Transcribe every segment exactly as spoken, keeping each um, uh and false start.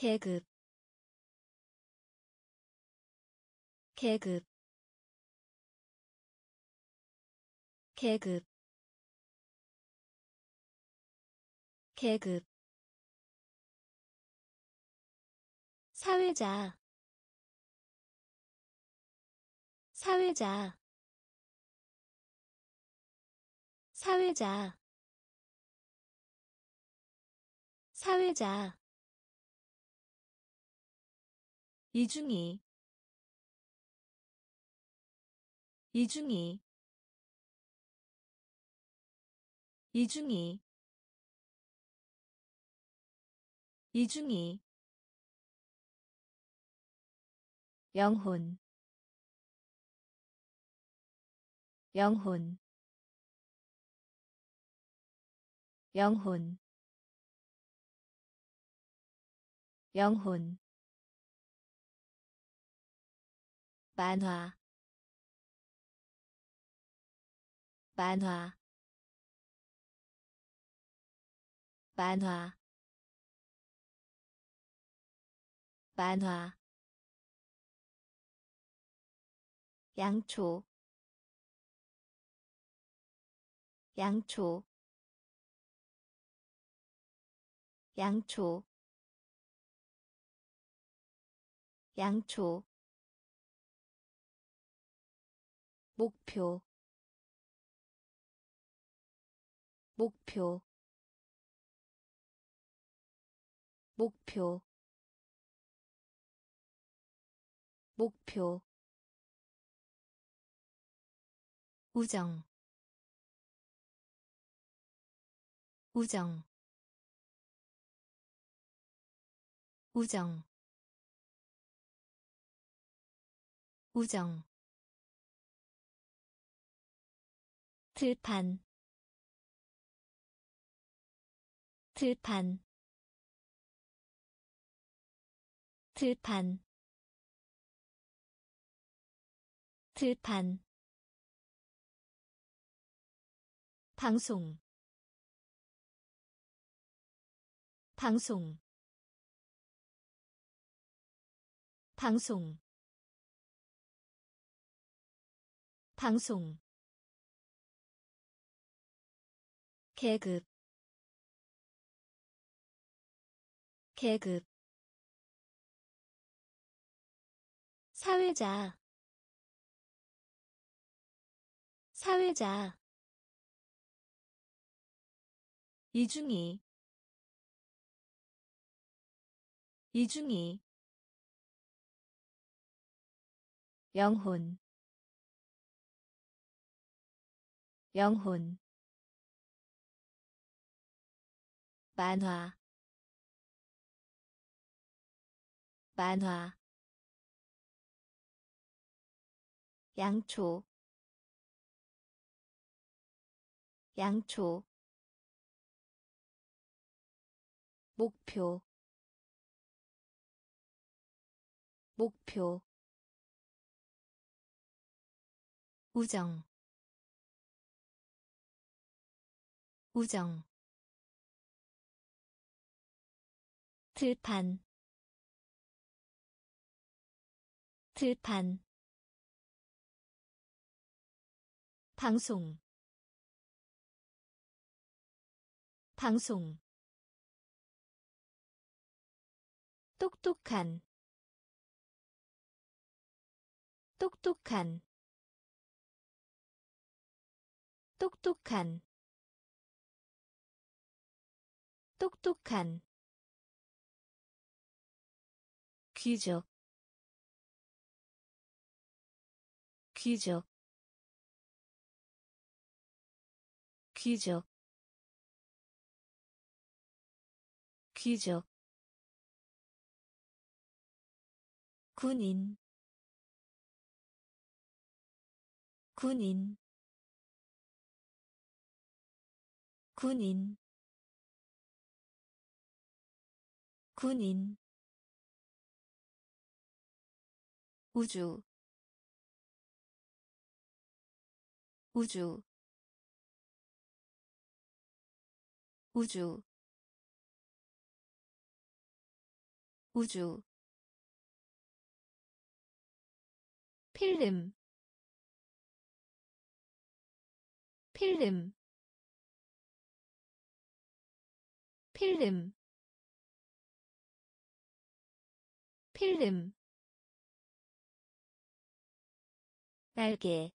계급 계급 계급 계급 사회자 사회자 사회자 사회자 이중이 이중이 이중이 이중이 영혼 영혼 영혼 영혼 만화 만화 만화 만화 양초 양초 양초 양초 목표 목표 목표 목표 우정 우정 우정 우정 들판 들판 들판 들판 방송 방송 방송 방송 계급 계급 사회자 사회자 이중이 이중이 영혼 영혼 만화 만화 양초 양초 목표 목표 우정 우정 들판 들판 방송 방송 똑똑한 똑똑한 똑똑한 똑똑한 귀족 귀족 귀족 귀족 군인 군인 군인 군인 우주 우주 우주 우주 필름 필름 필름 필름 날개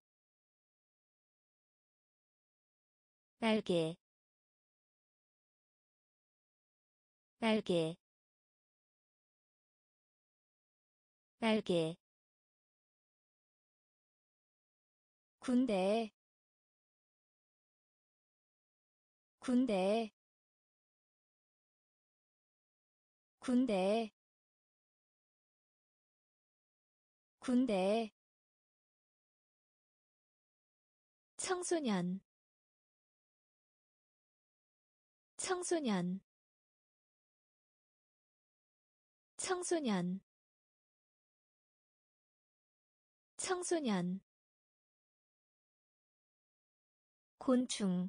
날개 날개 날개 군대 군대 군대 군대 청소년 청소년 청소년 청소년 곤충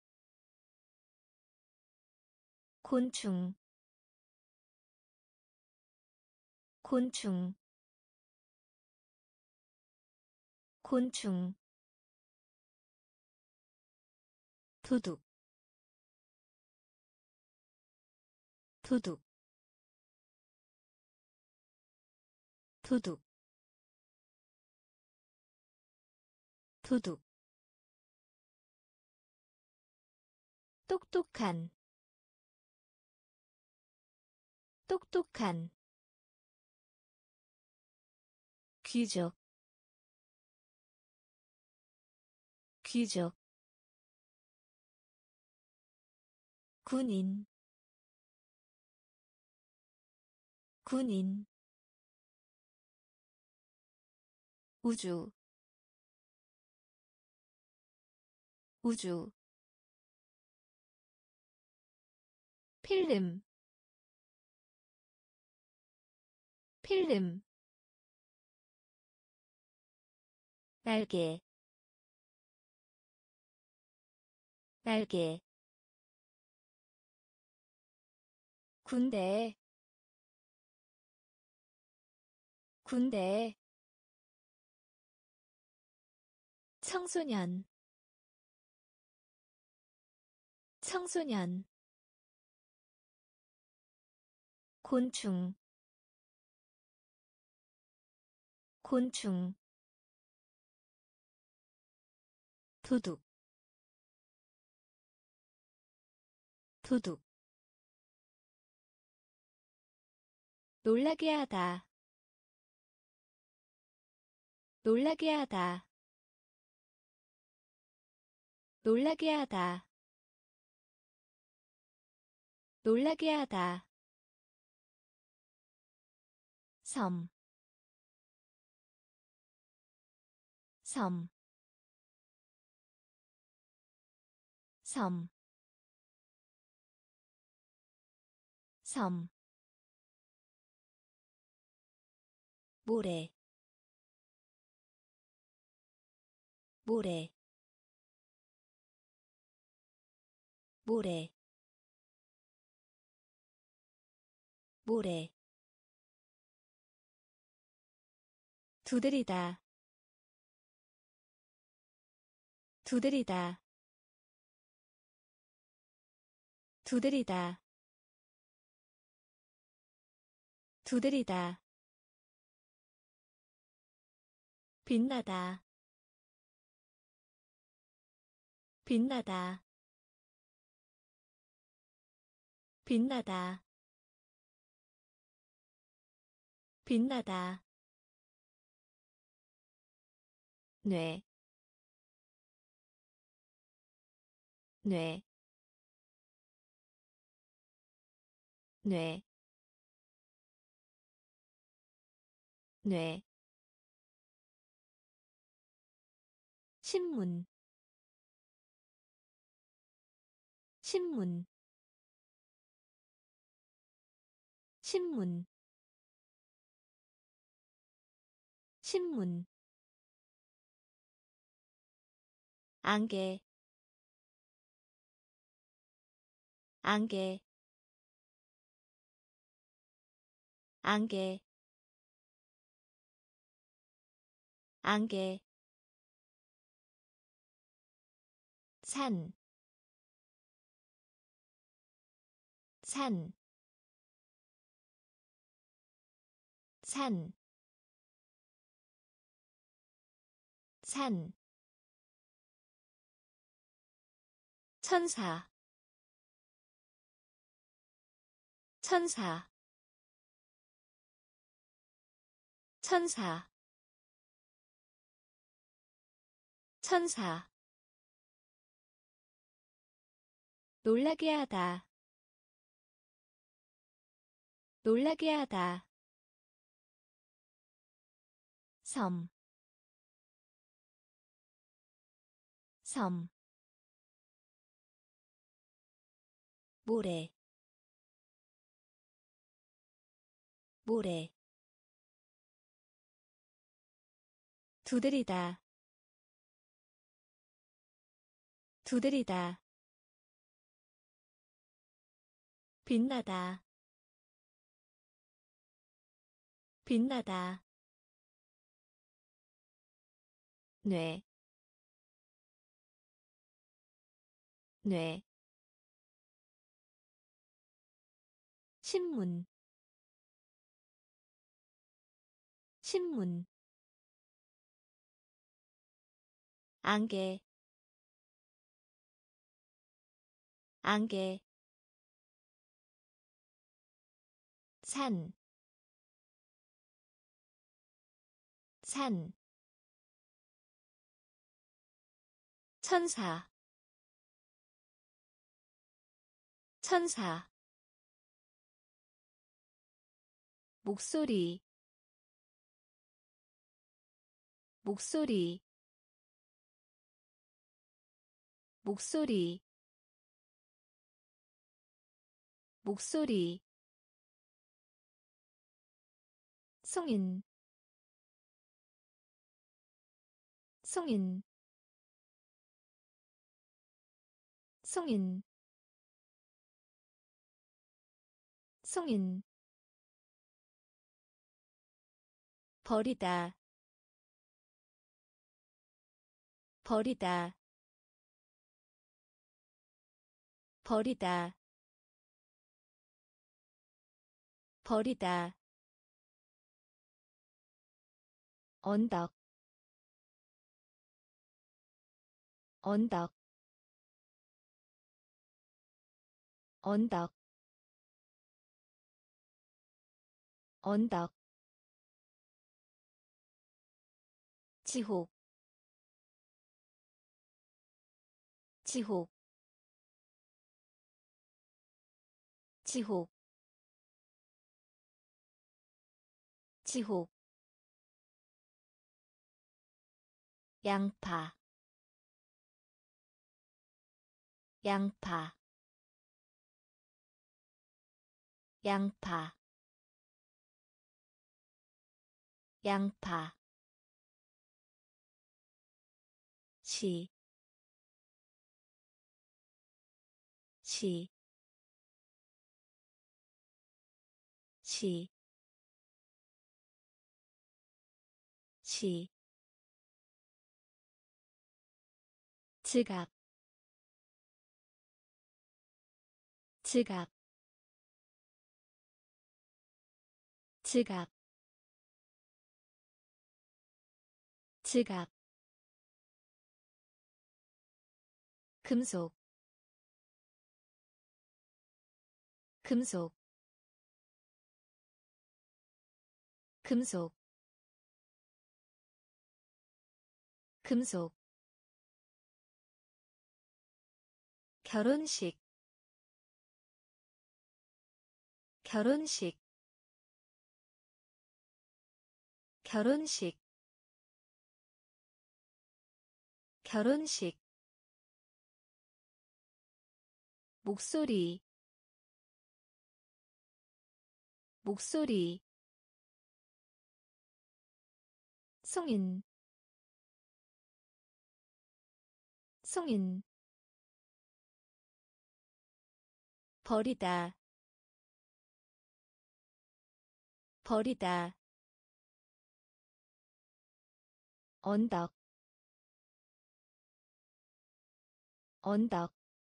곤충 곤충 곤충 도둑 도둑 도둑 도둑 똑똑한 똑똑한 귀족 귀족 군인 군인 우주 우주 필름 필름 날개 날개 군대 군대 청소년 청소년 곤충 곤충 도둑 도둑 놀라게 하다 놀라게 하다 놀라게 하다 놀라게 하다 섬, 섬, 섬, 섬, 모래, 모래, 모래, 모래, 두드리다, 두드리다, 두드리다, 두드리다, 빛나다, 빛나다, 빛나다, 빛나다, 뇌, 뇌, 뇌, 뇌, 신문, 신문, 신문, 신문, 안개, 안개, 안개 안개 산, 산, 산, 산, 천사, 천사, 천사, 천사, 놀라게 하다, 놀라게 하다, 섬, 섬, 모래, 모래, 두드리다, 두드리다, 빛나다, 빛나다, 뇌, 뇌, 신문, 신문, 안개, 안개, 산, 산, 천사, 천사, 목소리, 목소리, 목소리, 목소리, 성인, 성인, 성인, 성인, 버리다, 버리다, 버리다, 버리다, 언덕, 언덕, 언덕, 언덕, 지옥, 지옥, 지옥, 지옥, 양파, 양파, 양파, 양파, 시, 시, 시, 시, 지갑, 지갑, 지갑, 지갑, 금속, 금속, 금속, 금속, 결혼식, 결혼식, 결혼식, 결혼식, 목소리, 목소리, 성인, 성인, 버리다, 버리다 언덕 언덕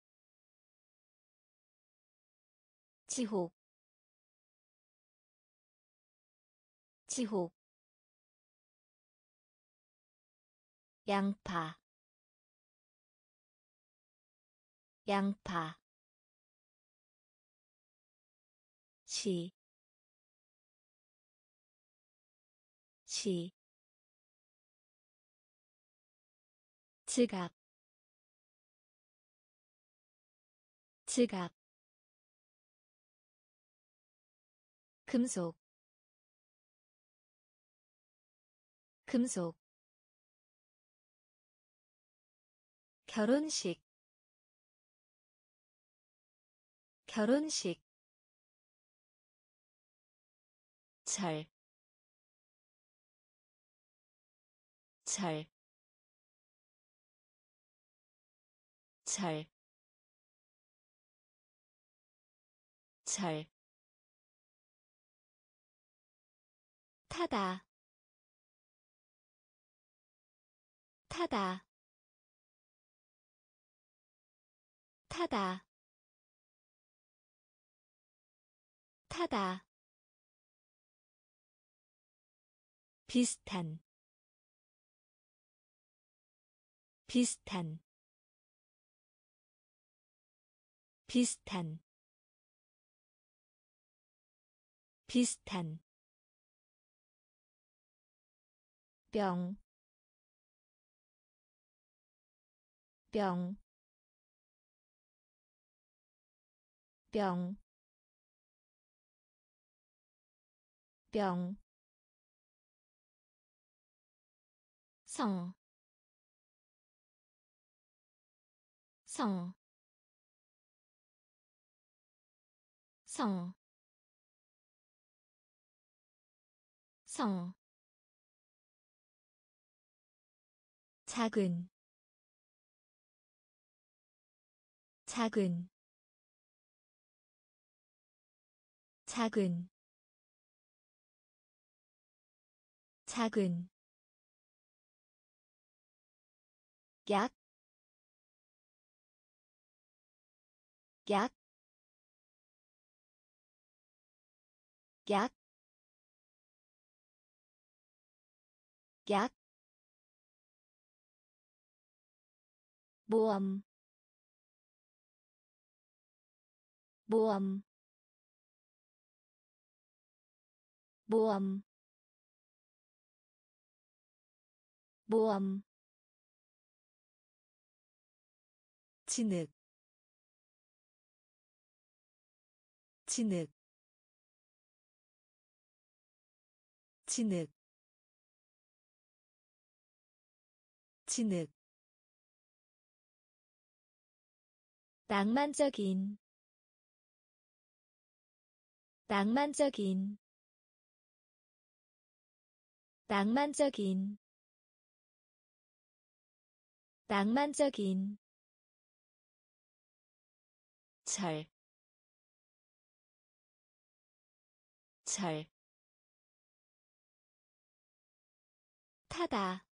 지옥 지옥 양파 양파 시, 시, 지갑, 지갑, 금속, 금속, 결혼식, 결혼식, 절, 절, 절, 절, 타다, 타다, 타다, 타다, 비슷한, 비슷한, 비슷한, 비슷한, 병, 병, 병, 병, 성, 성, 성, 성, 작은, 작은, 작은, 작은, 약, 약, 약, 약, 모험, 모험, 모험, 모험, 진흙, 진흙, 진흙, 진흙, 낭만적인, 낭만적인, 낭만적인, 낭만적인, 절, 절, 타다,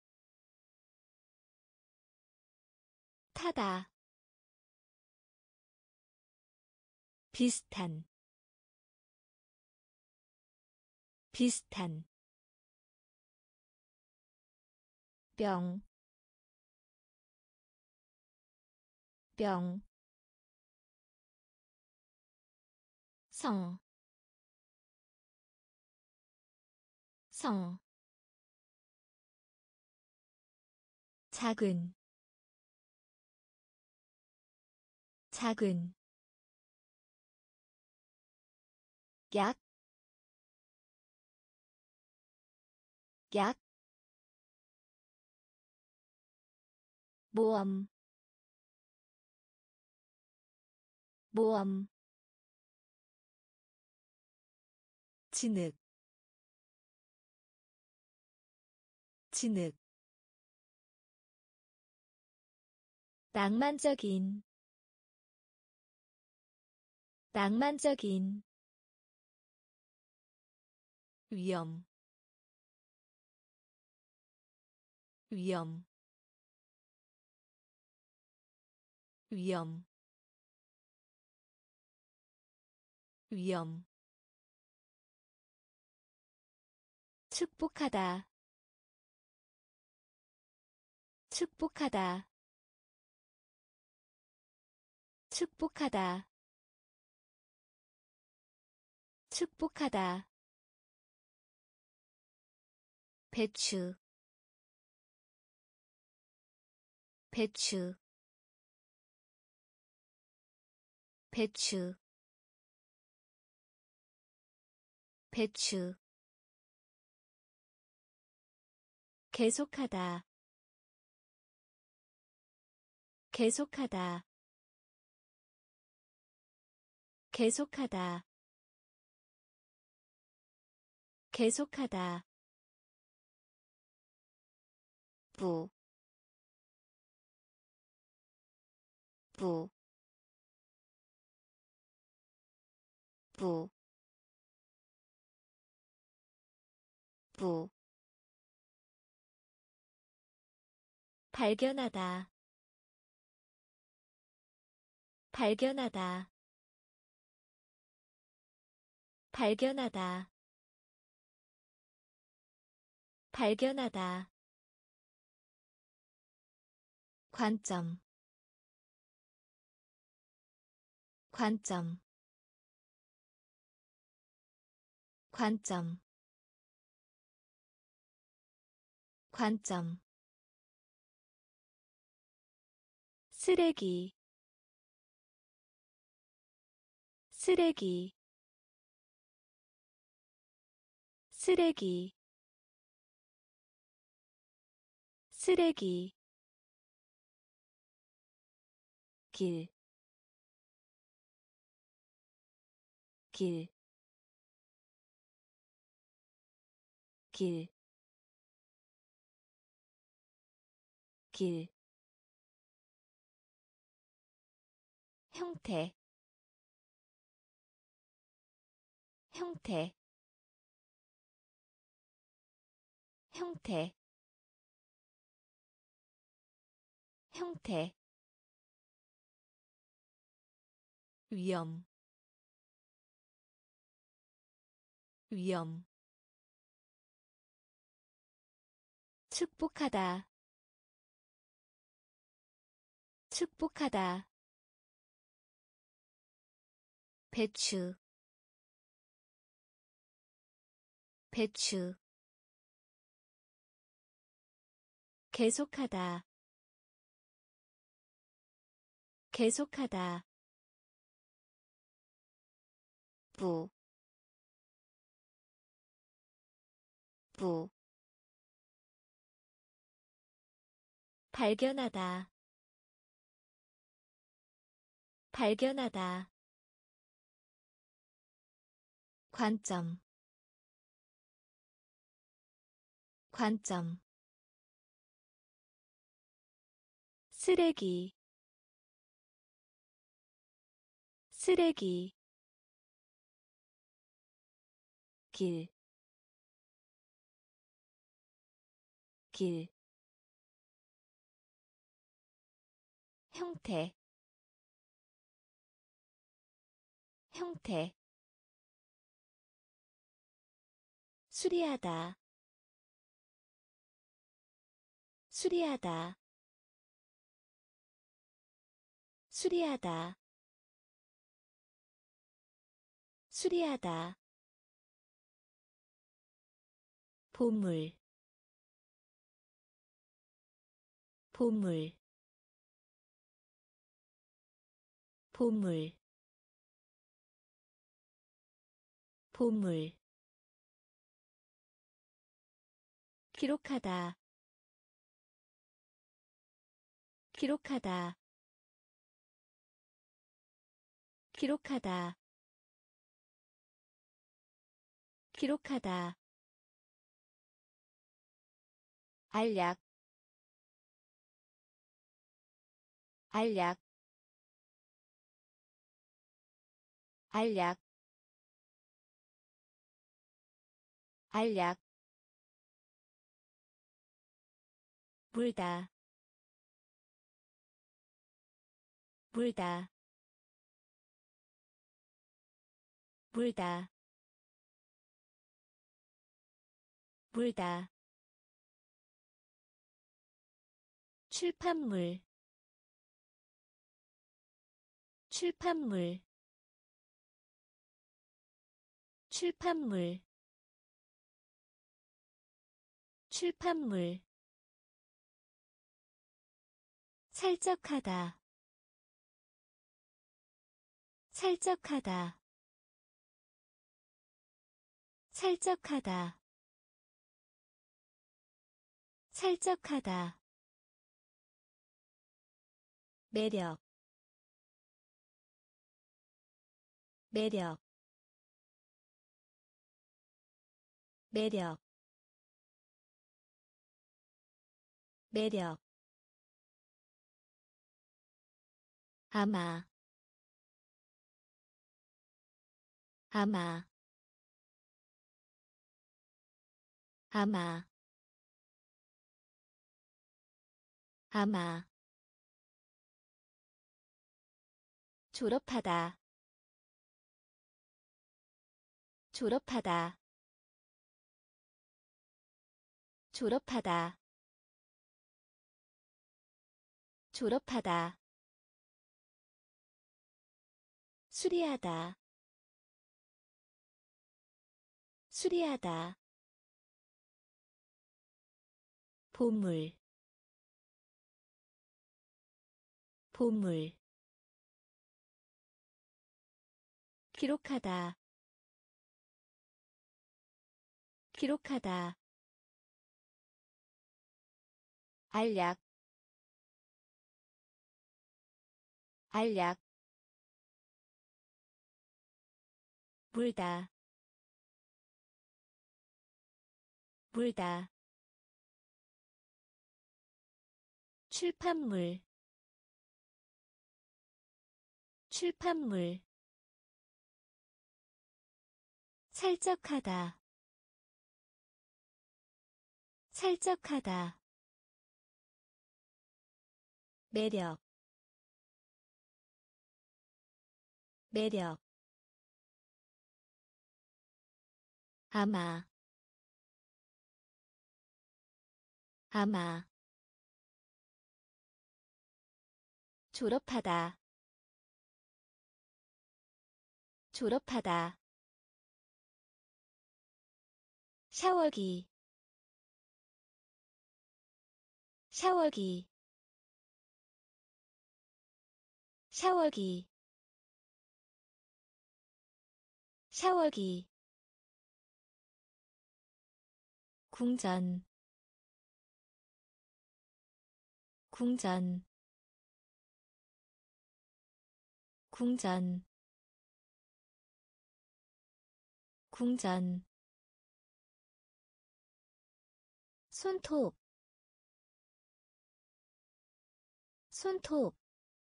타다, 비슷한, 비슷한, 병, 병, 성, 성, 작은, 작은, 약, 약, 모험, 모험, 진흙, 진흙, 낭만적인, 낭만적인, 위험 위험 위험 위험 축복하다 축복하다 축복하다 축복하다 배추 배추 배추 배추 계속하다 계속하다 계속하다 계속하다 부, 부, 부, 부 발견하다 발견하다 발견하다 발견하다 관점 관점 관점 관점 쓰레기 쓰레기 쓰레기 쓰레기 길, 길, 길, 길, 형태, 형태, 형태, 형태, 위험, 위험, 축복하다, 축복하다, 배추, 배추, 계속하다, 계속하다, 부, 부, 발견하다, 발견하다, 관점, 관점, 쓰레기, 쓰레기, 길, 길, 형태, 형태, 수리하다, 수리하다, 수리하다, 수리하다, 보물, 보물, 보물, 보물, 기록하다, 기록하다, 기록하다, 기록하다, 알약, 알약, 알약, 알약 물다 물다 물다 물다 출판물 출판물 출판물 출판물 살짝하다 살짝하다 살짝하다 살짝하다 매력 매력 매력 매력 아마 아마 아마 아마 졸업하다 졸업하다 졸업하다 졸업하다 수리하다 수리하다 보물 보물 기록하다 기록하다 알약 알약 물다 물다 출판물 출판물 살짝하다 살짝하다 매력 매력 아마 아마 졸업하다 졸업하다 샤워기 샤워기 샤워기 샤워기 궁전 궁전 궁전 궁전 손톱 손톱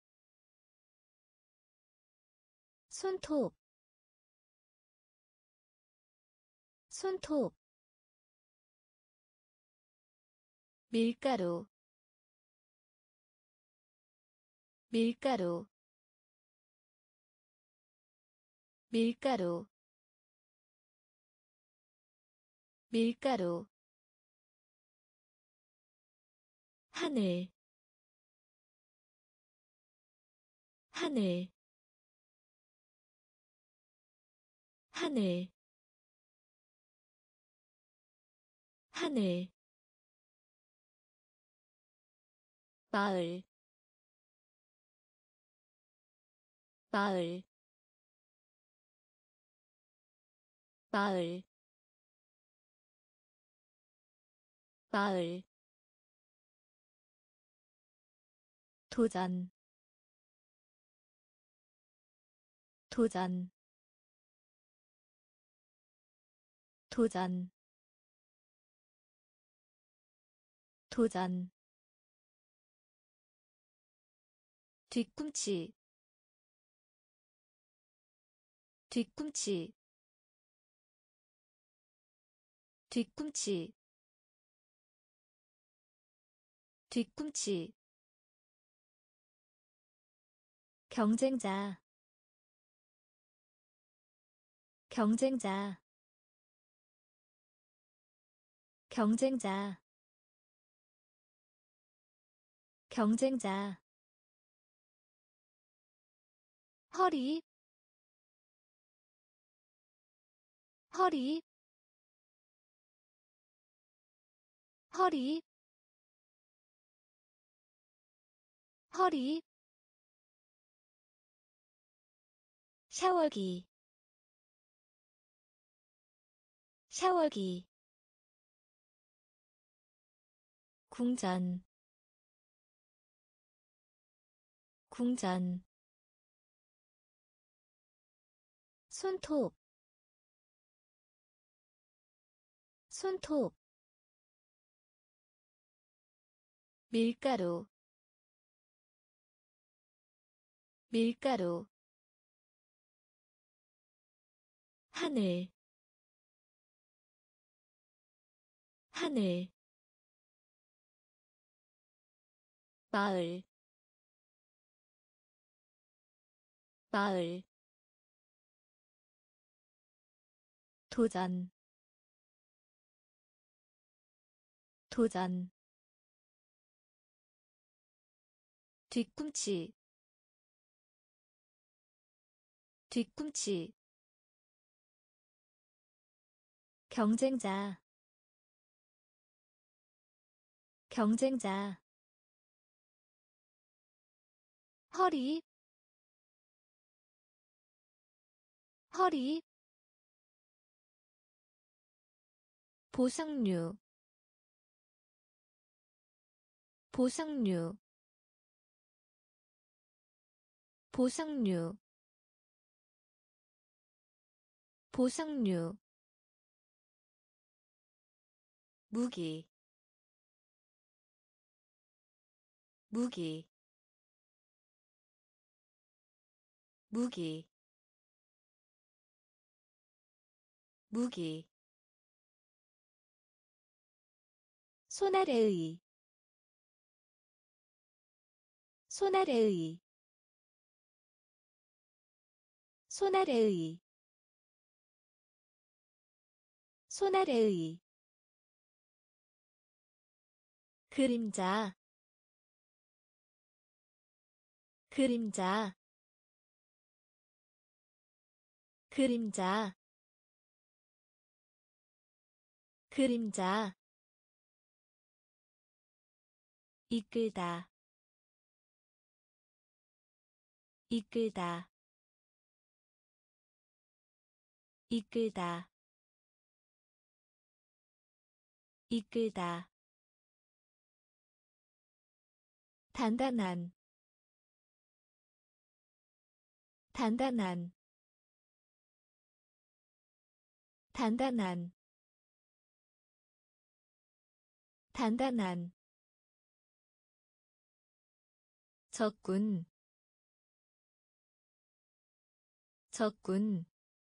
손톱 손톱 밀가루 밀가루 밀가루 밀가루 하늘 하늘 하늘 하늘 마을 마을 마을 마을 도전 도전 도전 도전 뒤꿈치 뒤꿈치 뒤꿈치 뒤꿈치 경쟁자 경쟁자 경쟁자 경쟁자 허리 허리 허리 허리 샤워기 샤워기 궁전 궁전 손톱 손톱 밀가루 밀가루 하늘 하늘 마을 마을 도전 도전 뒤꿈치 뒤꿈치 경쟁자 경쟁자 허리 허리 보상류 보상류 보상류 보상류 무기 무기 무기 무기 손아래의 손아래의 손아래의 손아래의 그림자 그림자 그림자 그림자 이끌다 이끌다 이끌다 이끌다 단단한 단단한 단단한 단단한 적군 적군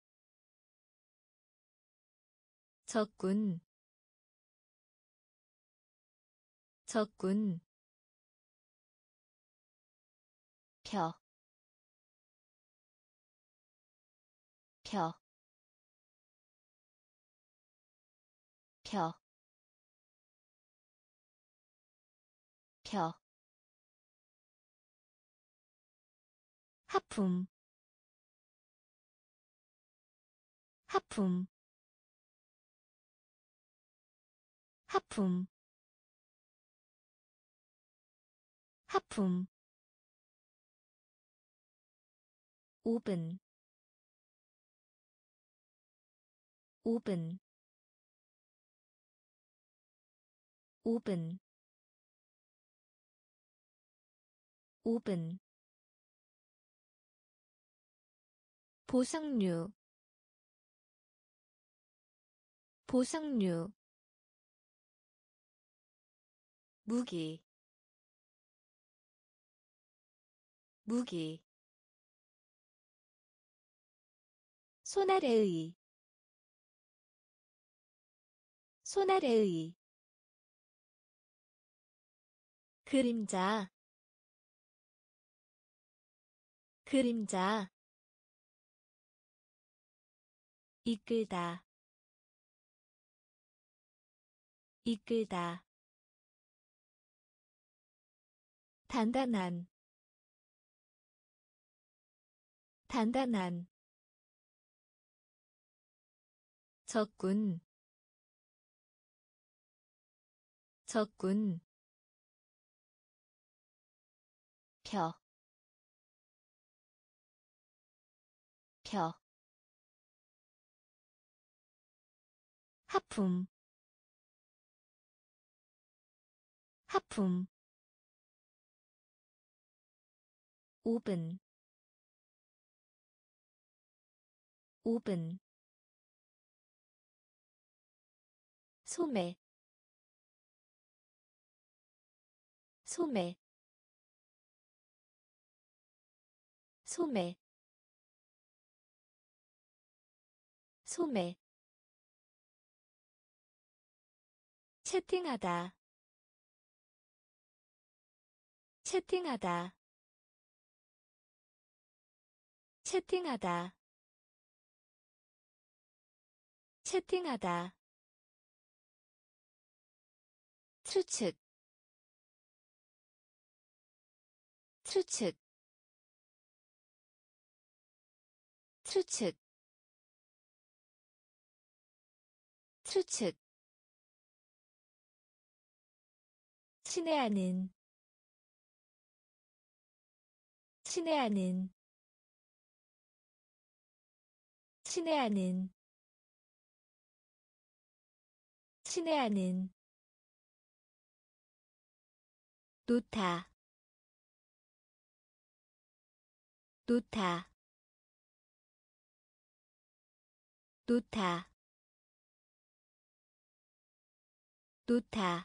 적군 적군 펴, 펴, 펴, 펴. 하품, 하품, 하품, 하품. 오븐, 오븐, 오븐, 오븐. 보상류, 보상류. 무기, 무기. 손아래의 손 아래의 그림자 그림자 이끌다 이끌다 단단한 단단한 적군 적군 펴 펴 하품 하품 오븐 오븐 소매 소매 소매 소매 채팅하다 채팅하다 채팅하다 채팅하다 추측 추측 추측 추측 친애하는 친애하는 친애하는 친애하는 놓다 놓다 놓다 놓다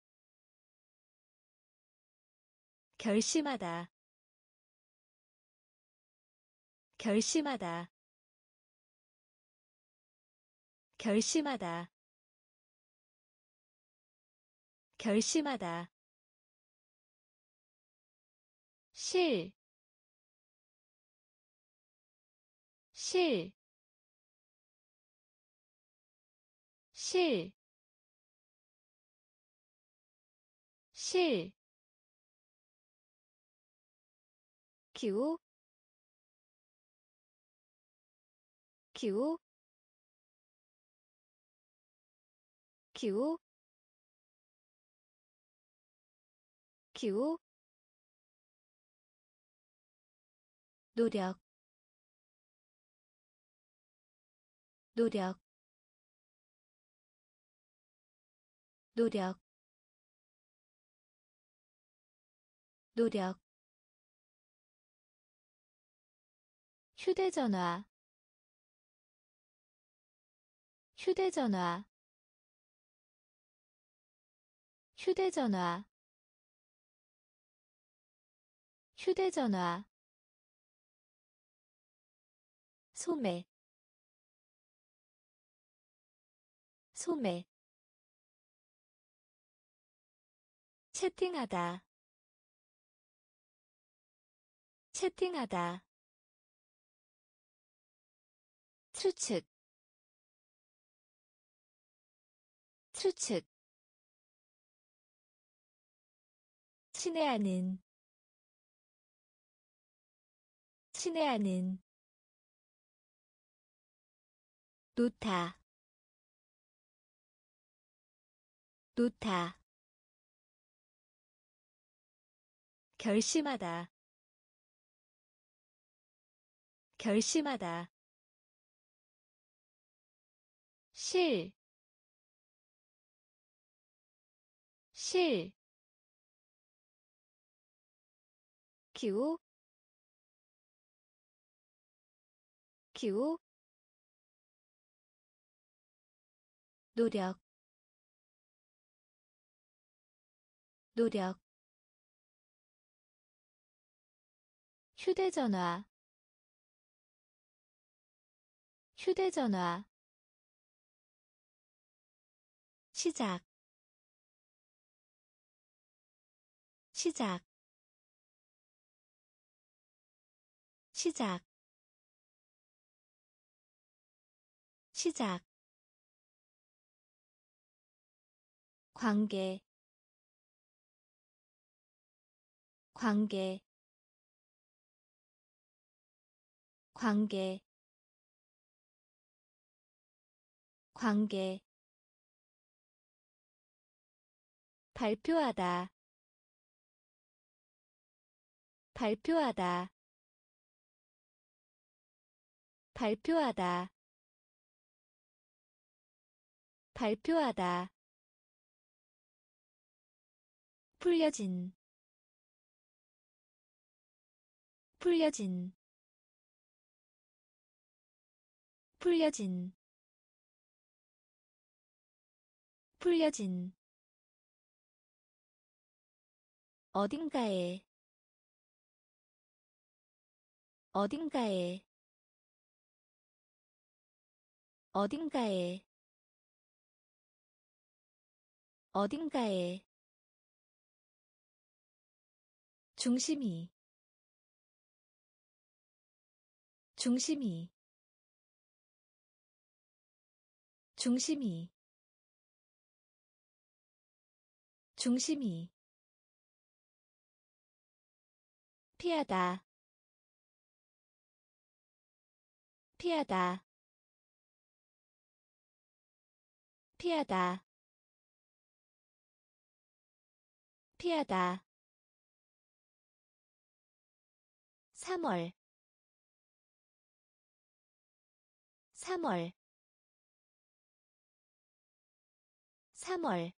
결심하다 결심하다 결심하다 결심하다 실, 실, 실, 실, 기호, 기호, 기호, 기호, 노력, 노력, 노력, 노력, 휴대전화, 휴대전화, 휴대전화, 휴대전화, 소매, 소매, 채팅하다, 채팅하다, 추측, 추측, 친애하는, 친애하는, 놓다, 놓다, 결심하다, 결심하다, 실, 실, 기호, 기호, 노력, 노력, 휴대전화, 휴대전화, 시작 시작 시작 시작 관계 관계 관계 관계 발표하다 발표하다 발표하다 발표하다 풀려진 풀려진 풀려진 풀려진 어딘가에 어딘가에 어딘가에 어딘가에 중심이 중심이 중심이 중심이 피하다 피하다 피하다 피하다 삼월 삼월 삼월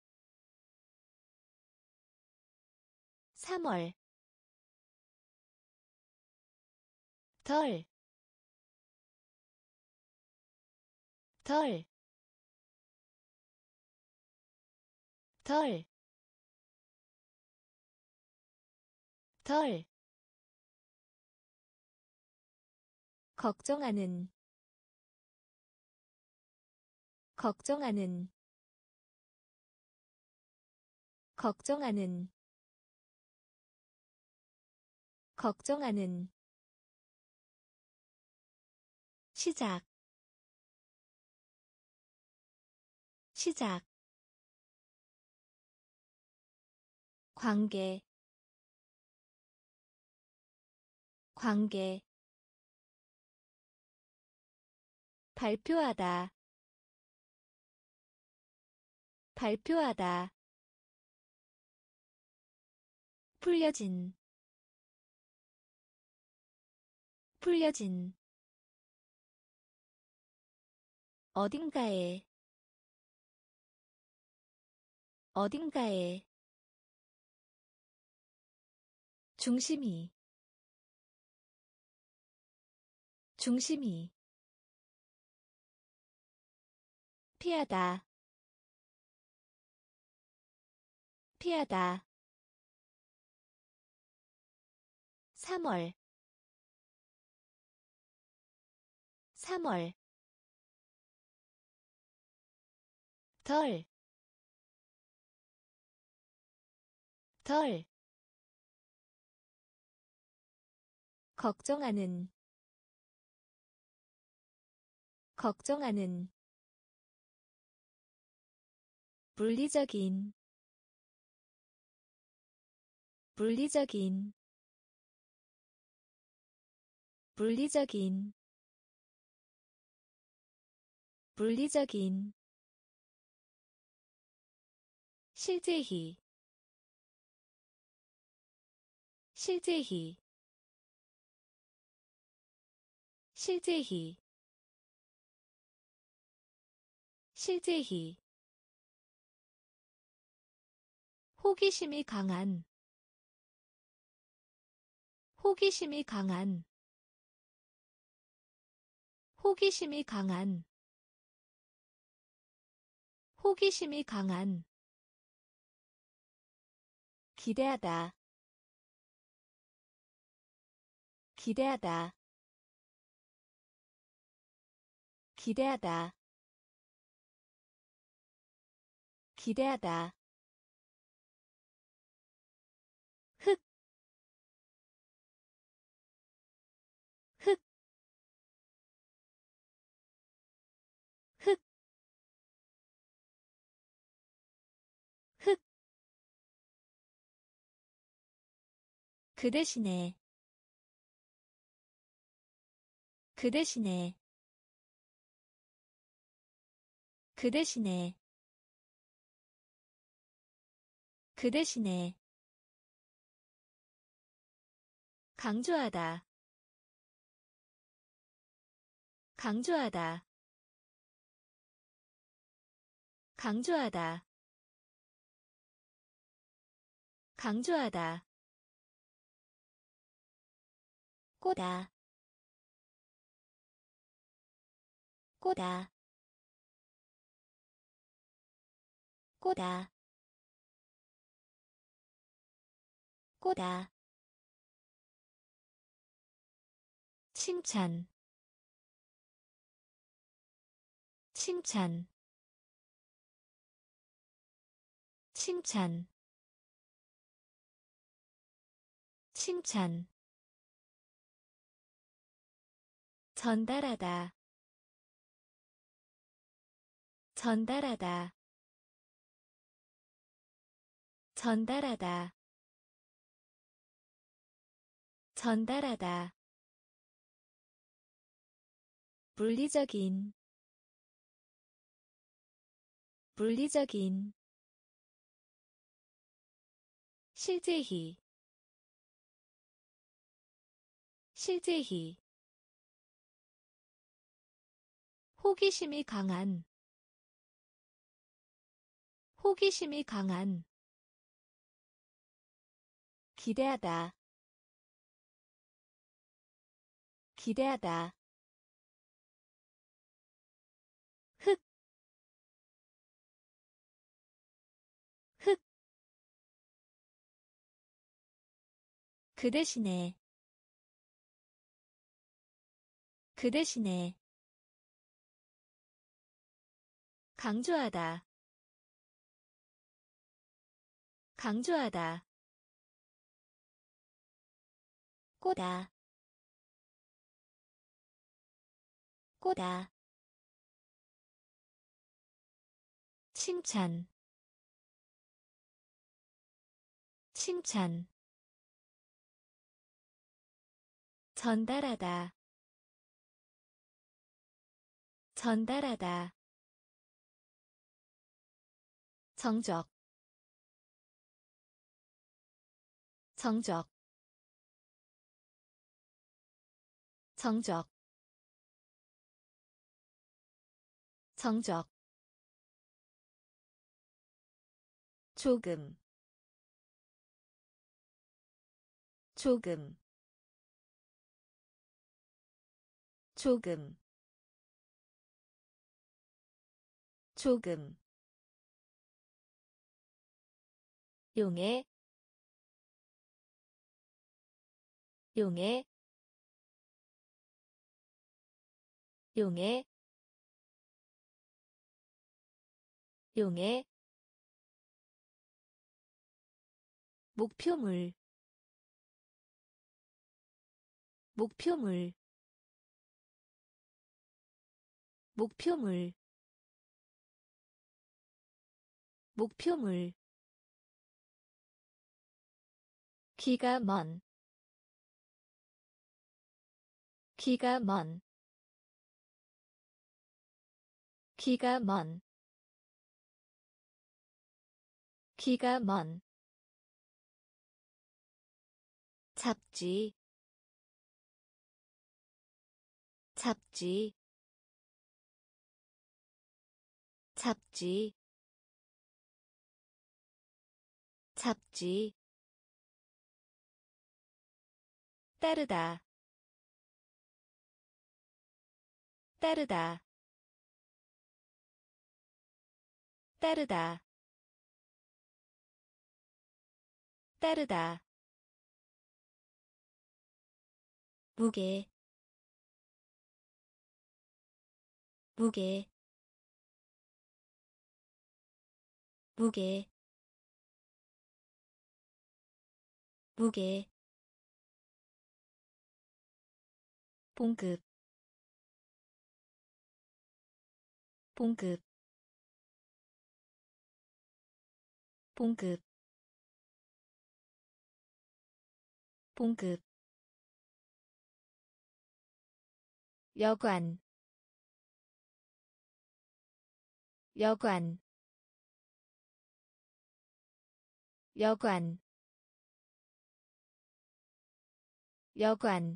삼월 덜, 덜, 덜, 덜. 걱정하는, 걱정하는, 걱정하는, 걱정하는. 시작 시작 관계 관계 발표하다 발표하다 풀려진 풀려진 어딘가에 어딘가에 중심이 중심이 피하다 피하다 삼월 삼월 덜, 덜. 걱정하는, 걱정하는. 물리적인, 물리적인, 물리적인, 물리적인. 실제히 실제히 실제히 실제히 호기심이 강한 호기심이 강한 호기심이 강한 호기심이 강한 기대하다 기대하다 기대하다 기대하다. 흑, 흑, 흑, 흑. 그 대신에, 그 대신에, 그 대신에, 그 대신에. 강조하다. 강조하다. 강조하다. 강조하다. 꼬다. 꼬다. 꼬다. 꼬다. 칭찬. 칭찬. 칭찬. 칭찬. 전달하다. 전달하다. 전달하다. 전달하다. 물리적인. 물리적인. 실제히. 실제히. 호기심이 강한. 호기심이 강한. 기대하다. 기대하다. 흑, 흑. 그 대신에, 그 대신에. 강조하다. 강조하다. 꼬다. 꼬다. 칭찬. 칭찬. 전달하다. 전달하다. 정적. 정적. 정적. 정적. 조금. 조금. 조금. 조금. 용해. 용해. 용해. 용해. 목표물. 목표물. 목표물. 목표물. 기가 먼. 기가 먼. 기가 먼. 기가 먼. 잡지. 잡지. 잡지. 잡지. 따르다. 따르다. 따르다. 따르다. 무게. 무게. 무게 무게 봉급 봉급 봉급 봉급 여관 여관 여관 여관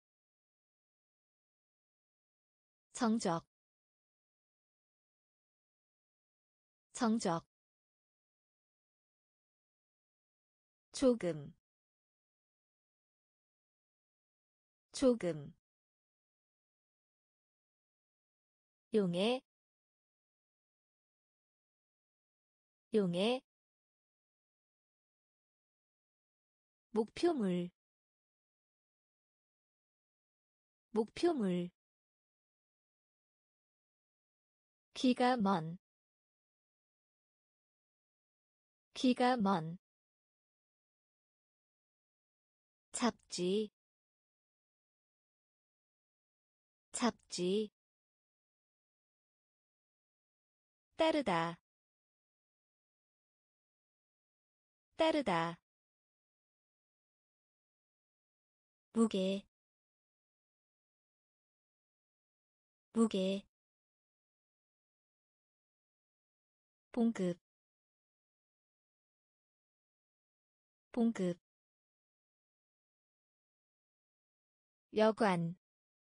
성적 성적 조금 조금 용해 용해 목표물 목표물 기가 먼 기가 먼 잡지 잡지 따르다 따르다 무게 무게 봉급 봉급 여관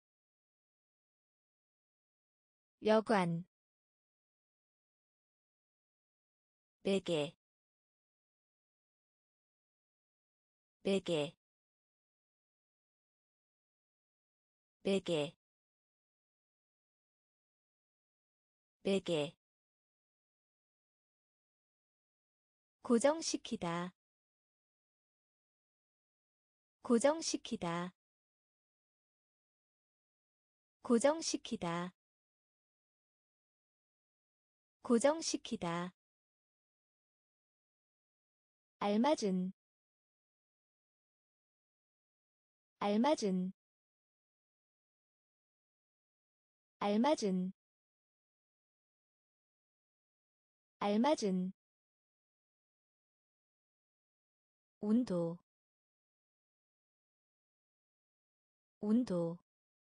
여관 베개 베개 베개 베개 고정시키다 고정시키다 고정시키다 고정시키다 알맞은 알맞은 알맞은 알맞은 온도 온도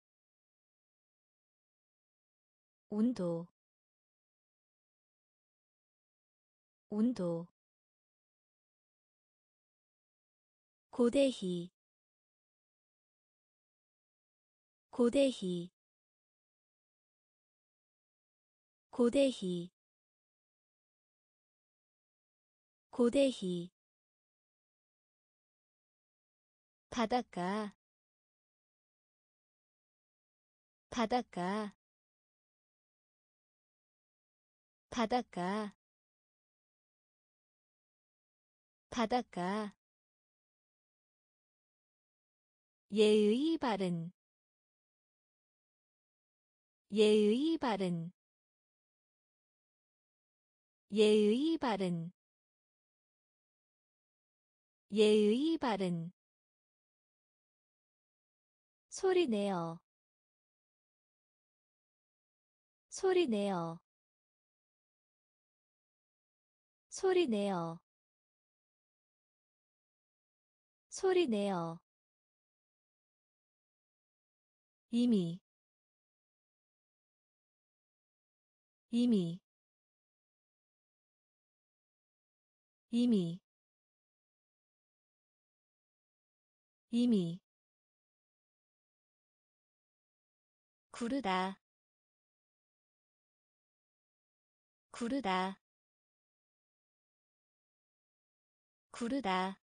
온도 온도 고대희 고대희 고대희 고대희 바닷가 바닷가 바닷가 바닷가 예의 바른 예의 바른 예의 바른 예의 바른 소리내어 소리내어 소리내어 소리내어 이미 이미 이미 이미 구르다 구르다 구르다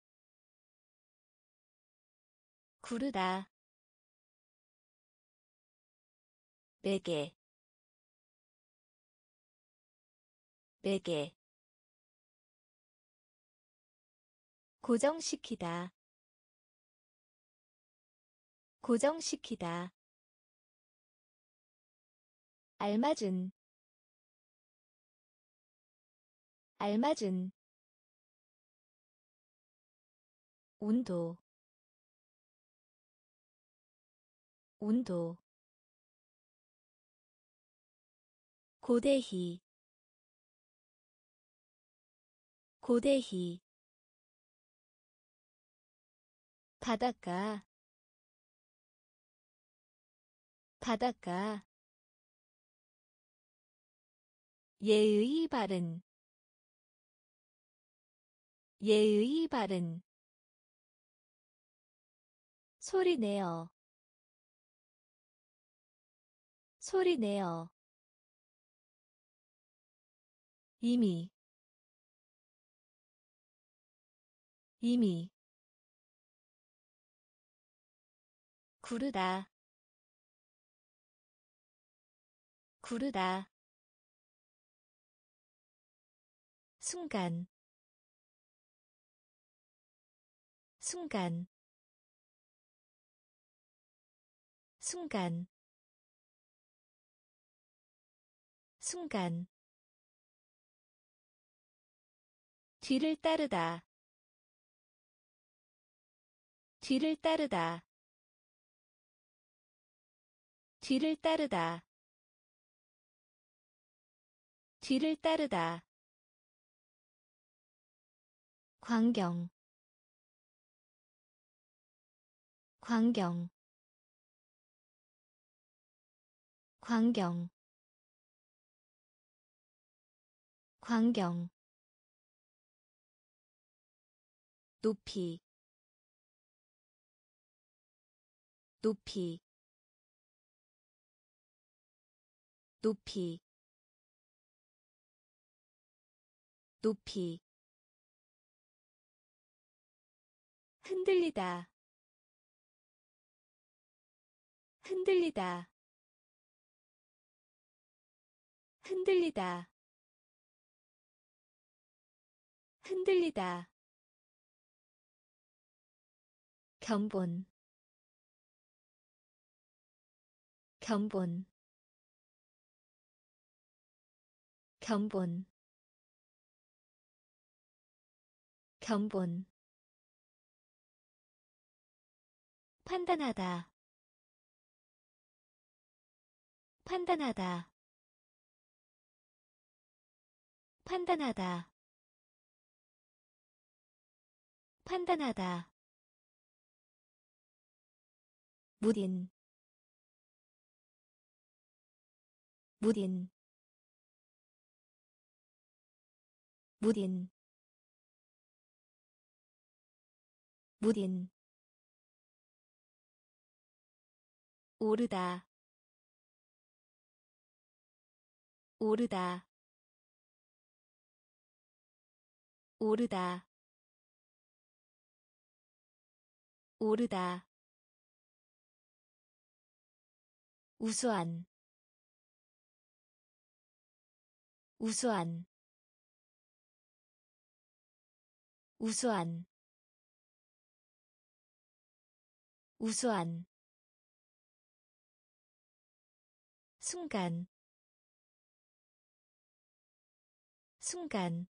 구르다 베개 베개 고정시키다 고정시키다 알맞은 알맞은 온도 온도 고대희 고대희 바닷가 바닷가 예의 바른 예의 바른 소리내어 소리내어 이미 이미 구르다 구르다 순간 순간 순간 순간 뒤를 따르다 뒤를 따르다 뒤를 따르다 뒤를 따르다 광경 광경 광경 광경 높이 높이 높이 높이 흔들리다 흔들리다 흔들리다 흔들리다 견본 견본 견본 견본 판단하다 판단하다 판단하다 판단하다 무딘 무딘 무딘 무딘 오르다 오르다 오르다 오르다 우수한 우수한 우수한 우수한 순간 순간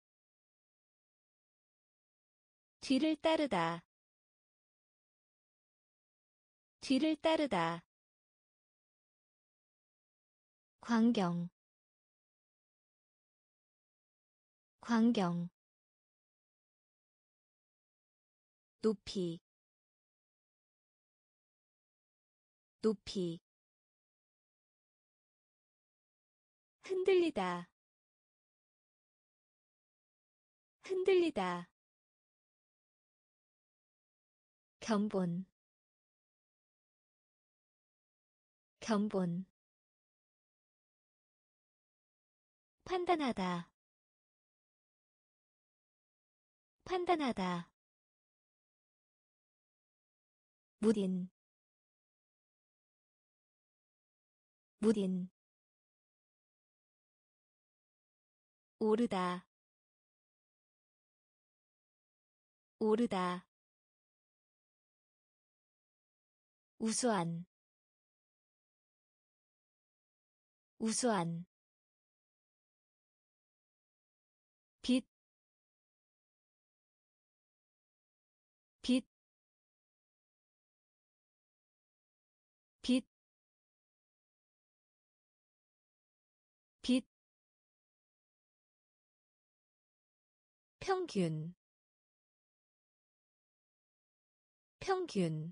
뒤를 따르다 뒤를 따르다 광경 광경 높이 높이 흔들리다 흔들리다 견본 견본 판단하다 판단하다 무딘 무딘 오르다 오르다 우수한 우수한 평균 평균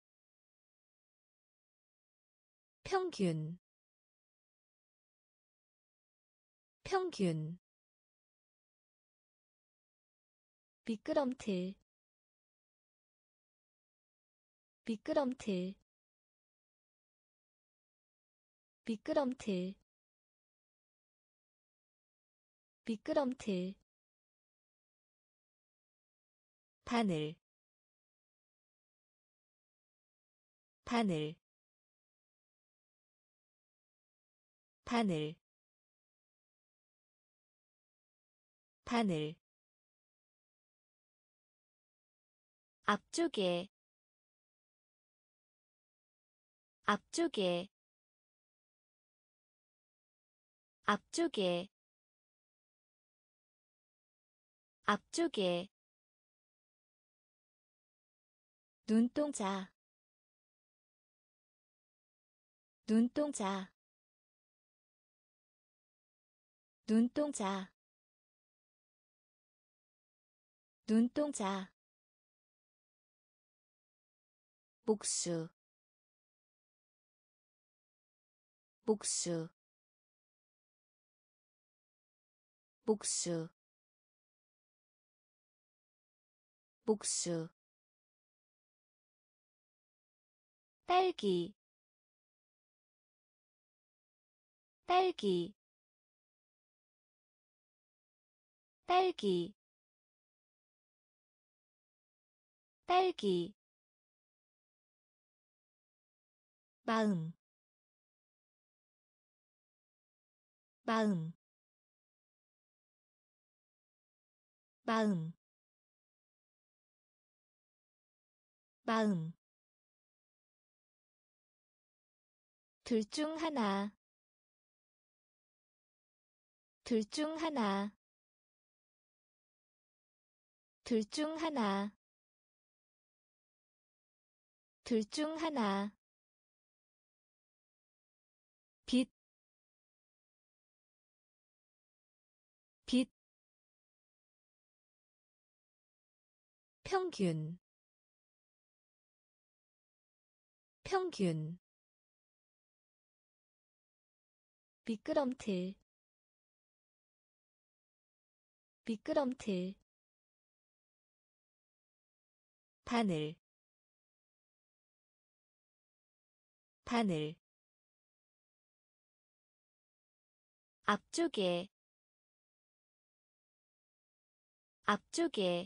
평균 평균 미끄럼틀 미끄럼틀 미끄럼틀 미끄럼틀 바늘 바늘 바늘 바늘 앞쪽에 앞쪽에 앞쪽에 앞쪽에 눈동자 눈동자 눈동자 눈동자 목수 목수 목수 목수 딸기 딸기 딸기 딸기 마음 마음 마음 마음 둘 중 하나 둘 중 하나 둘 중 하나 둘 중 하나 빛, 빛, 평균, 평균, 미끄럼틀, 미끄럼틀, 바늘, 바늘, 앞쪽에, 앞쪽에,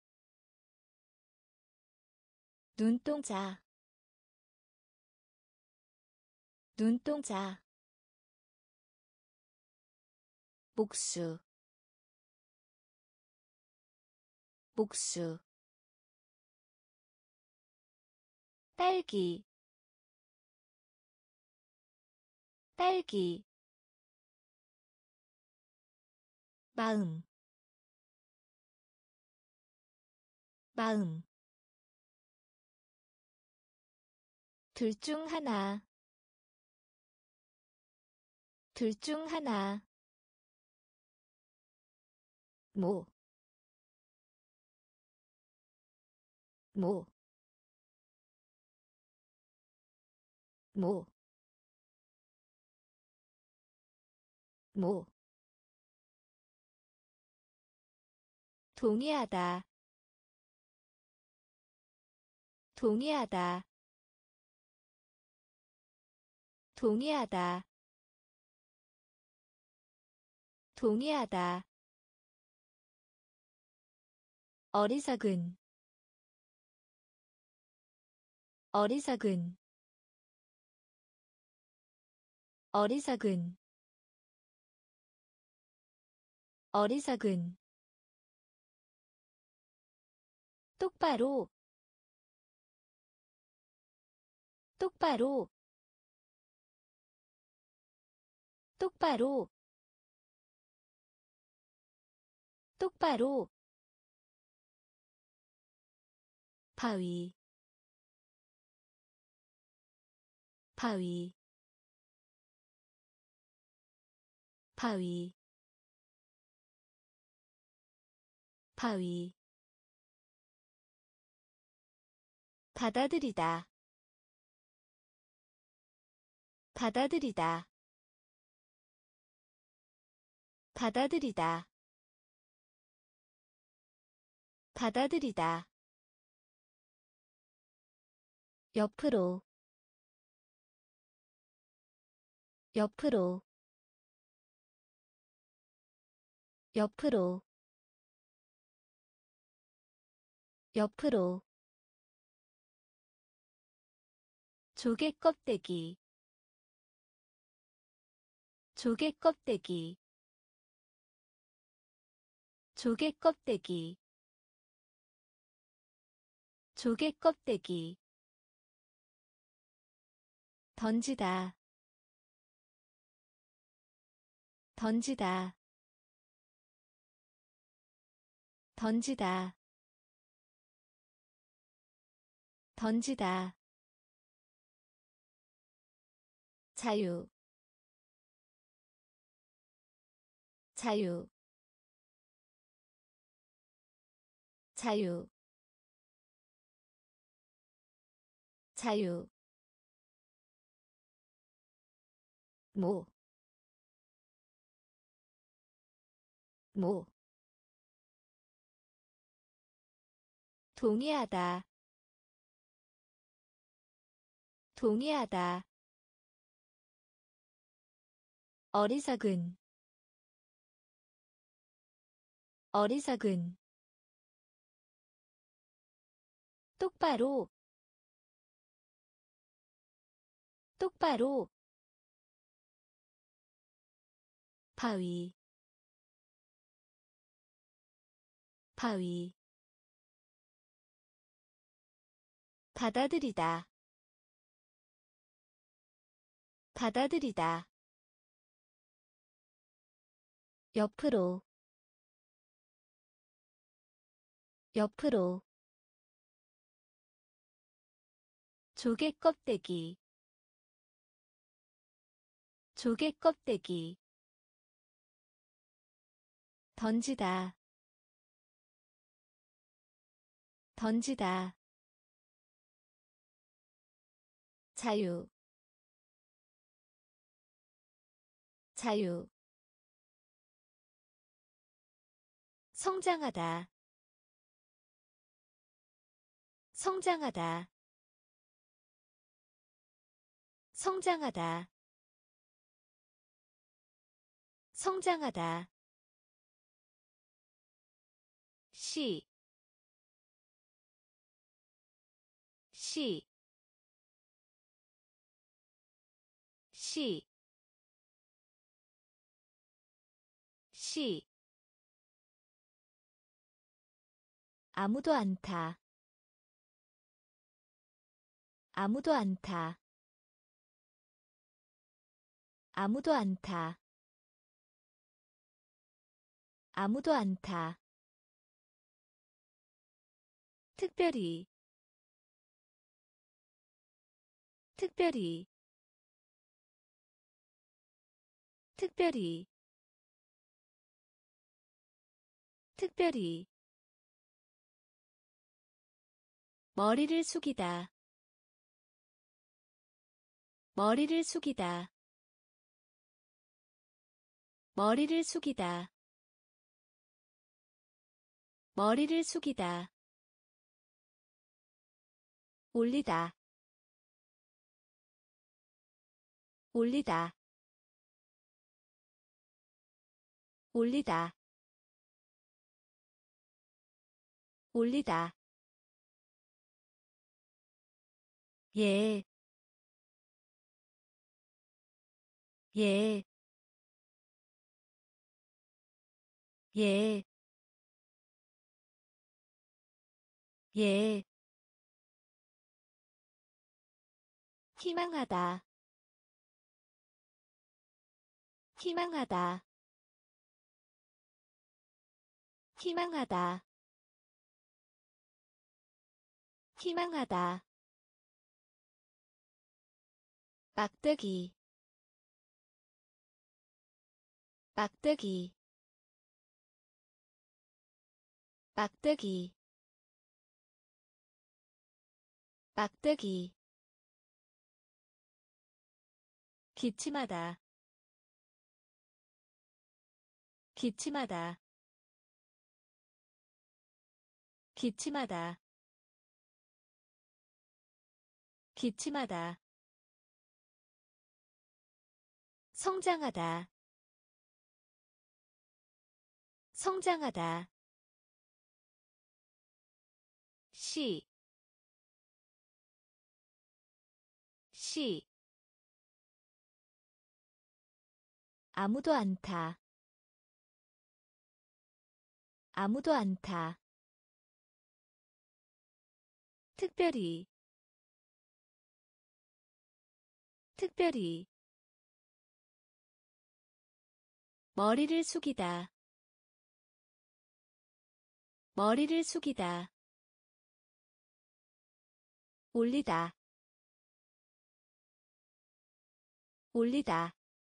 눈동자, 눈동자, 목수, 목수, 딸기, 딸기, 마음, 마음, 둘 중 하나, 둘 중 하나, 모, 모, 모, 모, 동의하다, 동의하다, 동의하다, 동의하다, 어리석은, 어리석은, 어리석은, 어리석은, 똑바로, 똑바로, 똑바로, 똑바로, 바위, 바위, 바위, 바위 받아들이다 받아들이다 받아들이다 받아들이다 옆으로 옆으로 옆으로 옆으로 조개 껍데기 조개 껍데기 조개 껍데기 조개 껍데기 던지다 던지다 던지다 던지다 자유 자유 자유 자유 모, 모, 동의하다, 동의하다, 어리석은, 어리석은, 똑바로, 똑바로, 바위, 바위, 받아들이다, 받아들이다, 옆으로, 옆으로, 조개 껍데기, 조개 껍데기, 던지다, 던지다, 자유, 자유, 성장하다, 성장하다, 성장하다, 성장하다, 시, 시, 시, 시, 아무도 않다, 아무도 않다, 아무도 않다, 아무도 않다, 특별히, 특별히, 특별히, 특별히, 머리를 숙이다, 머리를 숙이다, 머리를 숙이다, 머리를 숙이다, 올리다, 올리다, 올리다, 올리다, 예, 예, 예, 예, 희망하다, 희망하다, 희망하다, 희망하다, 막대기, 막대기, 막대기 막대기 기침하다 기침하다 기침하다 기침하다 성장하다 성장하다 시, 시 아무도 않다 아무도 않다 특별히 특별히 머리를 숙이다 머리를 숙이다 올리다 올리다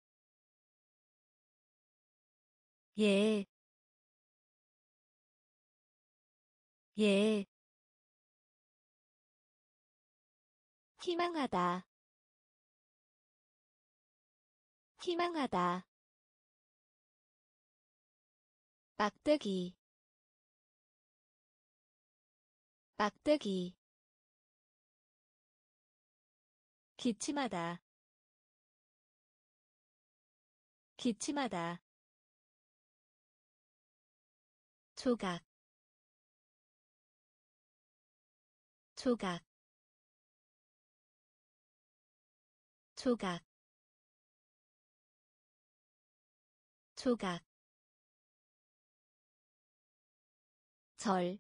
예, 예, 희망하다, 희망하다, 막대기, 막대기, 기침하다, 기침하다, 조각, 조각, 조각, 조각, 절,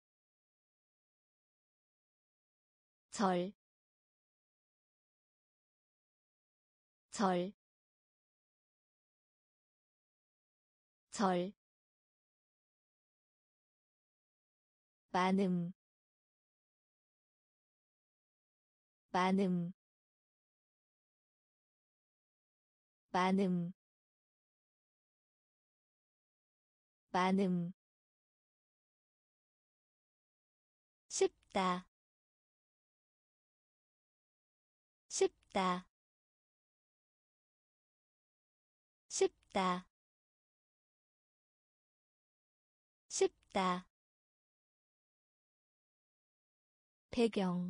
절, 절, 절, 많음, 많음, 많음, 많음, 쉽다, 쉽다, 쉽다, 쉽다, 배경,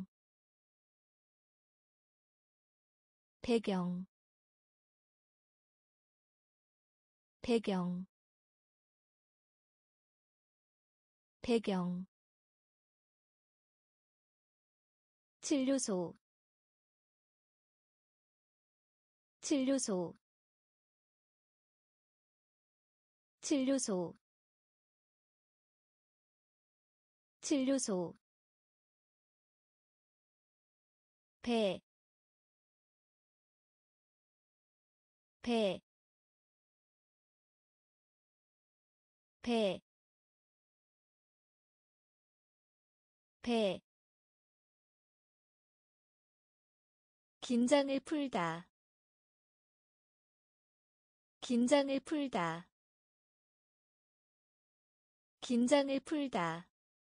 배경, 배경, 배경, 진료소, 진료소, 진료소, 진료소, 배, 배, 배, 배, 긴장을 풀다, 긴장을 풀다, 긴장을 풀다,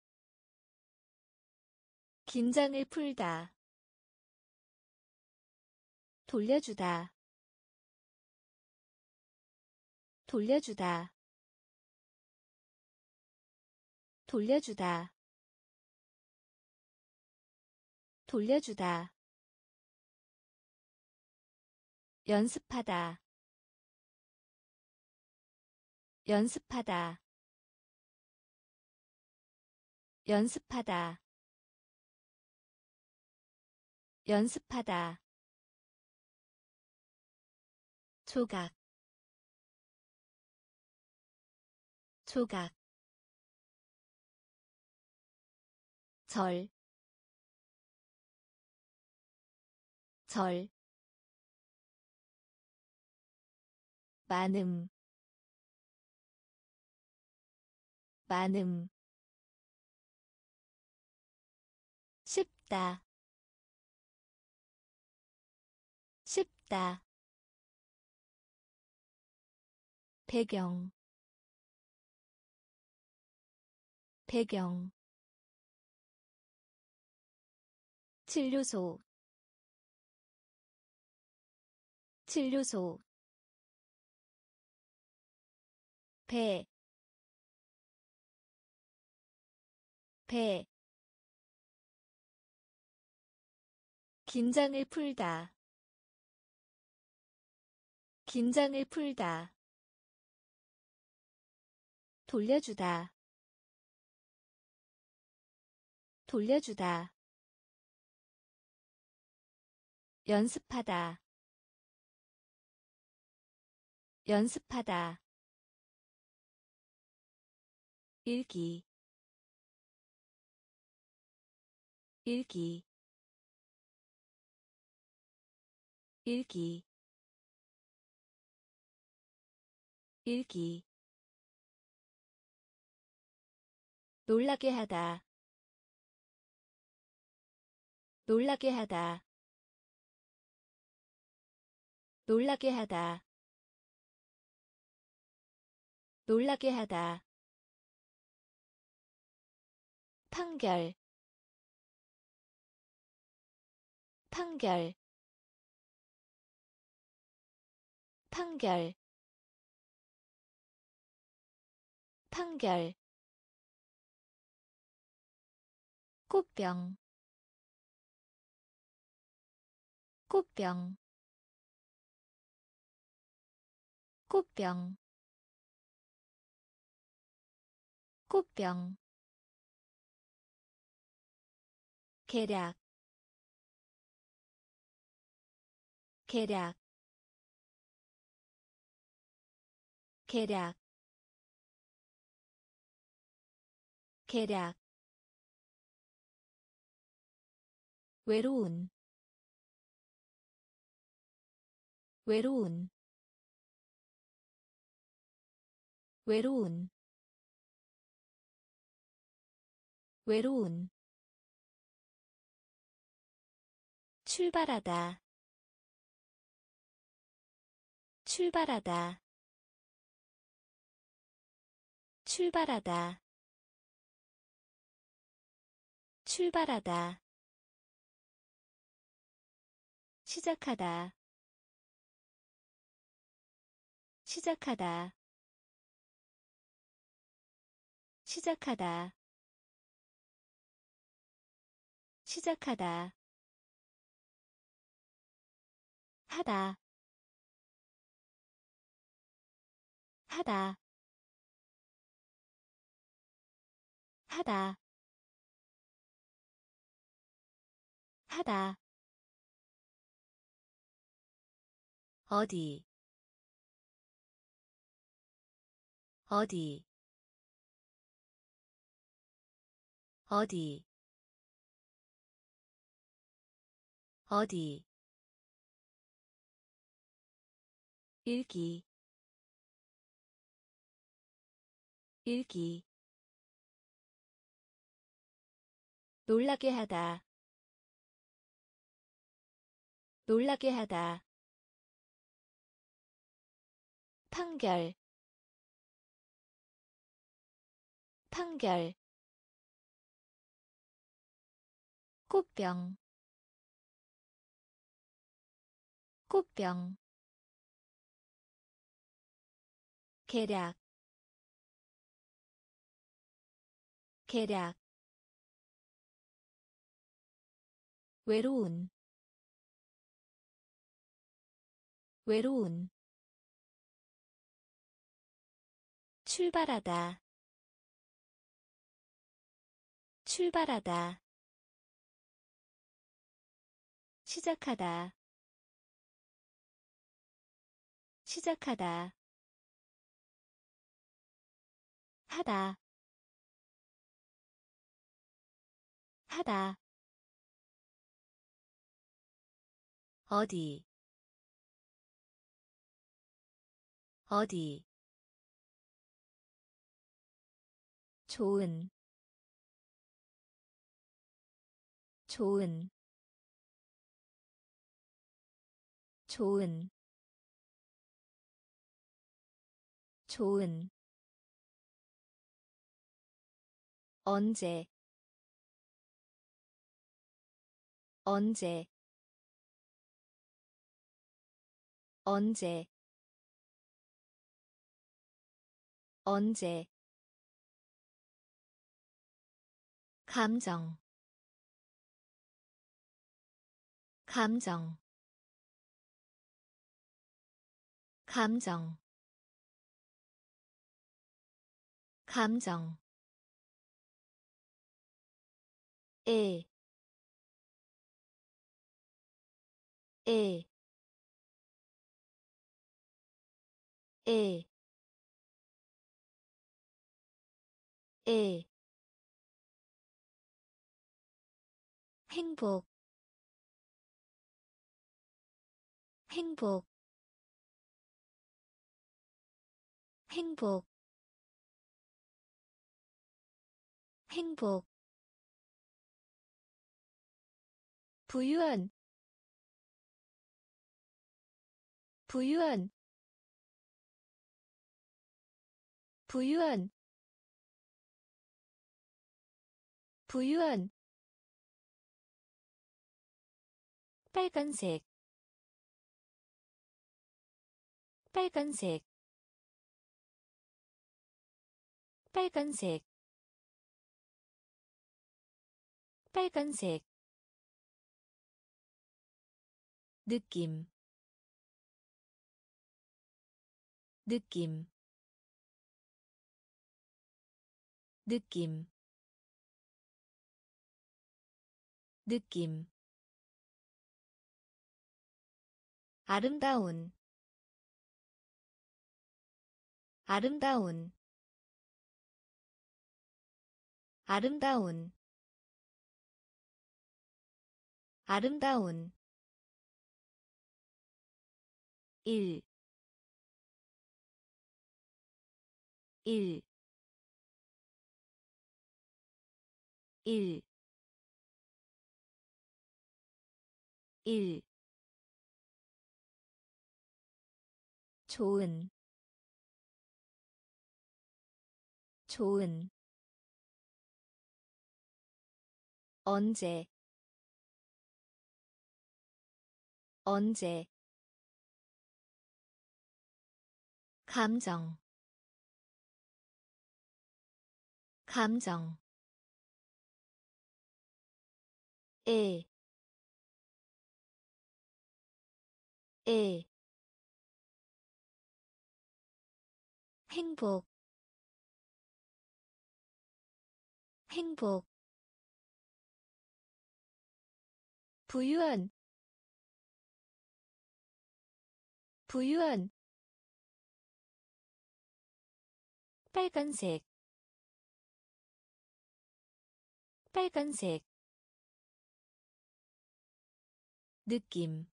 긴장을 풀다, 돌려주다, 돌려주다, 돌려주다, 돌려주다, 연습하다, 연습하다, 연습하다, 연습하다, 조각, 조각, 절, 절, 많음, 많음, 쉽다, 쉽다, 배경, 배경 진료소 진료소 배, 배 긴장을 풀다 긴장을 풀다 돌려주다 돌려주다 연습하다 연습하다 읽기 읽기 읽기 읽기 놀라게 하다 놀라게 하다 놀라게 하다 놀라게 하다 판결 판결 판결 판결 꽃병 꽃병 꽃병 꽃병 계략 계략 계략 계략 외로운 외로운 외로운 외로운 출발하다 출발하다 출발하다 출발하다 시작하다 시작하다 시작하다 시작하다 하다 하다 하다 하다 어디 어디 어디 어디 읽기 읽기 놀라게 하다 놀라게 하다 판결 판결 꽃병 꽃병 계략 계략 외로운 외로운 출발하다 출발하다 시작하다 시작하다 하다 하다 어디 어디 좋은 좋은 좋은 좋은 언제 언제 언제 언제 감정 감정 감정 감정 에, 에, 에, 에. 행복 행복 행복 행복 부유한 부유한 부유한 부유한 빨간색 빨간색 빨간색 빨간색 느낌 느낌 느낌 느낌 아름다운 아름다운 아름다운 아름다운 일, 일, 일, 일. 좋은, 좋은. 언제, 언제. 감정, 감정. 에, 에. 행복, 행복. 부유한, 부유한. 빨간색, 빨간색. 느낌,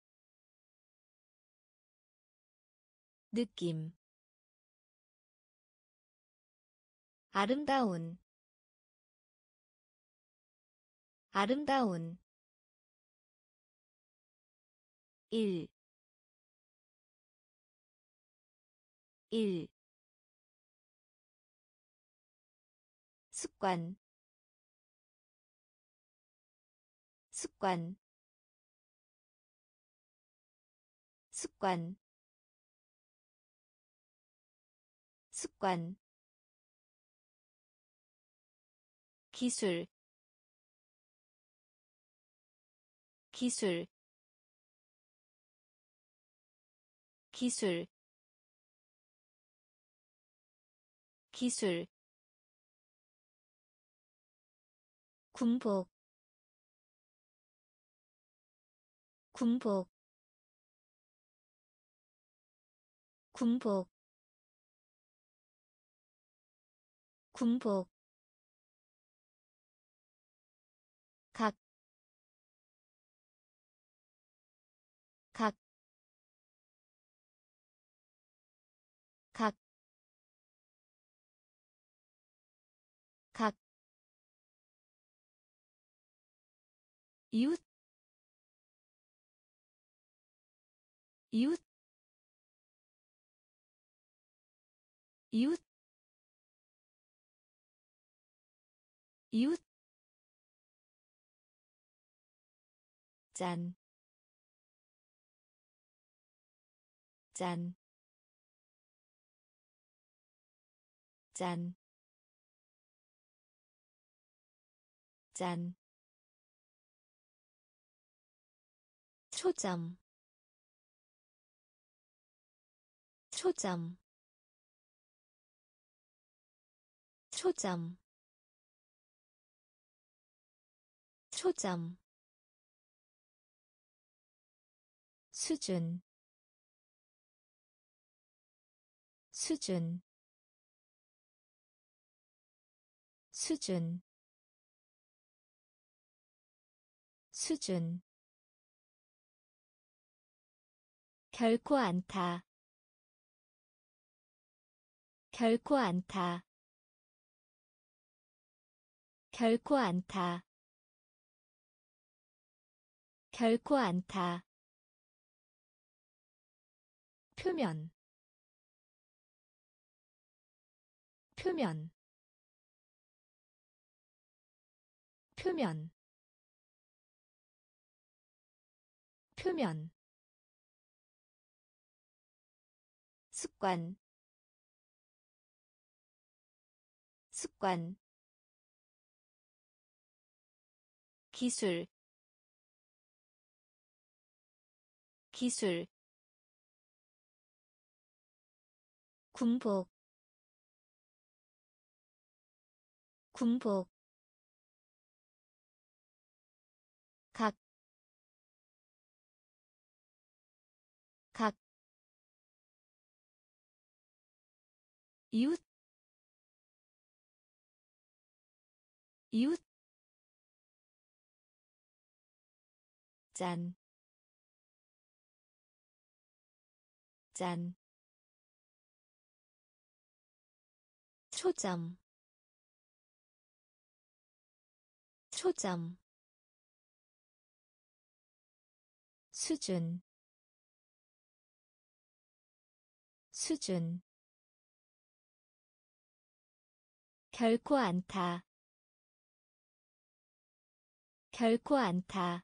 느낌. 아름다운, 아름다운. 일, 일. 습관, 습관, 습관, 습관. 기술, 기술, 기술, 기술. 군복, 군복, 군복, 군복. 각, 각, 각, 각. 이웃, 이웃, 이웃. 이웃 짠, 짠, 짠, 짠, 초점, 초점, 초점, 초점, 수준, 수준, 수준, 수준, 결코 않다, 결코 않다, 결코 않다, 결코 않다. 표면, 표면, 표면, 표면, 습관, 습관, 기술, 기술, 군복, 군복, 각, 각, 이웃, 이웃, 짠, 짠, 초점, 초점, 수준, 수준, 결코 않다, 결코 않다.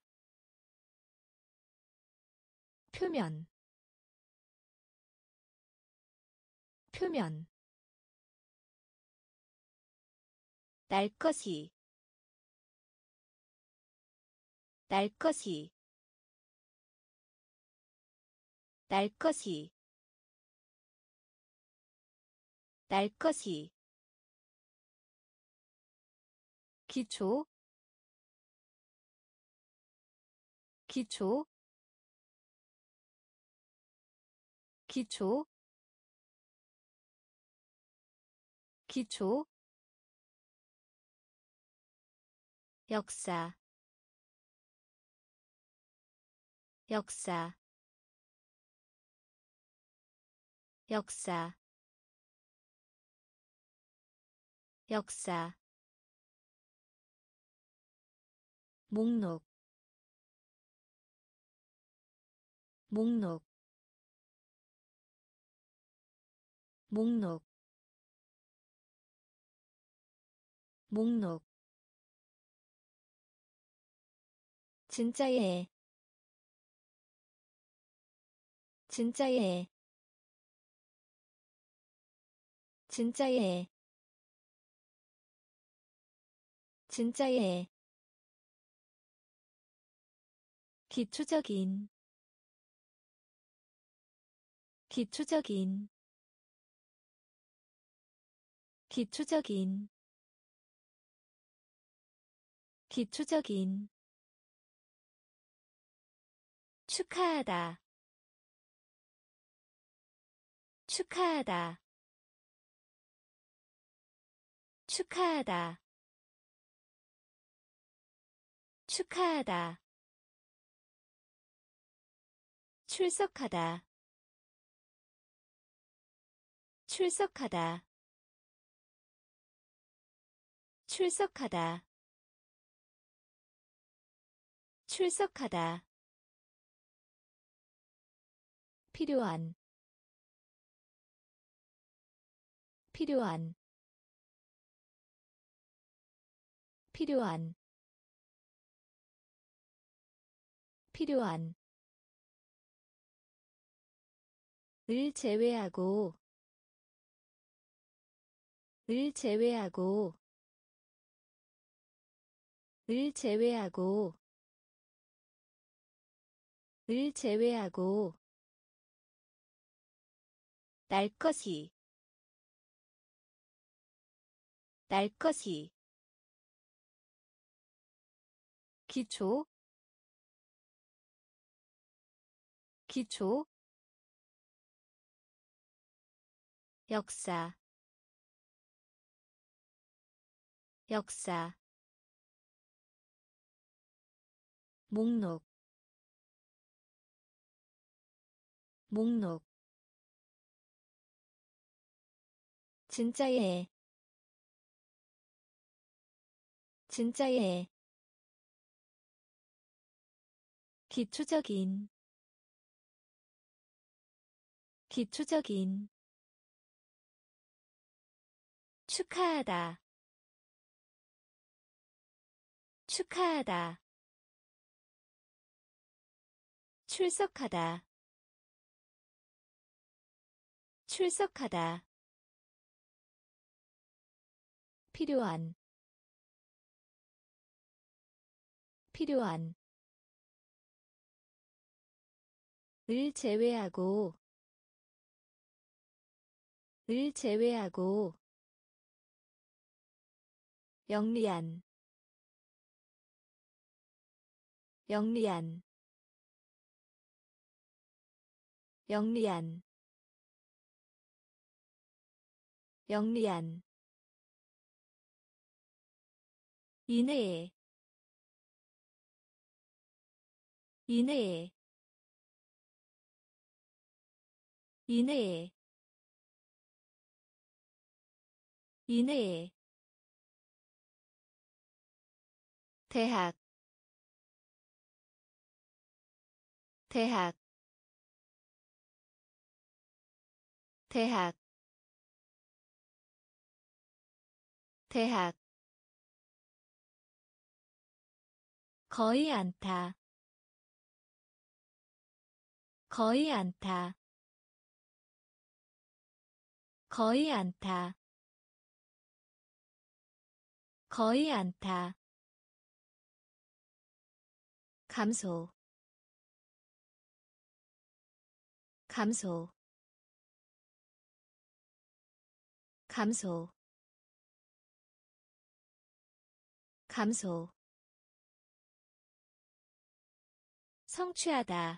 표면, 표면, 날것이, 날것이, 날것이, 날것이, 기초, 기초, 기초, 기초, 역사, 역사, 역사, 역사, 목록, 목록, 목록, 목록, 진짜예, 진짜예, 진짜예, 진짜예, 기초적인, 기초적인, 기초적인, 기초적인, 축하하다, 축하하다, 축하하다, 축하하다. 출석하다, 출석하다, 출석하다, 출석하다. 필요한, 필요한, 필요한 필요한 을 제외하고 을 제외하고 을 제외하고 을 제외하고 날 것이 날 것이 기초 기초 역사 역사 목록 목록 진짜예 진짜예 기초적인 기초적인 축하하다 축하하다 출석하다 출석하다 필요한 필요한 을 제외하고 을 제외하고 영리한 영리한 영리한 영리한 이내에 이내에 이내에 이내에 대학 대학 대학 대학 거의 않다 거의 않다 거의 않다 거의 않다 감소 감소 감소 감소 성취하다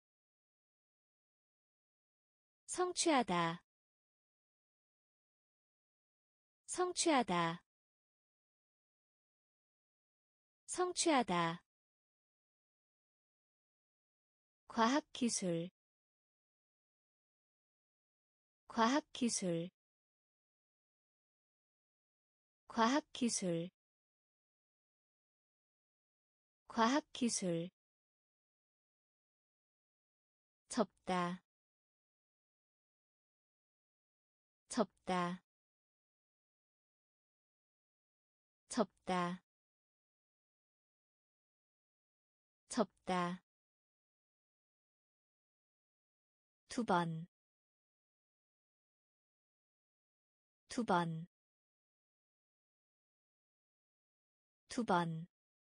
성취하다 성취하다 성취하다 과학기술 과학기술 과학기술 과학기술 접다 접다 접다 접다 두 번, 두 번, 두 번,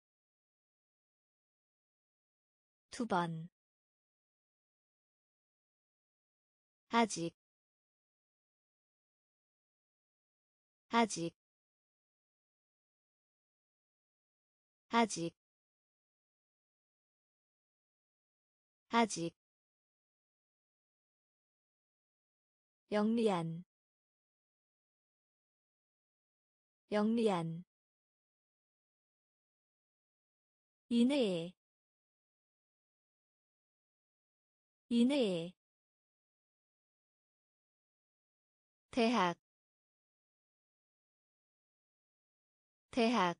두 번. 아직, 아직, 아직, 아직. 영리한, 영리한. 이내에, 이내에. 대학, 대학.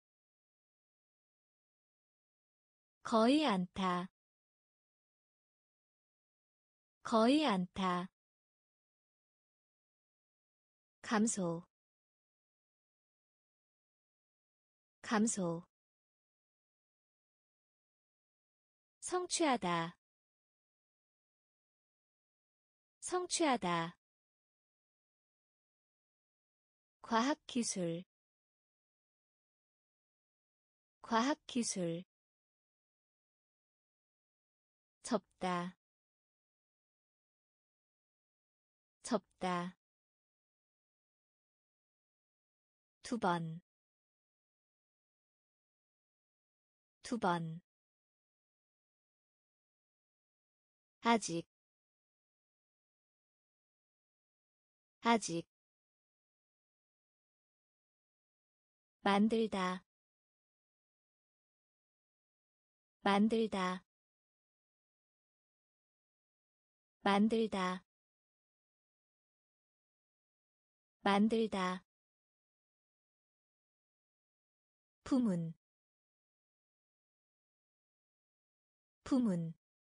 거의 않다, 거의 않다. 감소, 감소 성취하다 성취하다 과학기술 과학기술 접다 접다 두 번, 두 번. 아직, 아직. 만들다, 만들다, 만들다, 만들다. 부문, 부문,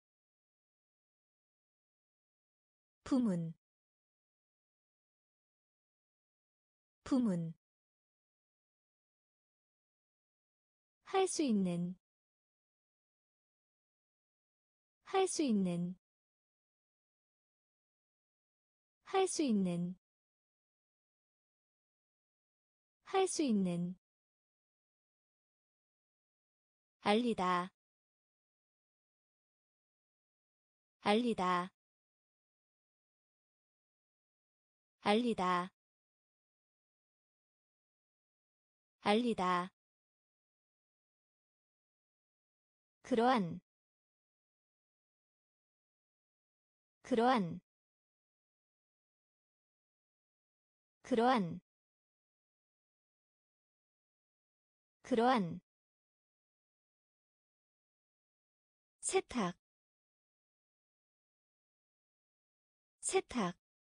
부문, 부문. 할 수 있는, 할 수 있는, 할 수 있는, 할 수 있는. 알리다, 알리다, 알리다, 알리다. 그러한, 그러한, 그러한, 그러한. 세탁, 세탁,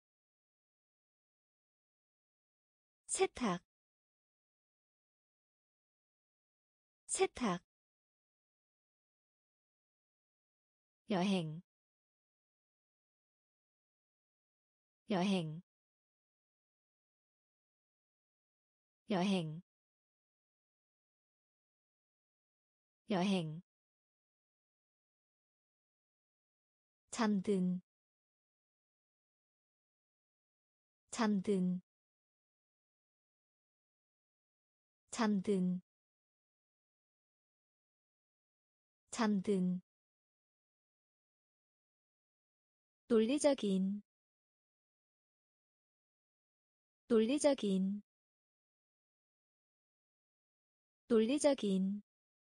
세탁, 세탁. 여행, 여행, 여행, 여행. 잠든, 잠든, 잠든, 잠든. 논리적인, 논리적인, 논리적인,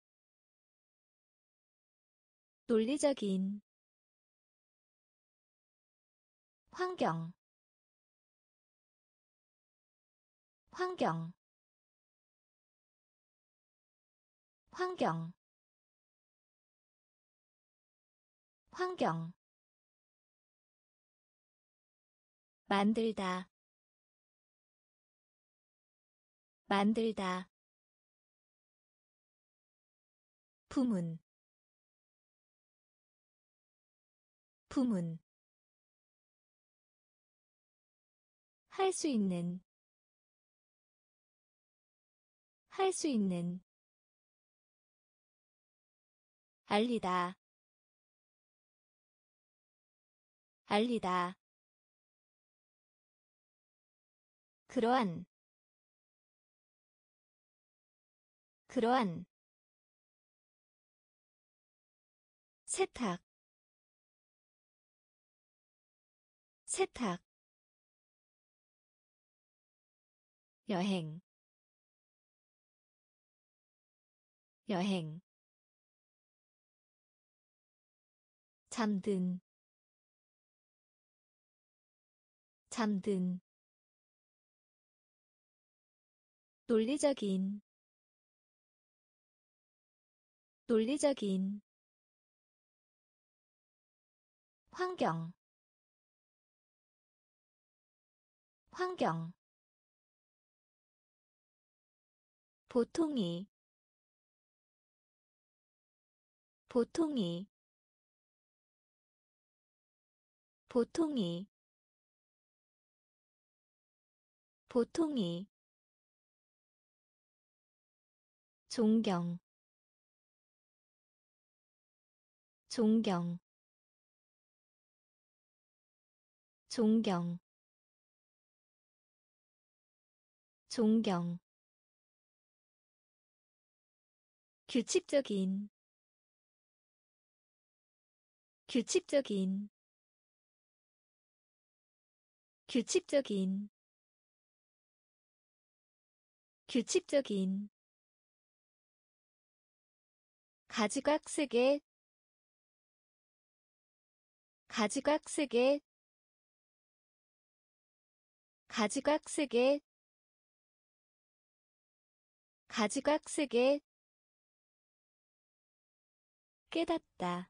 논리적인. 환경, 환경, 환경, 환경. 만들다, 만들다. 부문, 부문. 할 수 있는, 할 수 있는. 알리다, 알리다. 그러한, 그러한. 세탁, 세탁. 여행, 여행. 잠든, 잠든. 논리적인, 논리적인. 환경, 환경. 보통이, 보통이, 보통이, 보통이. 존경 존경 존경 존경 규칙적인 규칙적인 규칙적인 규칙적인 가지각색의 가지각색의 가지각색의 가지각색의 깨닫다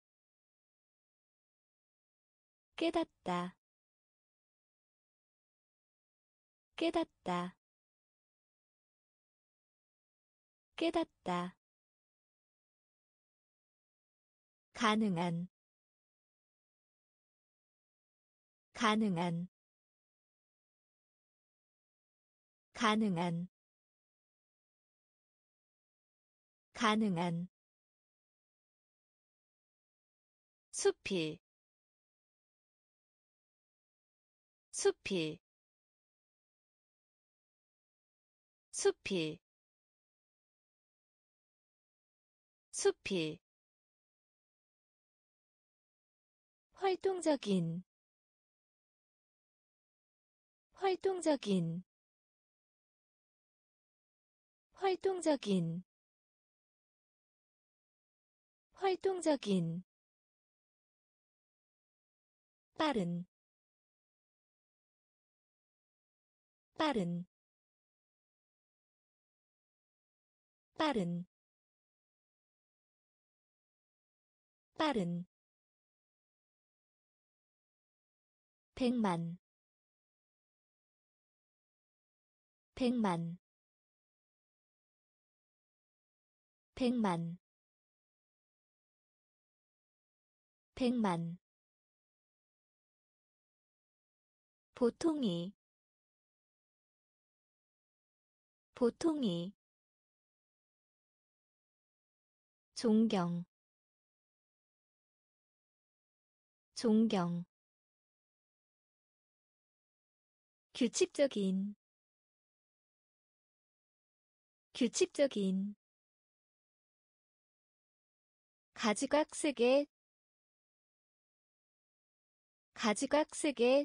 깨닫다 깨닫다 깨닫다 가능한 가능한 가능한 가능한 숲이 숲이 숲이 숲이 활동적인 활동적인 활동적인 활동적인 빠른 빠른 빠른 빠른 백만 백만 백만 백만 보통이 보통이 존경 존경 규칙적인 규칙적인 가지각색의 가지각색의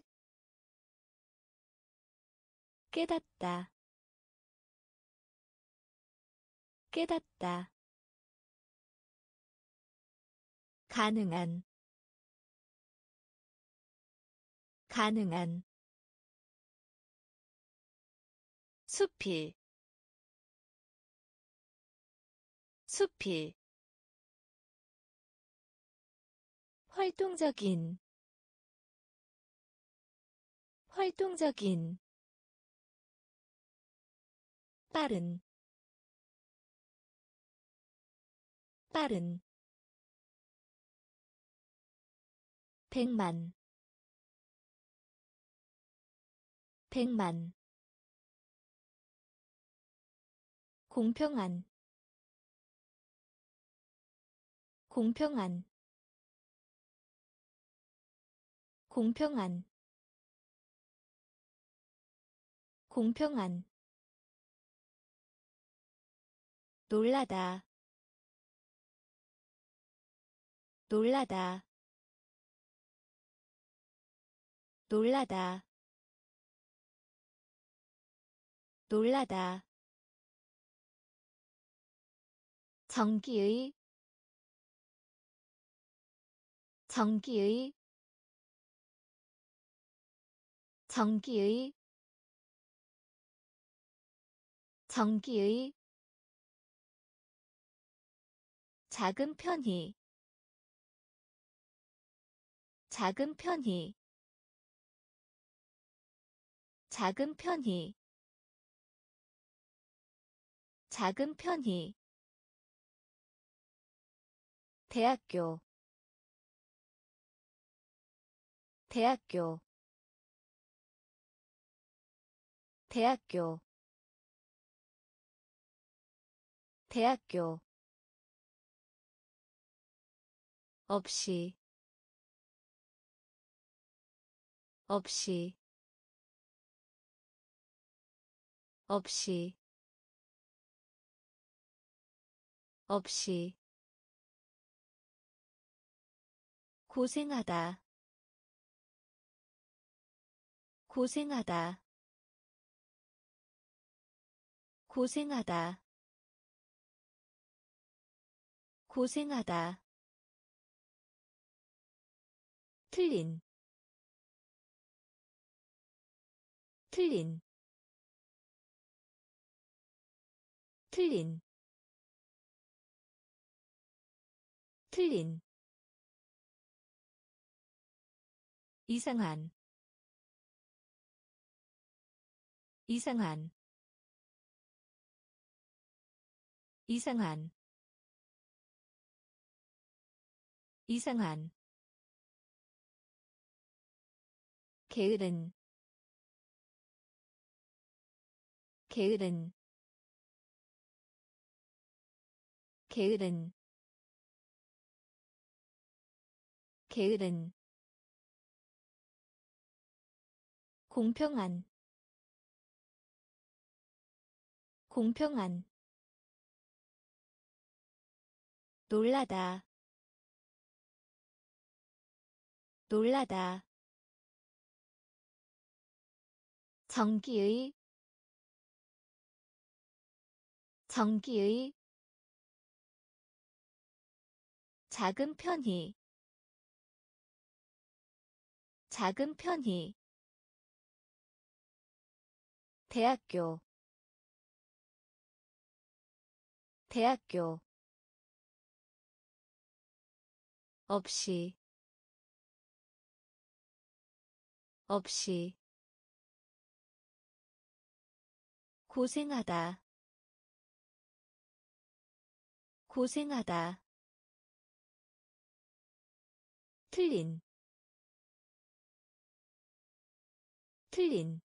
깨닫다 깨닫다 가능한 가능한 숲이 숲이 활동적인 활동적인 빠른 빠른 백만 백만 공평한 공평한 공평한 공평한 놀라다 놀라다 놀라다 놀라다 정기의 정기의 정기의 정기의 작은 편히 작은 편히 작은 편히 작은 편히 대학교 대학교 대학교 대학교 없이 없이 없이 없이 고생하다 고생하다 고생하다 고생하다 틀린 틀린 틀린 틀린 이상한 이상한 이상한 이상한 게으른 게으른 게으른 게으른 공평한 공평한 놀라다 놀라다 전기의 전기의 작은 편히 작은 편히 대학교 대학교 없이 없이 고생하다 고생하다 틀린 틀린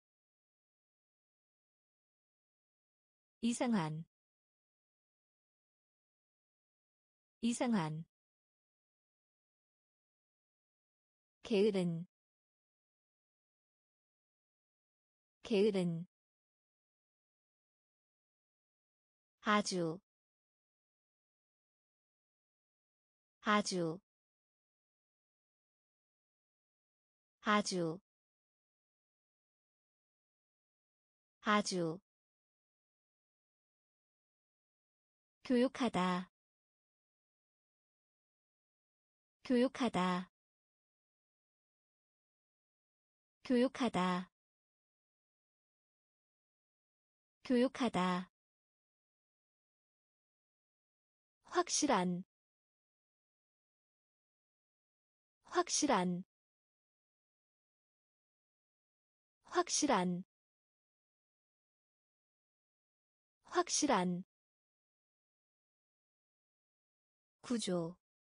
이상한 이상한 게으른 게으른 아주 아주 아주 아주 교육하다 교육하다 교육하다 교육하다 확실한 확실한 확실한 확실한 구조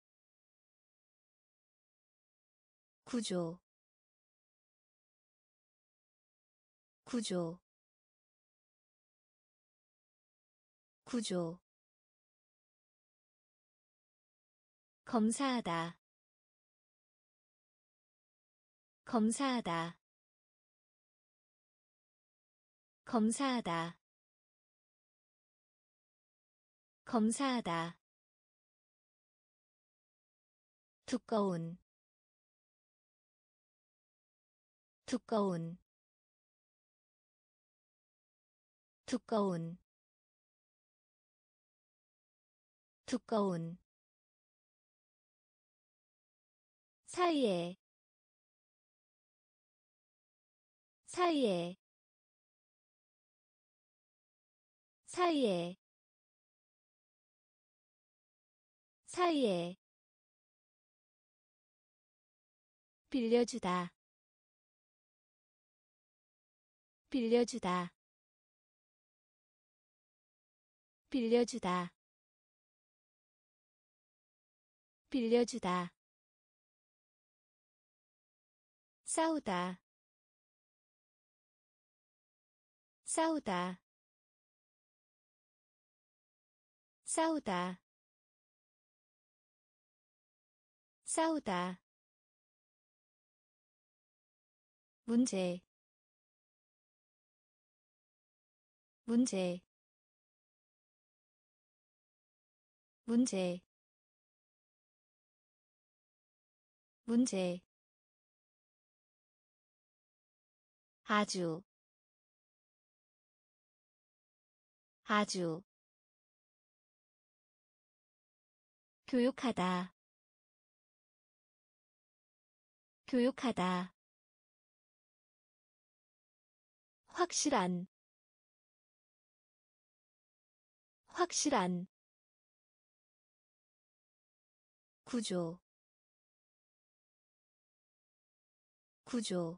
구조 구조 구조 검사하다 검사하다 검사하다 검사하다 두꺼운 두꺼운 두꺼운 두꺼운 사이에 사이에 사이에 사이에 빌려주다 빌려주다 빌려주다 빌려주다 싸우다 싸우다 싸우다 싸우다 문제 문제 문제 문제 아주 아주 교육하다 교육하다 확실한 확실한 구조 구조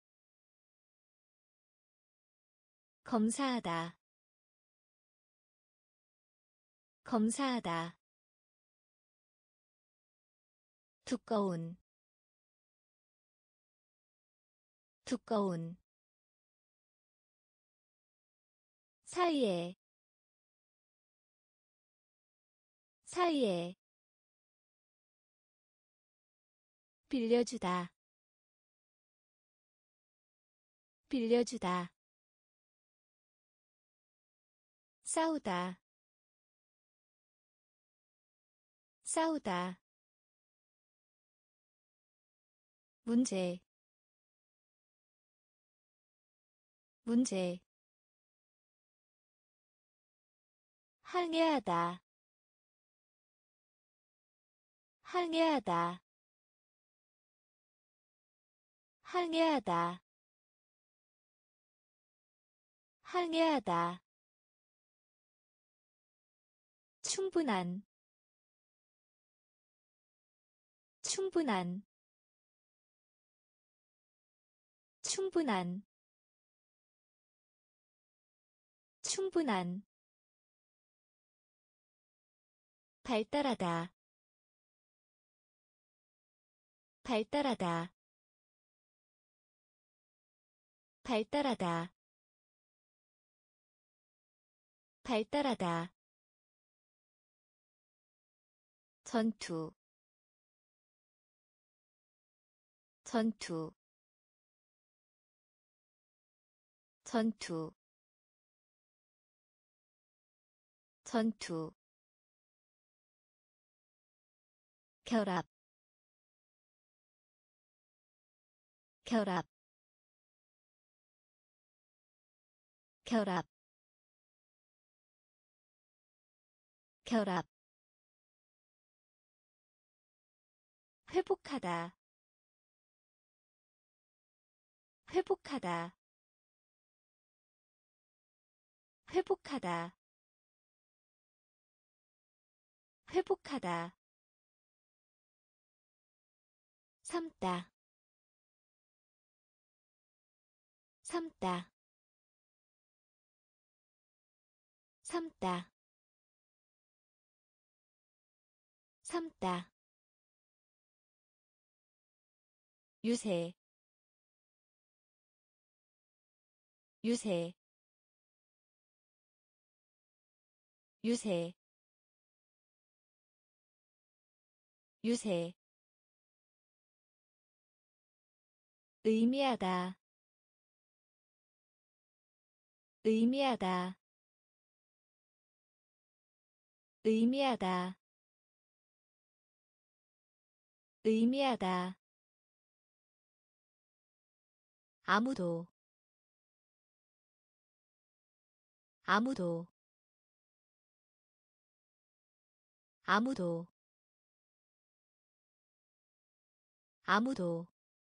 검사하다 검사하다 두꺼운 두꺼운 사이에 사이에 빌려주다 빌려주다 싸우다 싸우다 문제 문제 항해하다 항해하다 항해하다 항해하다 충분한 충분한 충분한 충분한 발달하다 발달하다 발달하다 발달하다 전투 전투 전투 전투 결합 결합 결합 결합 회복하다 회복하다 회복하다 회복하다 삼다 삼다 삼다 삼다 유세 유세 유세 유세 의미하다 의미하다 의미하다 의미하다 아무도 아무도 아무도 아무도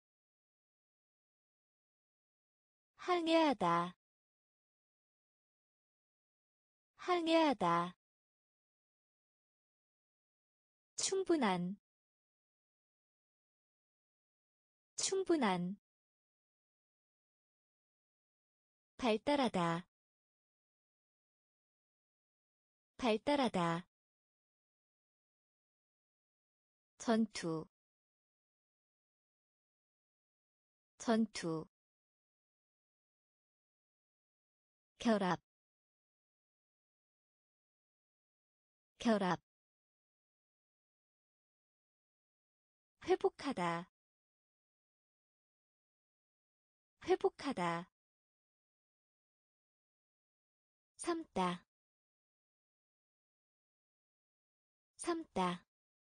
항해하다 항해하다 충분한 충분한 발달하다 발달하다 전투 전투 결합 결합 회복하다 회복하다 삶다 삶다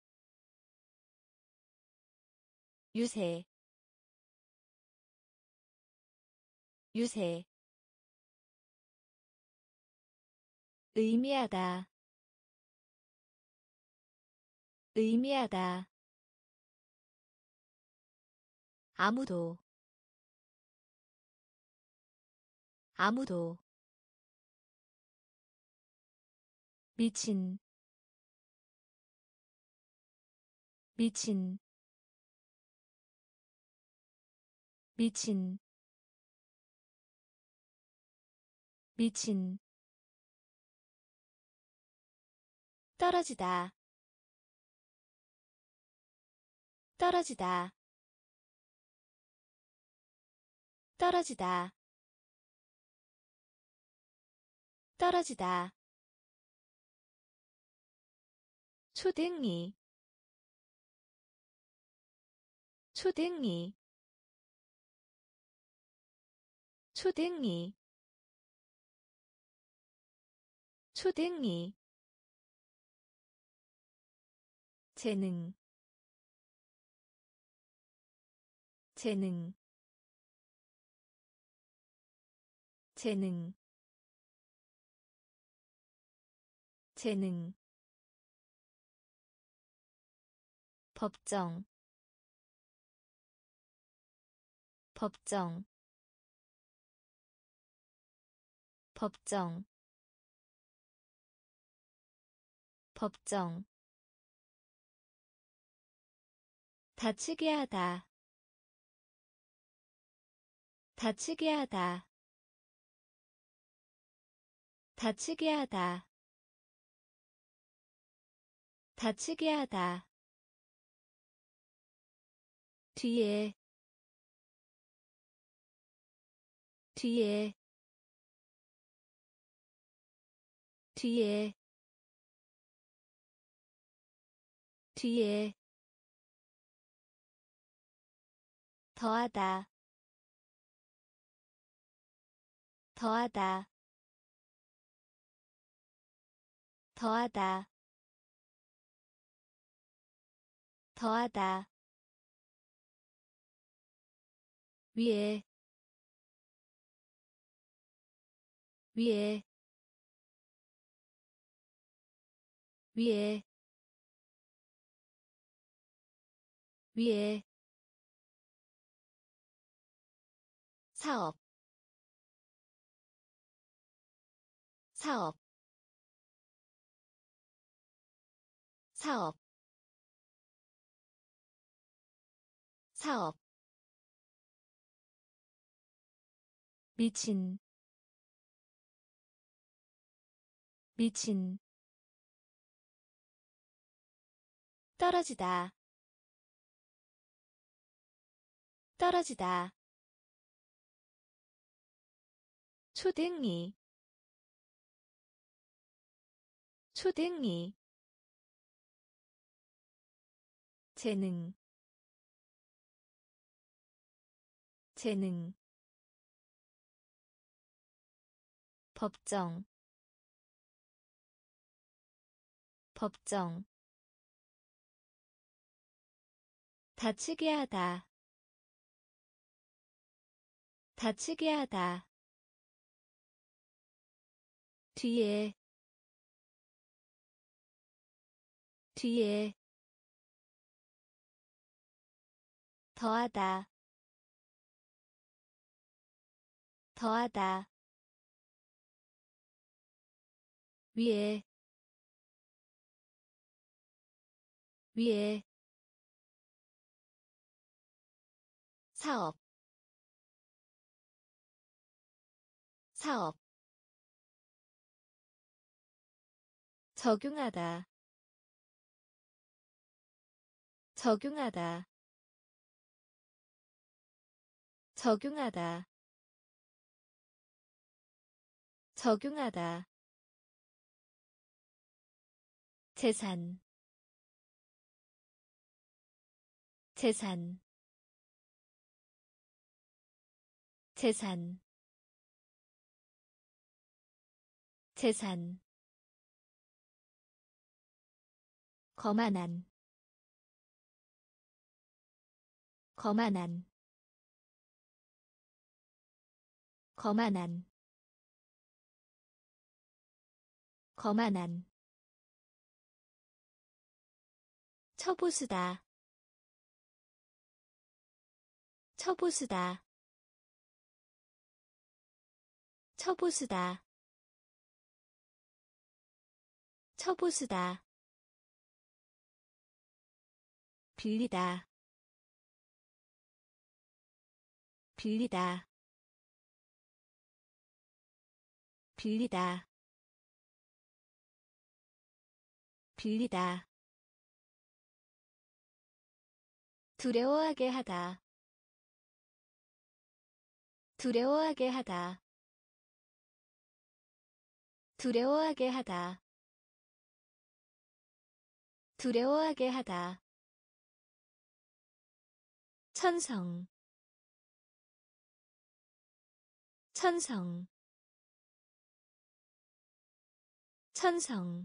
유세 유세 의미하다 의미하다 아무도 아무도 미친 미친 미친 미친 떨어지다 떨어지다 떨어지다 떨어지다 초등이 초등이 초등이 초등이 재능 재능 재능 재능 법정 법정 법정 법정 다치게 하다 다치게 하다 다치게 하다 다치게 하다 뒤에 뒤에 뒤에 뒤에 더하다 더하다 더하다 더하다 위에 위에 위에 위에 사업 사업 사업 사업 미친 미친 떨어지다 떨어지다 초등이 초등이 재능 재능 법정 법정 다치게 하다 다치게 하다 뒤에 뒤에 더하다 더하다 위에 위에 사업 사업 적용하다 적용하다 적용하다 적용하다 재산 재산 재산 재산 거만한 거만한 거만한 거만한 처부수다 처부수다 처부수다 처부수다 빌리다 빌리다 빌리다 빌리다 두려워하게 하다 두려워하게 하다 두려워하게 하다 두려워하게 하다 천성 천성 천성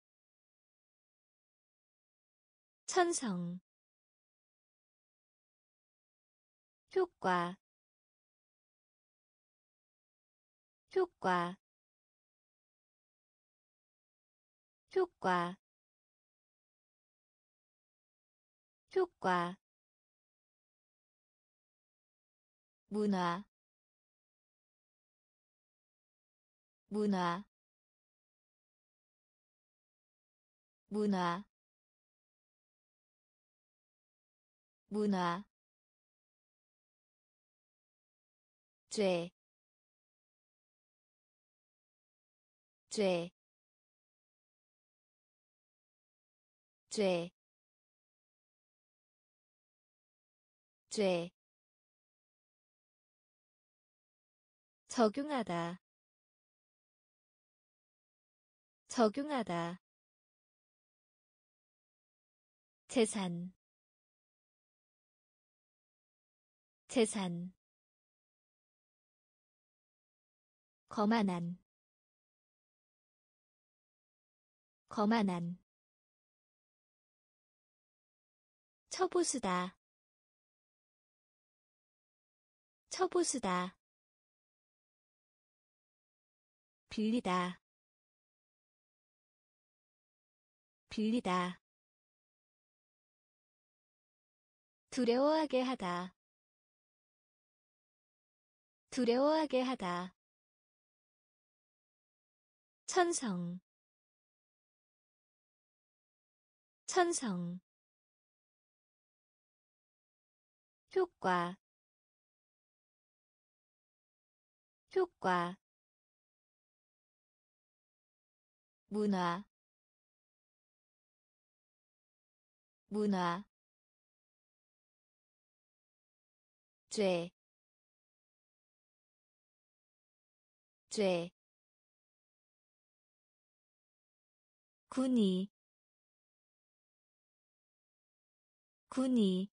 천성 효과 효과 효과 효과 문화 문화 문화 문화 죄, 죄, 죄, 죄, 적용하다, 적용하다, 재산, 재산, 거만한, 거만한, 처부수다, 처부수다, 빌리다, 빌리다, 두려워하게 하다, 두려워하게 하다, 천성, 천성, 효과, 효과, 문화, 문화, 죄, 죄, 군이, 군이,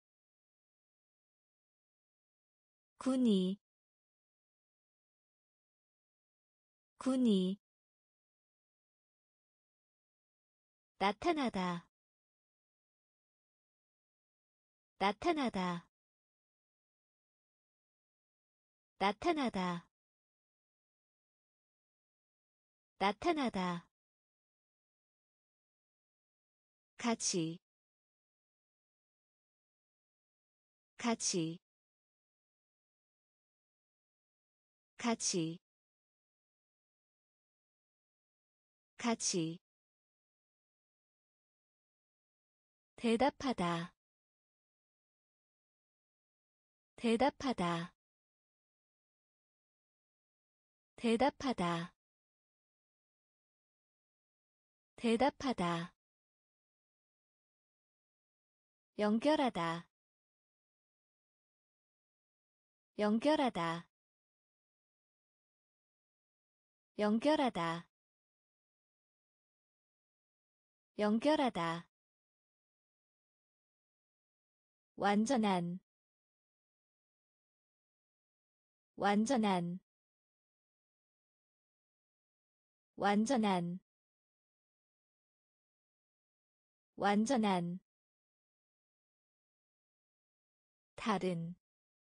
군이, 군이, 나타나다, 나타나다, 나타나다, 나타나다, 같이, 같이, 같이, 같이, 대답하다, 대답하다, 대답하다, 대답하다, 연결하다, 연결하다, 연결하다, 연결하다. 완전한 완전한 완전한 완전한 다른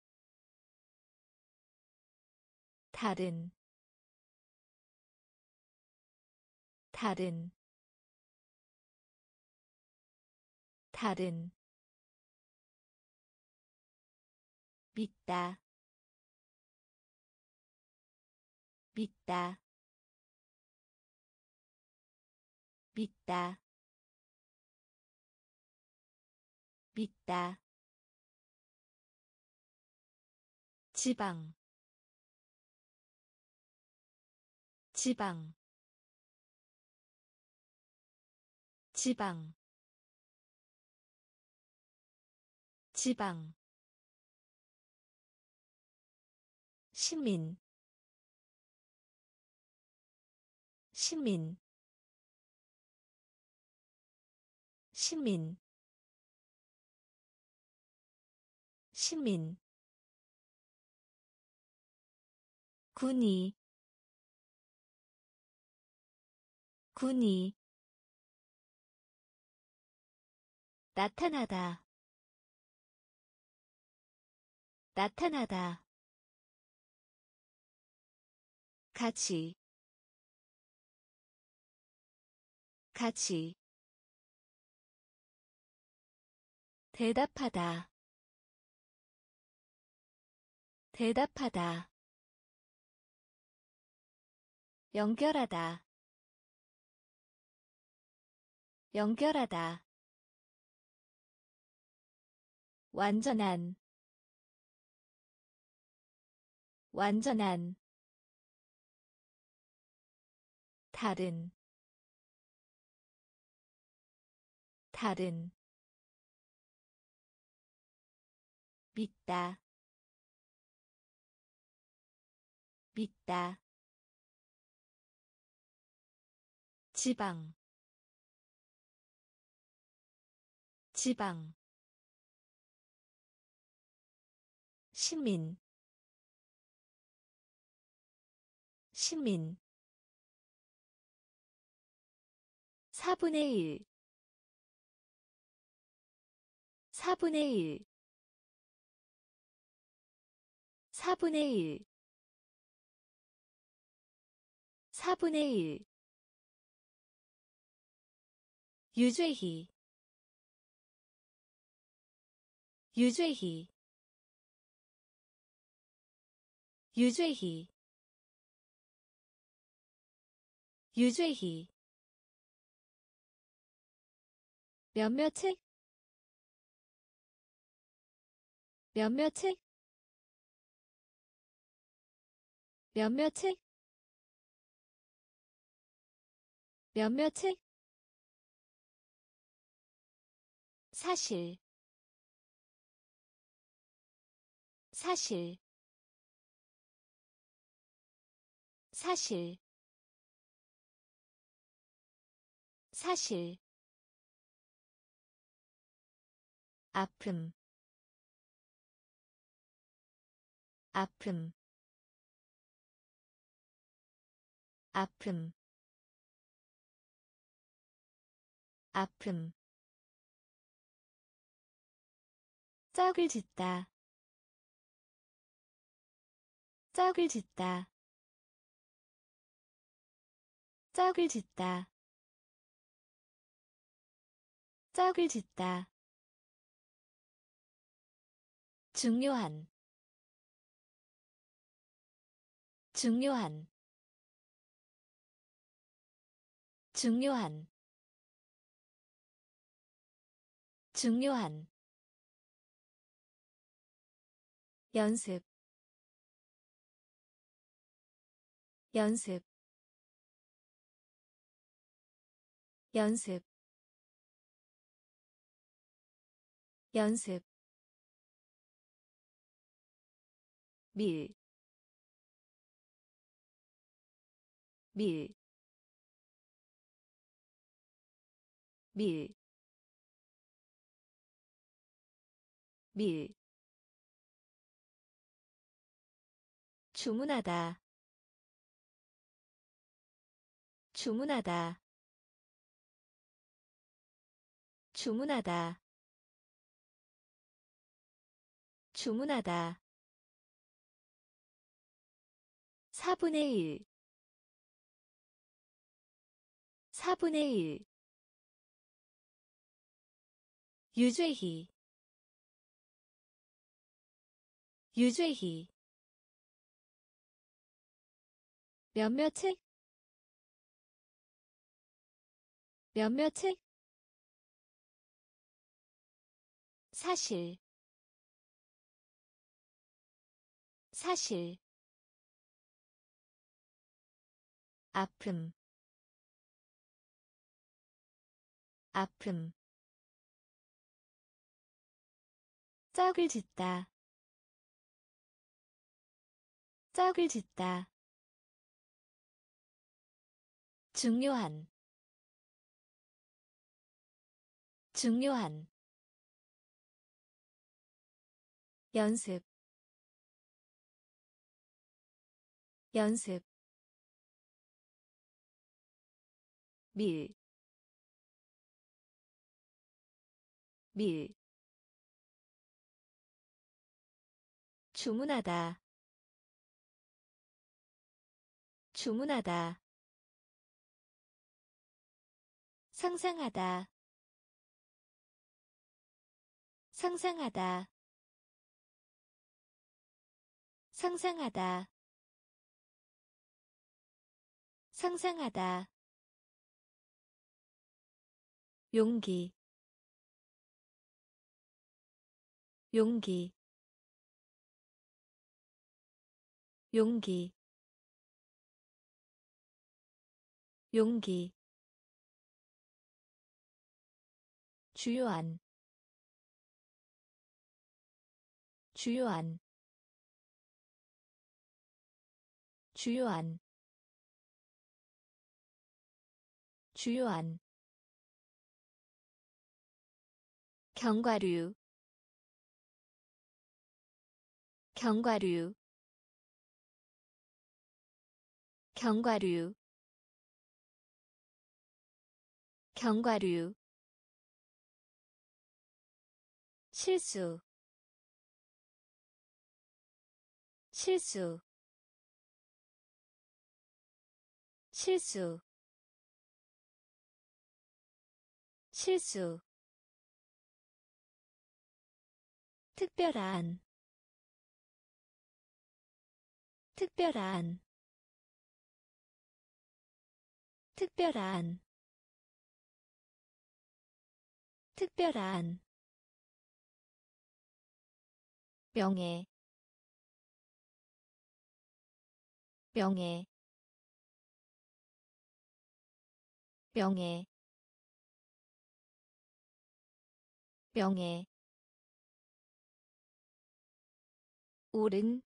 다른 다른 다른 믿다 믿다 믿다 믿다 지방 지방 지방 지방 시민 시민 시민 시민 군이 군이 나타나다 나타나다 같이 같이 대답하다 대답하다 연결하다 연결하다 완전한 완전한 다른 다른 믿다 믿다 지방 지방 시민 시민 사분의 일 사분의 일 사분의 일 사분의 일 유죄희 유죄희 유죄희 유죄희 몇몇의 몇몇의 몇몇의 몇몇의 사실 사실 사실 사실 아픔 아픔 아픔 아픔 짝을 짓다 짝을 짓다 짝을 짓다 짝을 짓다 중요한 중요한 중요한 중요한 연습 연습 연습 연습 밀, 밀, 밀, 밀, 주문하다, 주문하다, 주문하다, 주문하다. 사분의 일, 사분의 일. 유죄히, 유죄히. 몇몇의, 몇몇의. 사실, 사실. 아픔, 아픔. 짝을 짓다, 짝을 짓다. 중요한, 중요한. 연습, 연습. 밀, 밀. 주문하다, 주문하다. 상상하다, 상상하다, 상상하다, 상상하다. 용기, 용기, 용기, 용기. 주요한, 주요한, 주요한, 주요한. 견과류, 견과류, 견과류, 견과류. 실수, 실수, 실수, 실수. 특별한, 특별한, 특별한, 특별한. 명예, 명예, 명예, 명예. 오른,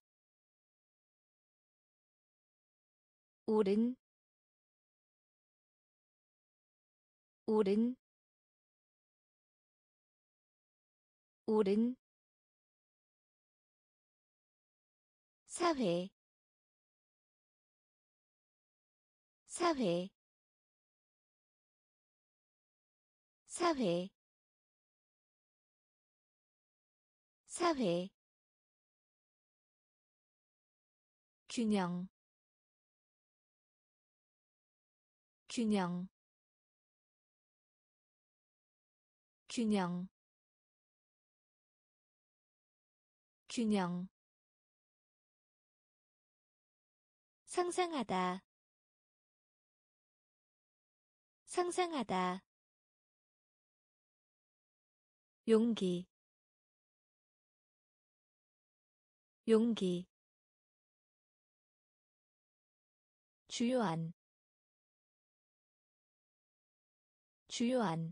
오른, 오른, 오른. 사회, 사회, 사회, 사회. 균형, 균형, 균형, 균형. 상상하다, 상상하다. 용기, 용기. 주요한, 주요한.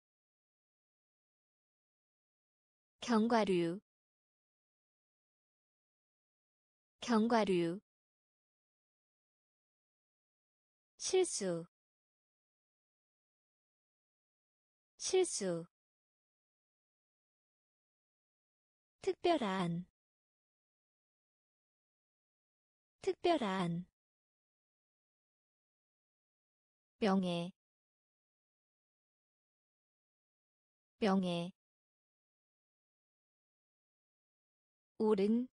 견과류, 견과류. 실수, 실수 특별한 특별한 명예 명예 옳은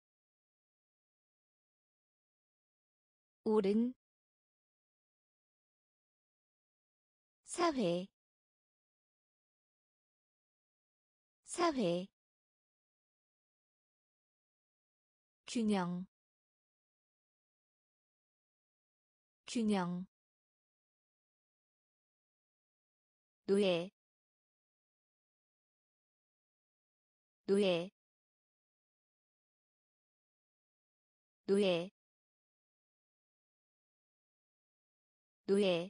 옳은 사회 사회 균형 균형 노예 노예 노예 노예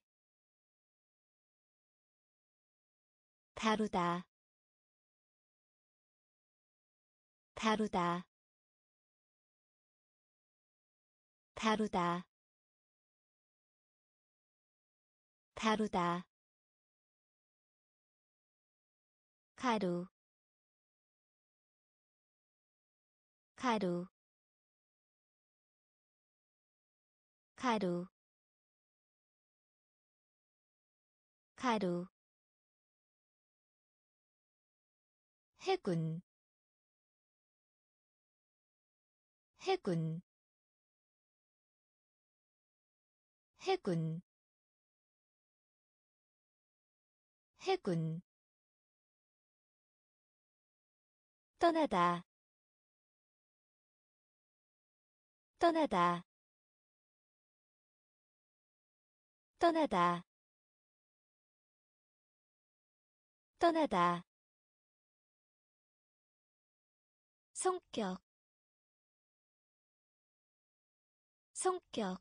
다루다 다루다 다루다 다루다 가루 가루 가루 가루 해군 해군 해군 해군 떠나다 떠나다 떠나다 떠나다 성격 성격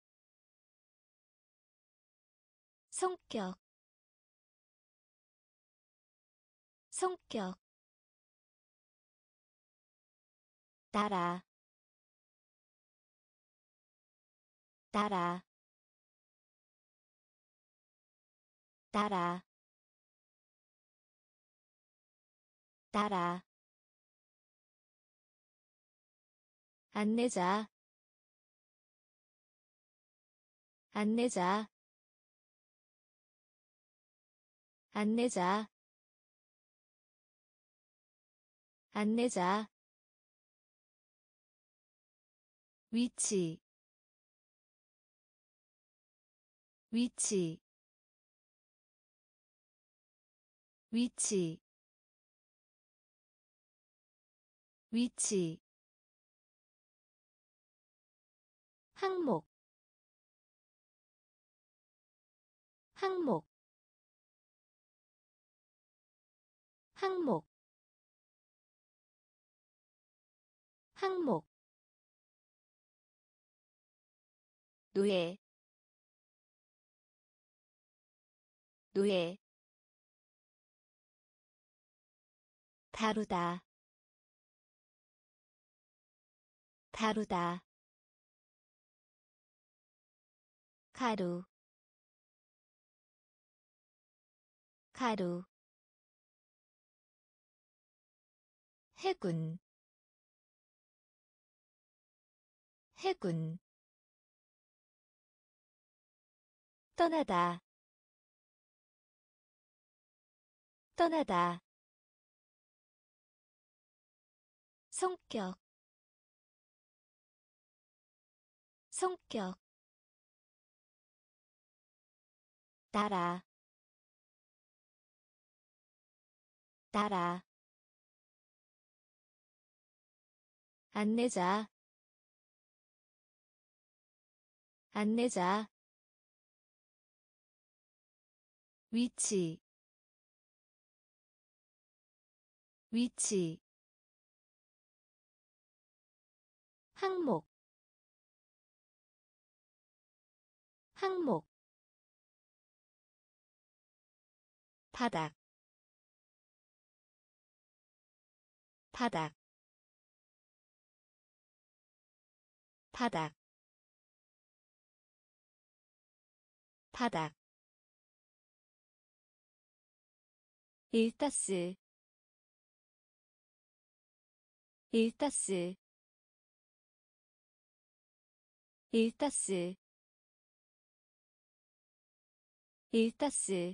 성격 성격 따라 따라 따라 따라 안내자 안내자 안내자 안내자 위치 위치 위치 위치 항목 항목 항목 항목 노예 노예 다루다 다루다 가루 가루 해군 해군 떠나다 떠나다 성격 성격 따라 따라 안내자 안내자 위치 위치 항목 항목 바닥 바닥 바닥 바닥 일타스 일타스 일타스 일타스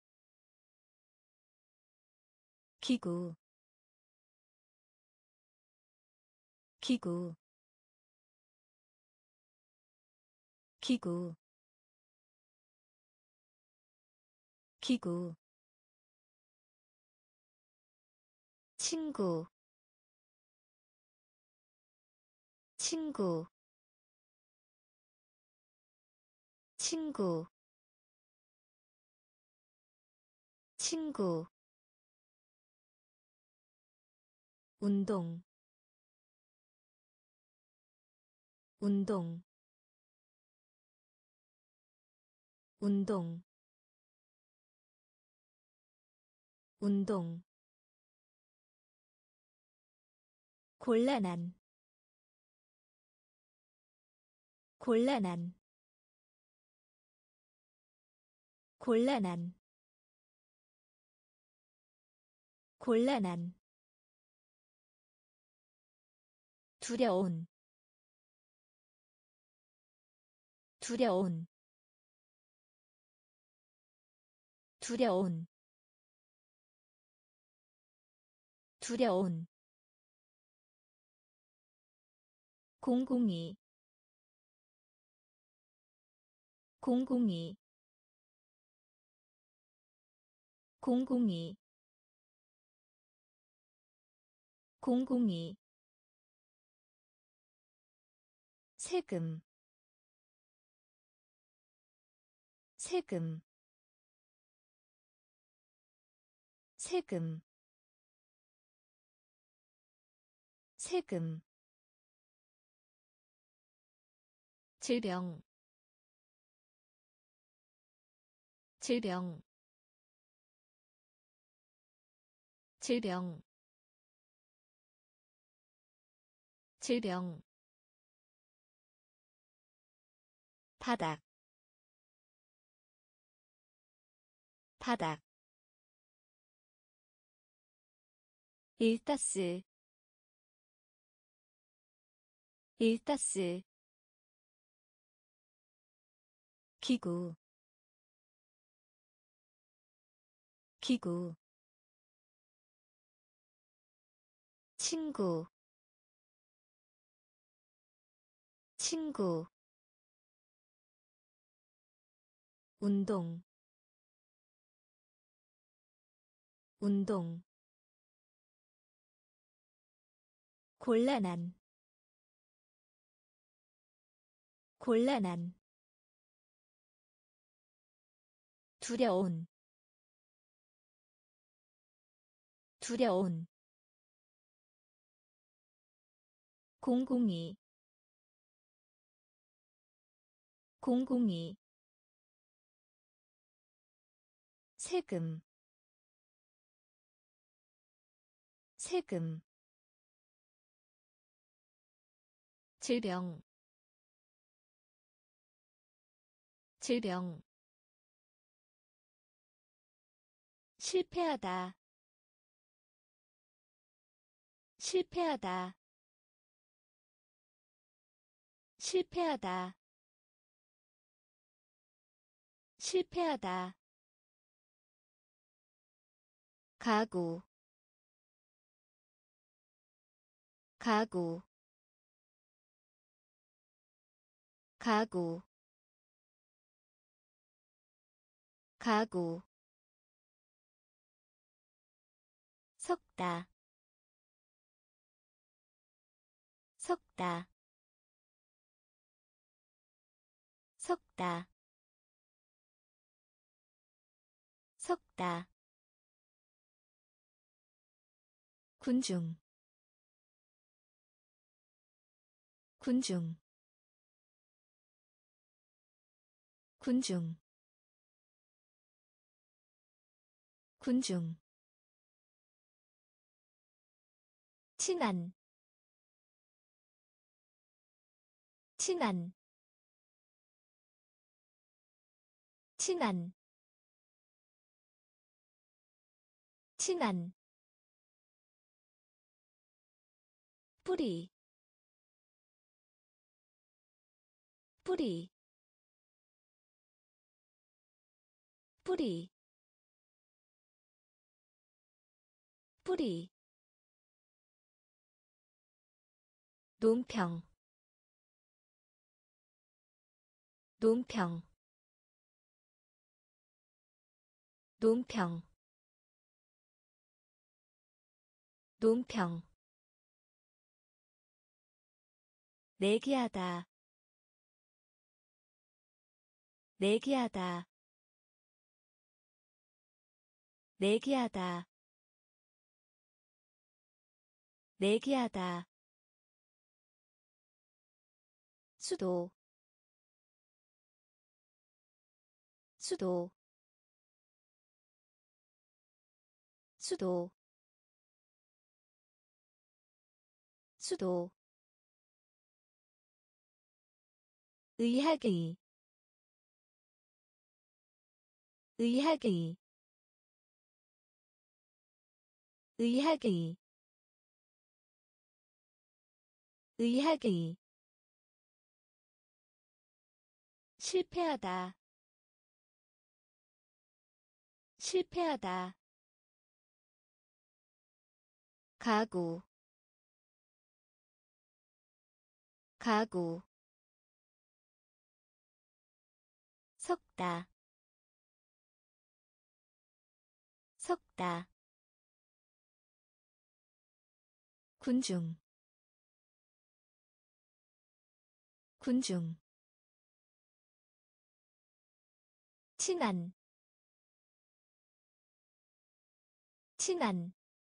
기구 기구 기구 기구 친구 친구 친구 친구 운동 운동 운동 운동 곤란한 곤란한 곤란한 곤란한 두려운 두려운 두려운 두려운 공공이 공공이 공공이 공공이 세금 세금 세금 세금 질병 질병 질병 질병 바닥 바닥 일타스 일타스 기구 기구 친구 친구 운동 운동 곤란한 곤란한 두려운 두려운 공공이 공공이 세금 세금 질병 질병 실패하다 실패하다 실패하다 실패하다 가구 가구 가구 가구 섞다 섞다 섞다 섞다 군중 군중 군중 군중 친한 친한 친한 친한 뿌리 뿌리 뿌리 뿌리 논평 논평 논평 논평 내기하다 내기하다 내기하다 내기하다 수도 수도 수도 수도 의학의 의학의 의학의 의학의 실패하다 실패하다 가구 가구 섞다 섞다 군중 군중 친한 친한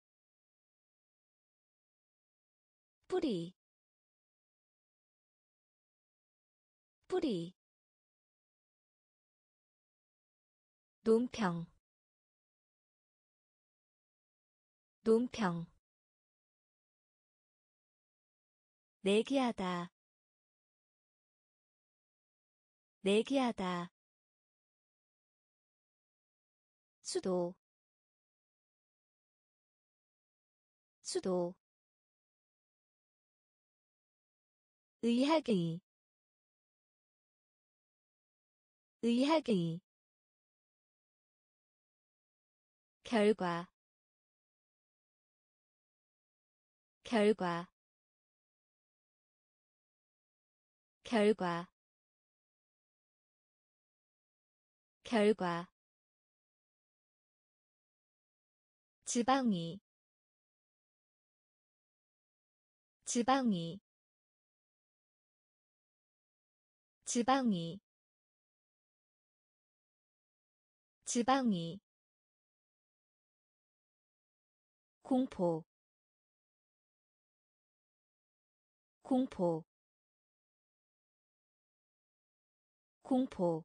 뿌리 뿌리 논평 논평 내기하다 내기하다 수도 수도 의학의 의학의 결과 결과 결과 결과 지방이 지방이 지방이 지방이 공포 공포 공포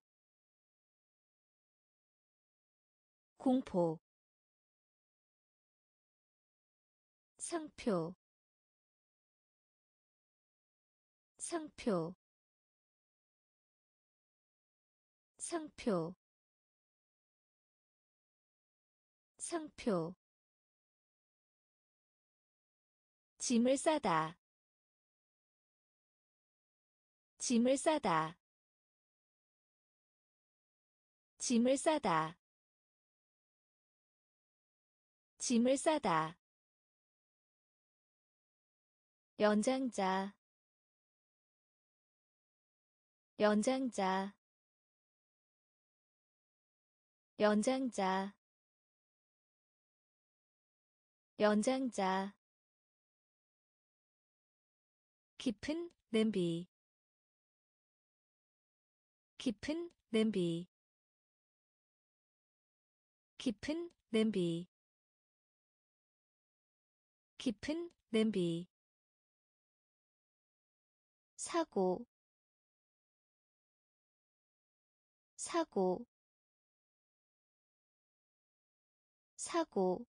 공포 상표 상표 상표 상표 짐을 싸다 짐을 싸다 짐을 싸다 짐을 싸다 연장자 연장자 연장자 연장자 깊은 냄비 깊은 냄비 깊은 냄비 깊은 냄비 사고 사고 사고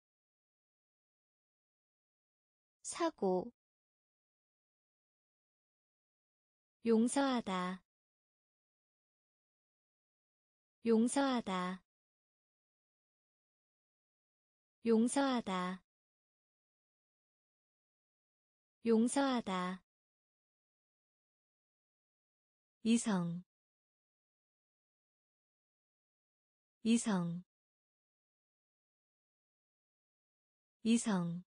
사고 용서하다 용서하다 용서하다 용서하다 이성 이성 이성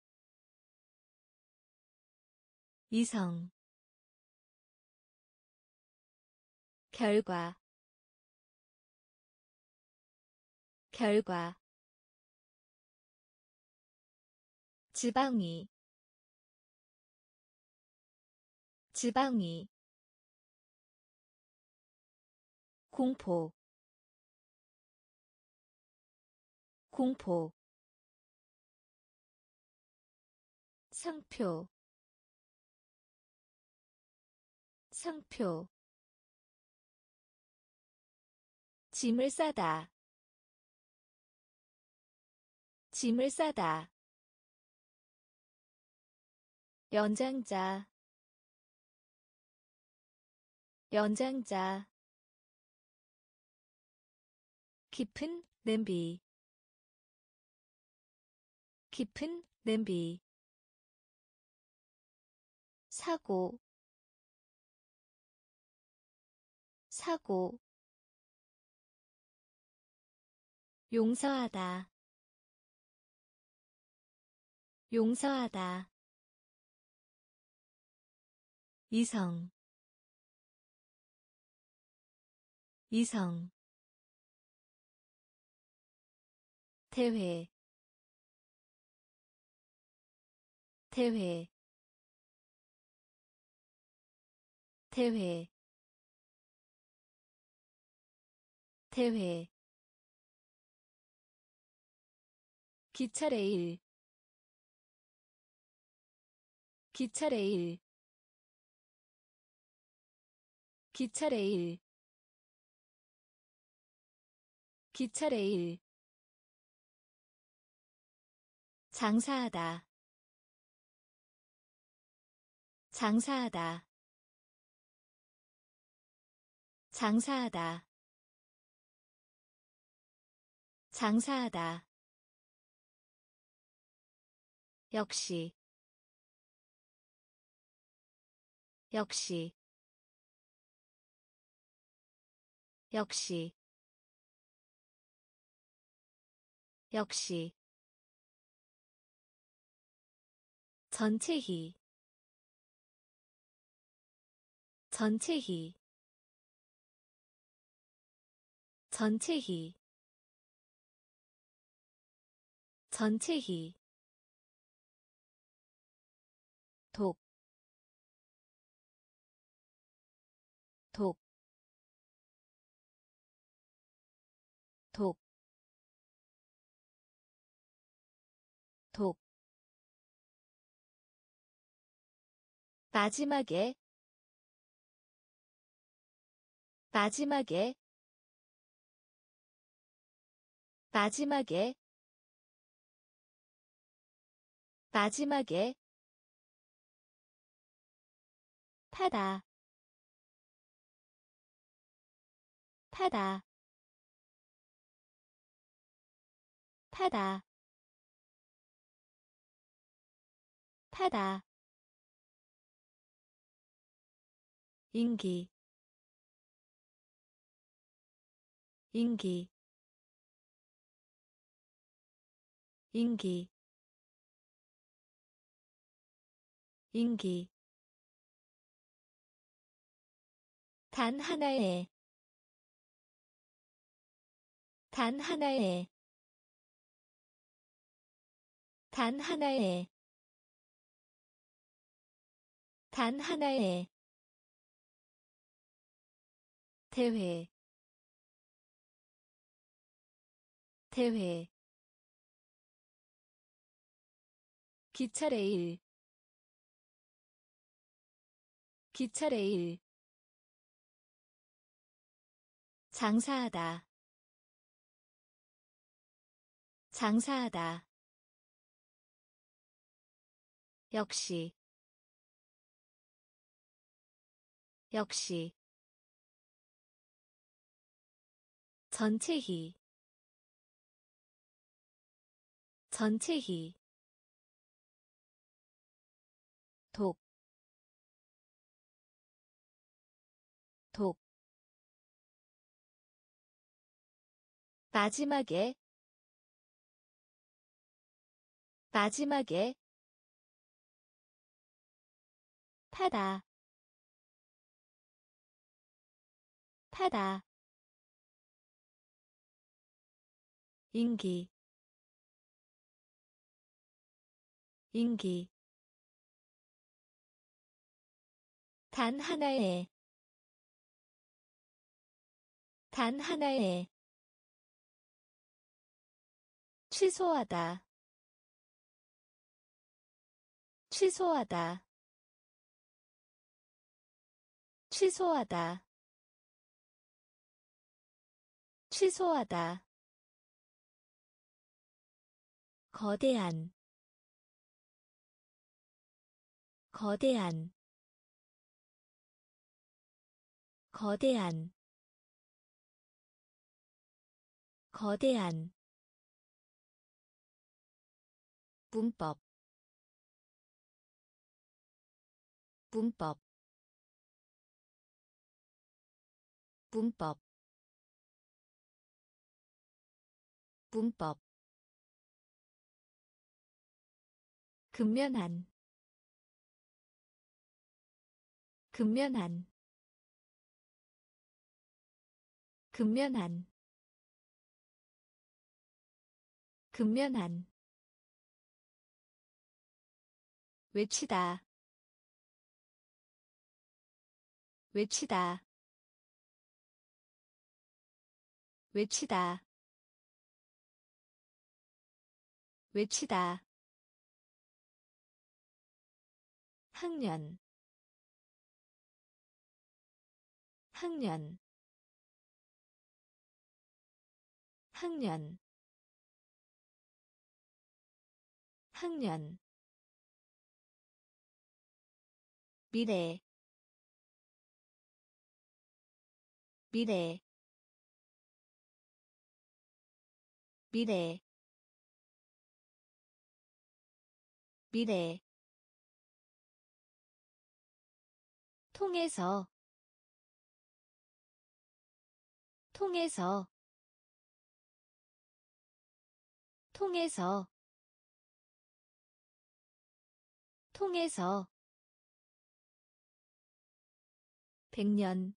이성 결과 결과 지방이 지방이 공포 공포 상표 상표 짐을 싸다 짐을 싸다 연장자 연장자 깊은 냄비 깊은 냄비 사고 사고 용서하다 용서하다 이성 이성 대회 대회 대회 대회 기차레일 기차레일 기차레일 기차레일 장사하다 장사하다 장사하다 장사하다 역시 역시 역시 역시 전체히 전체히 전체히 전체히 독, 독, 독, 독. 마지막에, 마지막에, 마지막에, 마지막에, 타다, 타다, 타다, 타다. 인기, 인기, 인기, 인기. 단 하나의, 단 하나의, 단 하나의, 단 하나의. 대회, 대회. 기차레일, 기차레일. 장사하다, 장사하다. 역시, 역시. 전체히, 전체히 독, 독 마지막에 마지막에 타다 타다 인기 인기 단 하나의 단 하나의 취소하다 취소하다 취소하다 취소하다 거대한 거대한 거대한 거대한 문법 문법 문법 문법 근면한 근면한 근면한 근면한 외치다 외치다 외치다 외치다 학년 학년 학년 학년 미래 미래 미래 미래 통해서 통해서 통해서 통해서 백년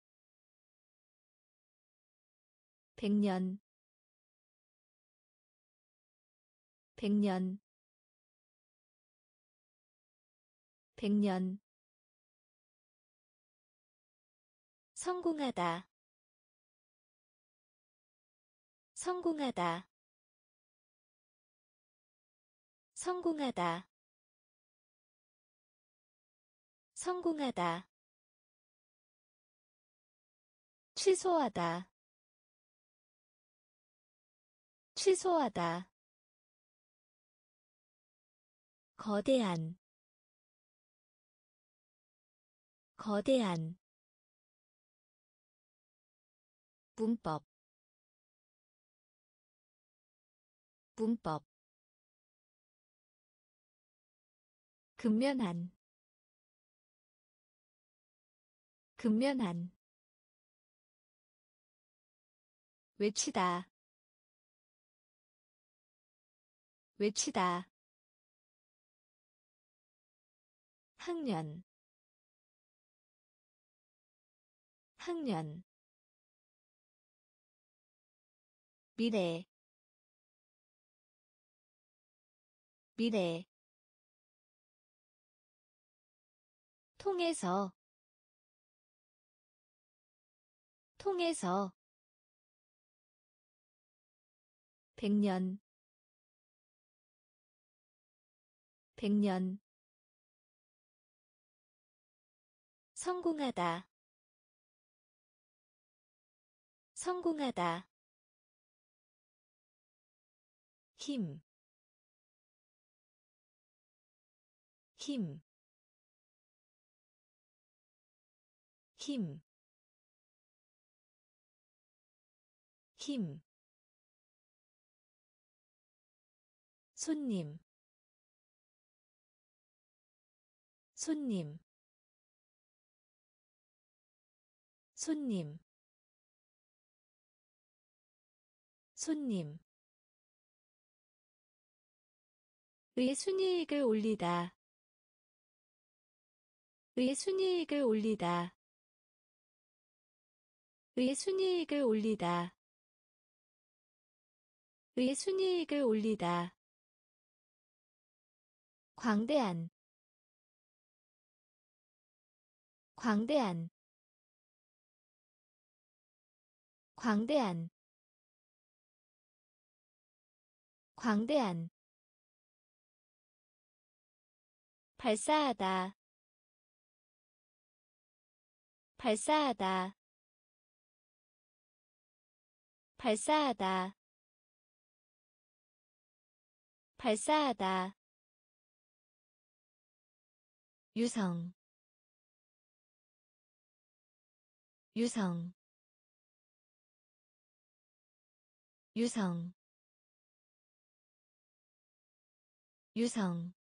백년 백년 백년 성공하다 성공하다 성공하다 성공하다 취소하다 취소하다 거대한 거대한 문법 문법 근면한 근면한 외치다 외치다 학년 학년 미래 미래 통해서 통해서 백년 백년 성공하다 성공하다 힘, 힘, 힘, 힘, 손님, 손님, 손님, 손님. 의 순이익을 올리다, 의 순이익을 올리다, 의 순이익을 올리다, 의 순이익을 올리다. 광대한, 광대한, 광대한, 광대한. 발사하다, 발사하다, 발사하다, 발사하다. 유성, 유성, 유성, 유성.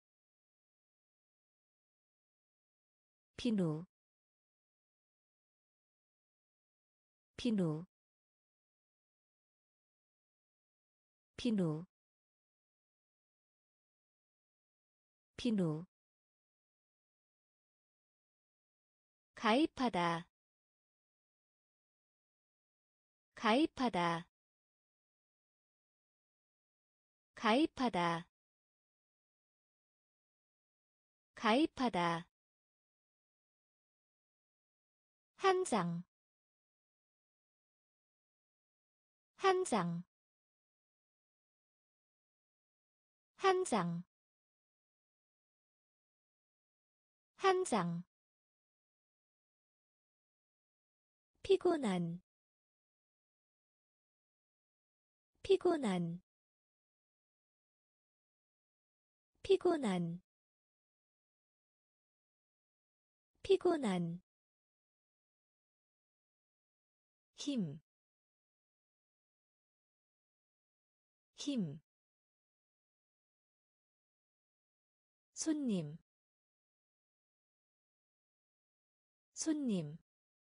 비누, 비누, 비누, 비누. 가입하다, 가입하다, 가입하다, 가입하다. 한 장, 한 장, 한 장, 한 장. 피곤한, 피곤한, 피곤한, 피곤한. 힘, 힘. 손님, 손님.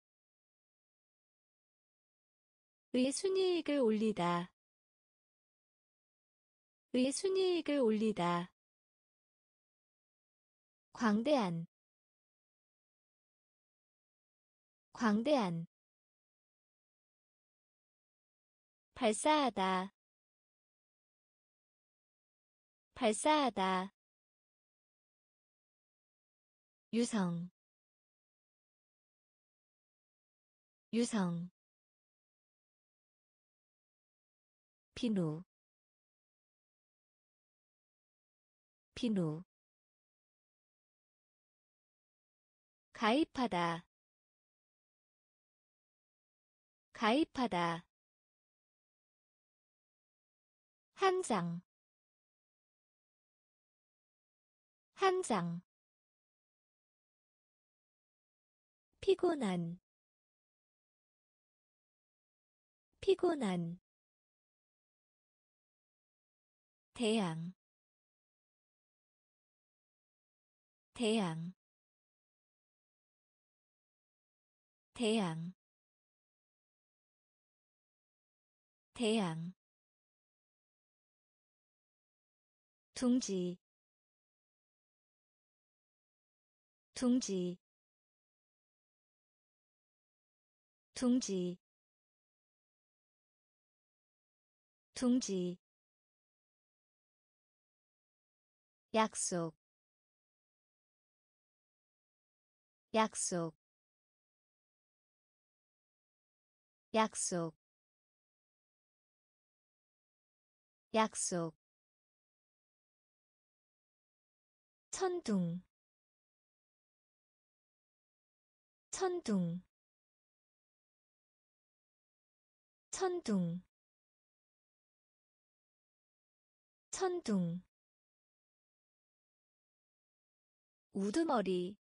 의 순이익을 올리다, 의 순이익을 올리다. 광대한, 광대한. 발사하다, 발사하다. 유성, 유성. 비누, 비누. 가입하다, 가입하다. 한 장, 한 장. 피곤한, 피곤한. 태양, 태양, 태양, 태양. 둥지, 둥지, 둥지, 둥지. 약속, 약속, 약속, 약속. 천둥, 천둥, 천둥, 천둥. 우두머리,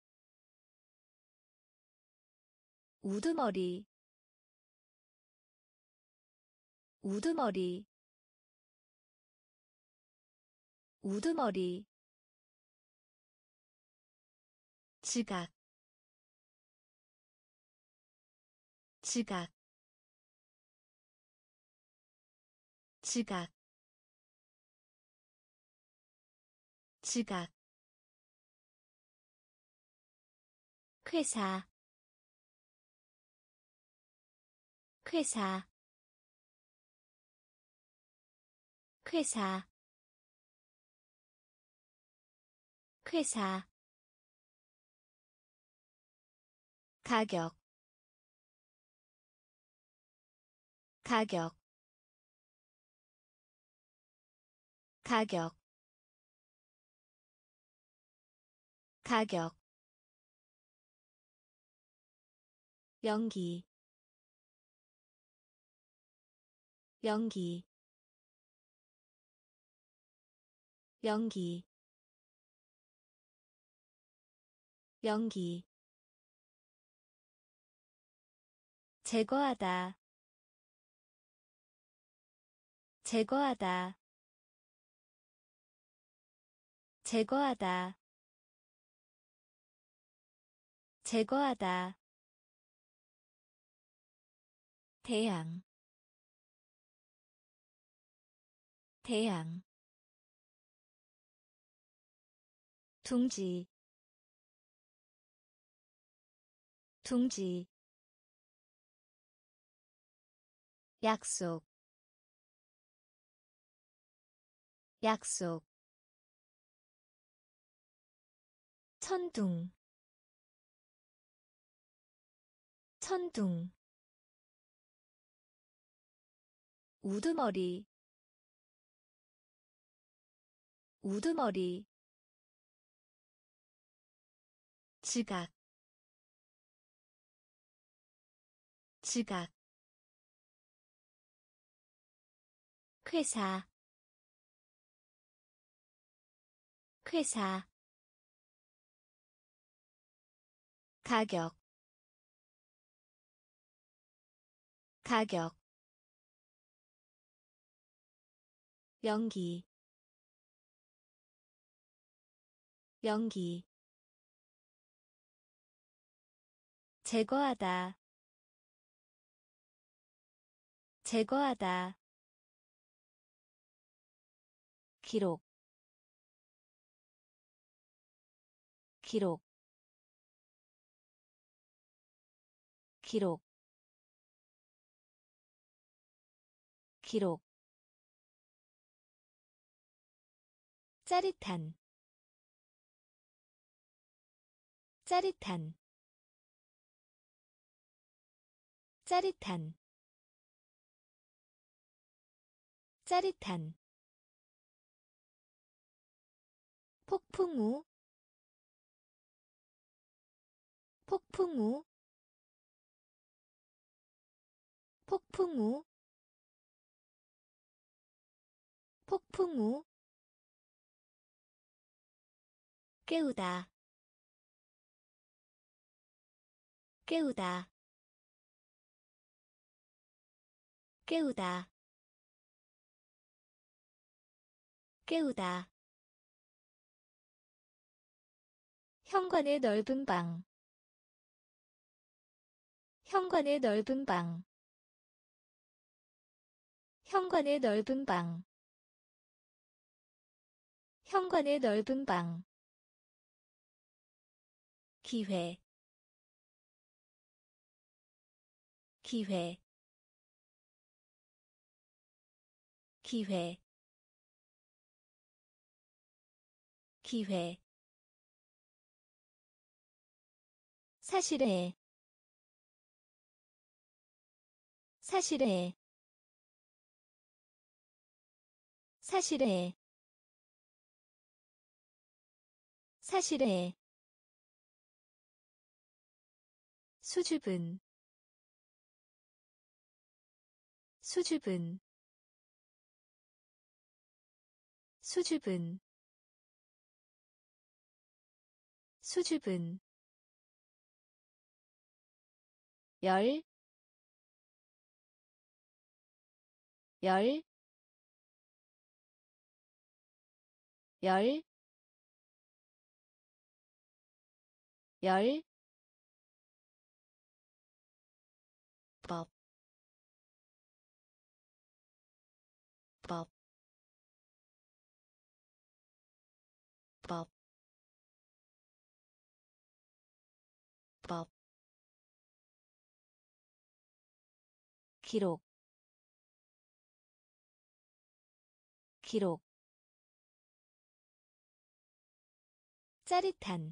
우두머리, 우두머리, 우두머리 지각 지각 지각 지각 회사 회사 회사 회사 가격 가격 가격 가격 연기 연기 연기 연기 제거하다 제거하다 제거하다 제거하다 태양 태양 둥지 둥지 약속 약속 천둥 천둥 우두머리 우두머리 지각 지각 회사 회사 가격 가격 연기 연기 제거하다 제거하다 기록 기록 기록 기록 짜릿한 짜릿한 짜릿한 짜릿한 폭풍우 폭풍우 폭풍우 폭풍우 깨우다 깨우다 깨우다 깨우다 현관의 넓은 방 현관의 넓은 방 현관의 넓은 방 현관의 넓은 방 기회 기회 기회 기회 사실에 사실에 사실에 사실에 수줍은 수줍은 수줍은 수줍은 열, 열, 열, 열, 법, 법, 법, 법, 기록, 기록, 짜릿한,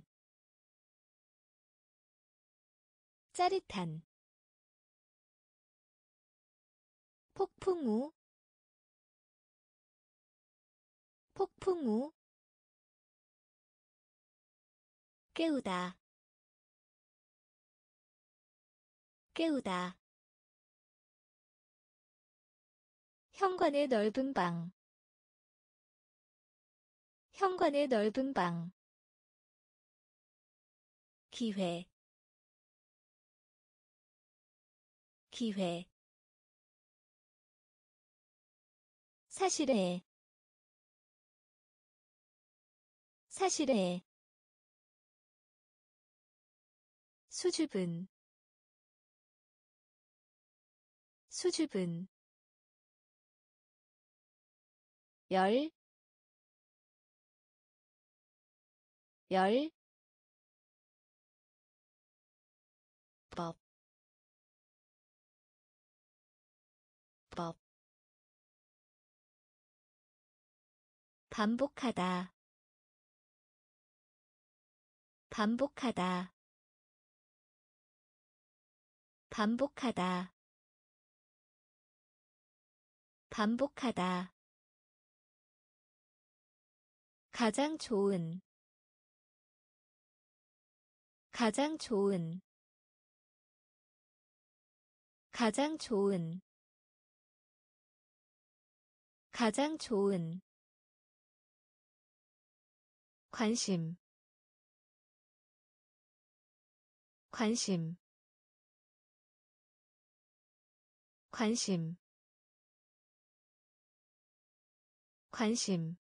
짜릿한, 폭풍우, 폭풍우, 깨우다, 깨우다, 현관의 넓은 방, 현관의 넓은 방, 기회, 기회, 사실에, 사실에, 수줍은, 수줍은, 열, 열, 법, 법, 반복하다, 반복하다, 반복하다, 반복하다, 가장 좋은, 가장 좋은, 가장 좋은, 가장 좋은, 관심, 관심, 관심, 관심,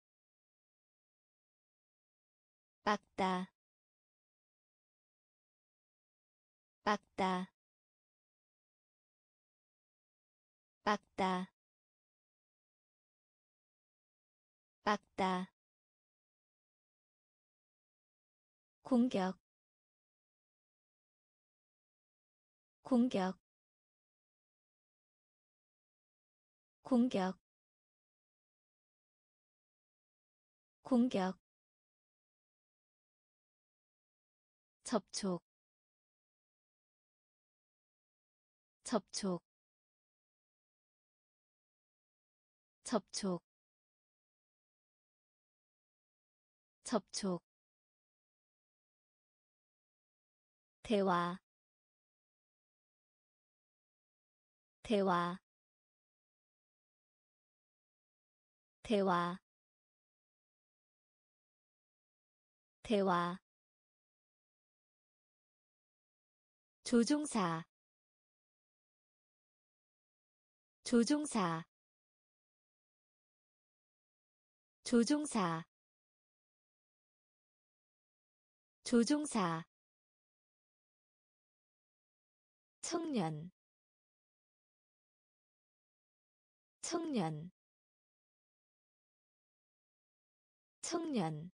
빡다, 빡다, 빡다, 빡다, 공격, 공격, 공격, 공격, 접촉, 접촉, 접촉, 접촉, 대화, 대화, 대화, 대화, 조종사, 조종사, 조종사, 조종사, 청년, 청년, 청년,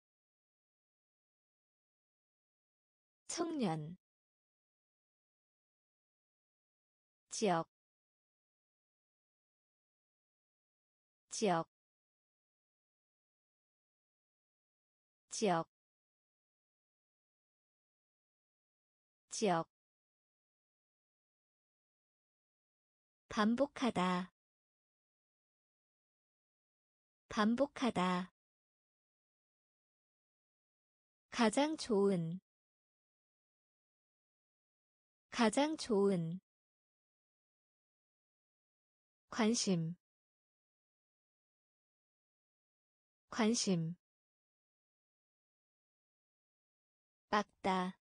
청년, 지역, 지역, 지역, 지역, 반복하다, 반복하다, 가장 좋은, 가장 좋은, 관심, 관심, 빡다,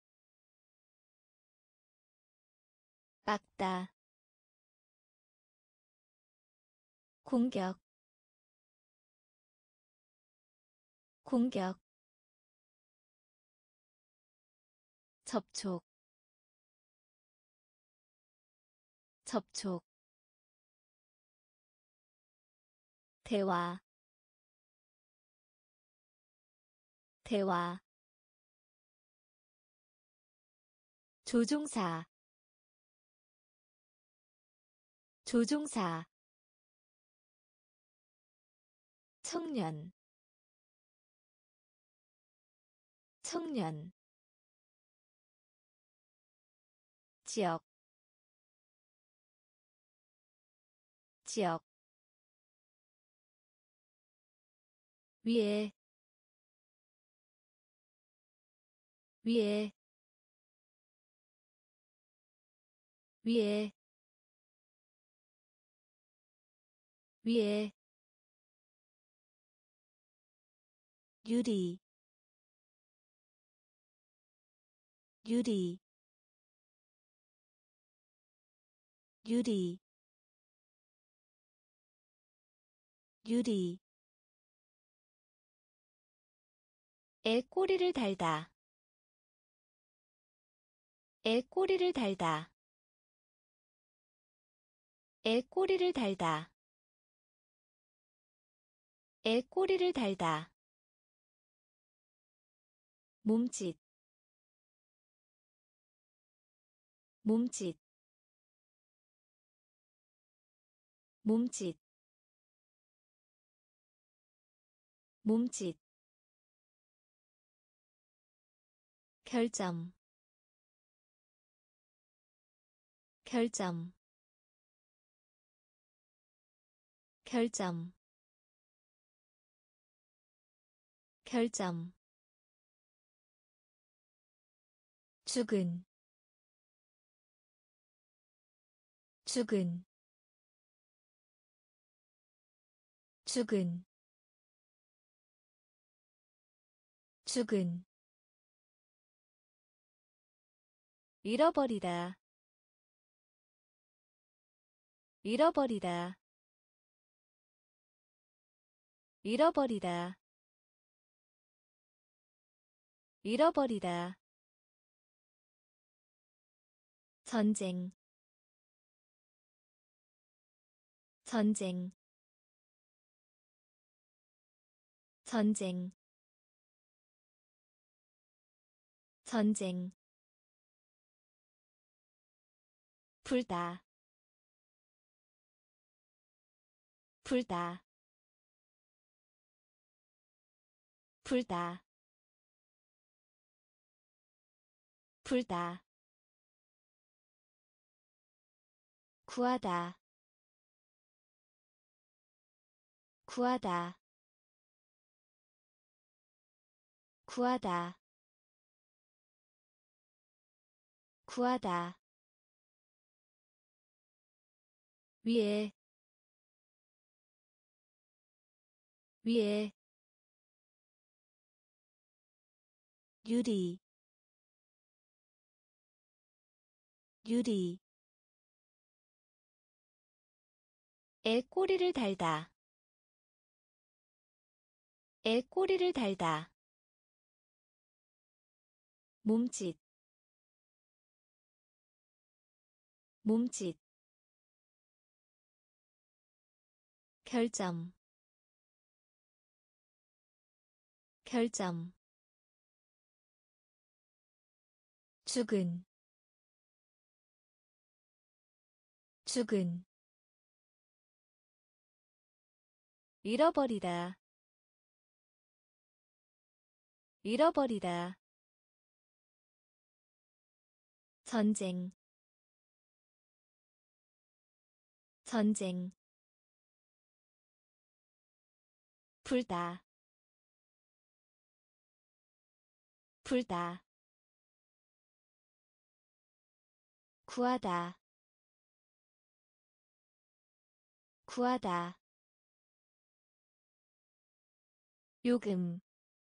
빡다, 공격, 공격 접촉 접촉 대화 대화 조종사 조종사 청년 청년 지역 지역 위에 위에 위에 위에 유리 유리 유리 유리 애 꼬리를 달다 애 꼬리를 달다 애 꼬리를 달다 애 꼬리를 달다 몸짓 몸짓 몸짓 몸짓 결점 결점 결점 결점 죽은 죽은 죽은 죽은 잃어버리다 잃어버리다 잃어버리다 잃어버리다 전쟁 전쟁 전쟁 전쟁 불다 불다 불다 불다 구하다 구하다 구하다 구하다 위에 위에 유리 유리 애 꼬리를 달다 애 꼬리를 달다 몸짓 몸짓 결점 결점 죽은 죽은 잃어버리다 잃어버리다 전쟁 전쟁 불다 불다 구하다 구하다 요금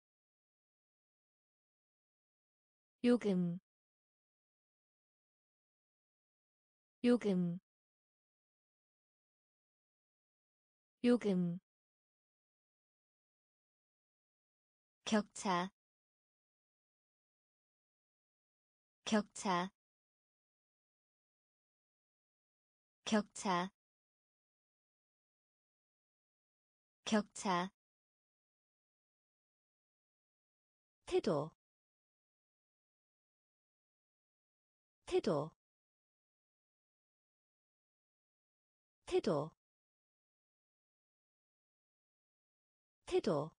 요금 요금 요금 격차 격차 격차 격차 태도 태도 태도 태도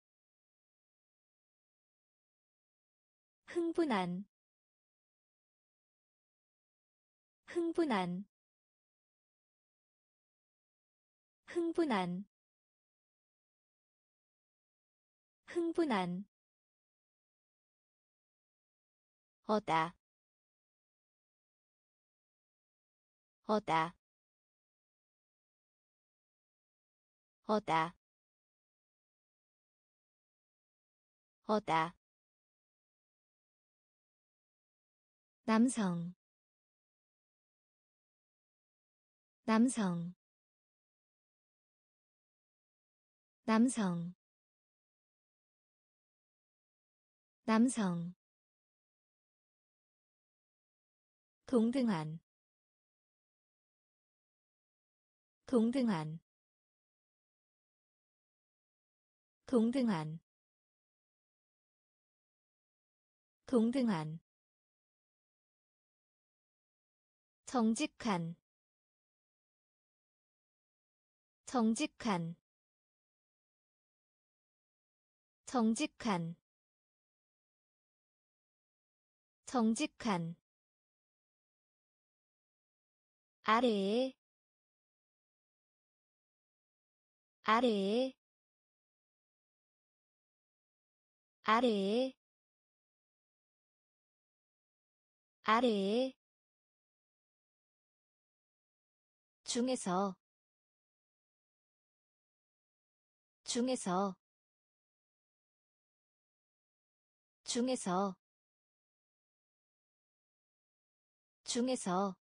흥분한 흥분한 흥분한 흥분한 어다 어다 어다 어다 남성 남성 남성 남성 동등한 동등한 동등한 동등한 정직한 정직한 정직한 정직한 아래에 아래에 아래에 아래에 중에서 중에서 중에서 중에서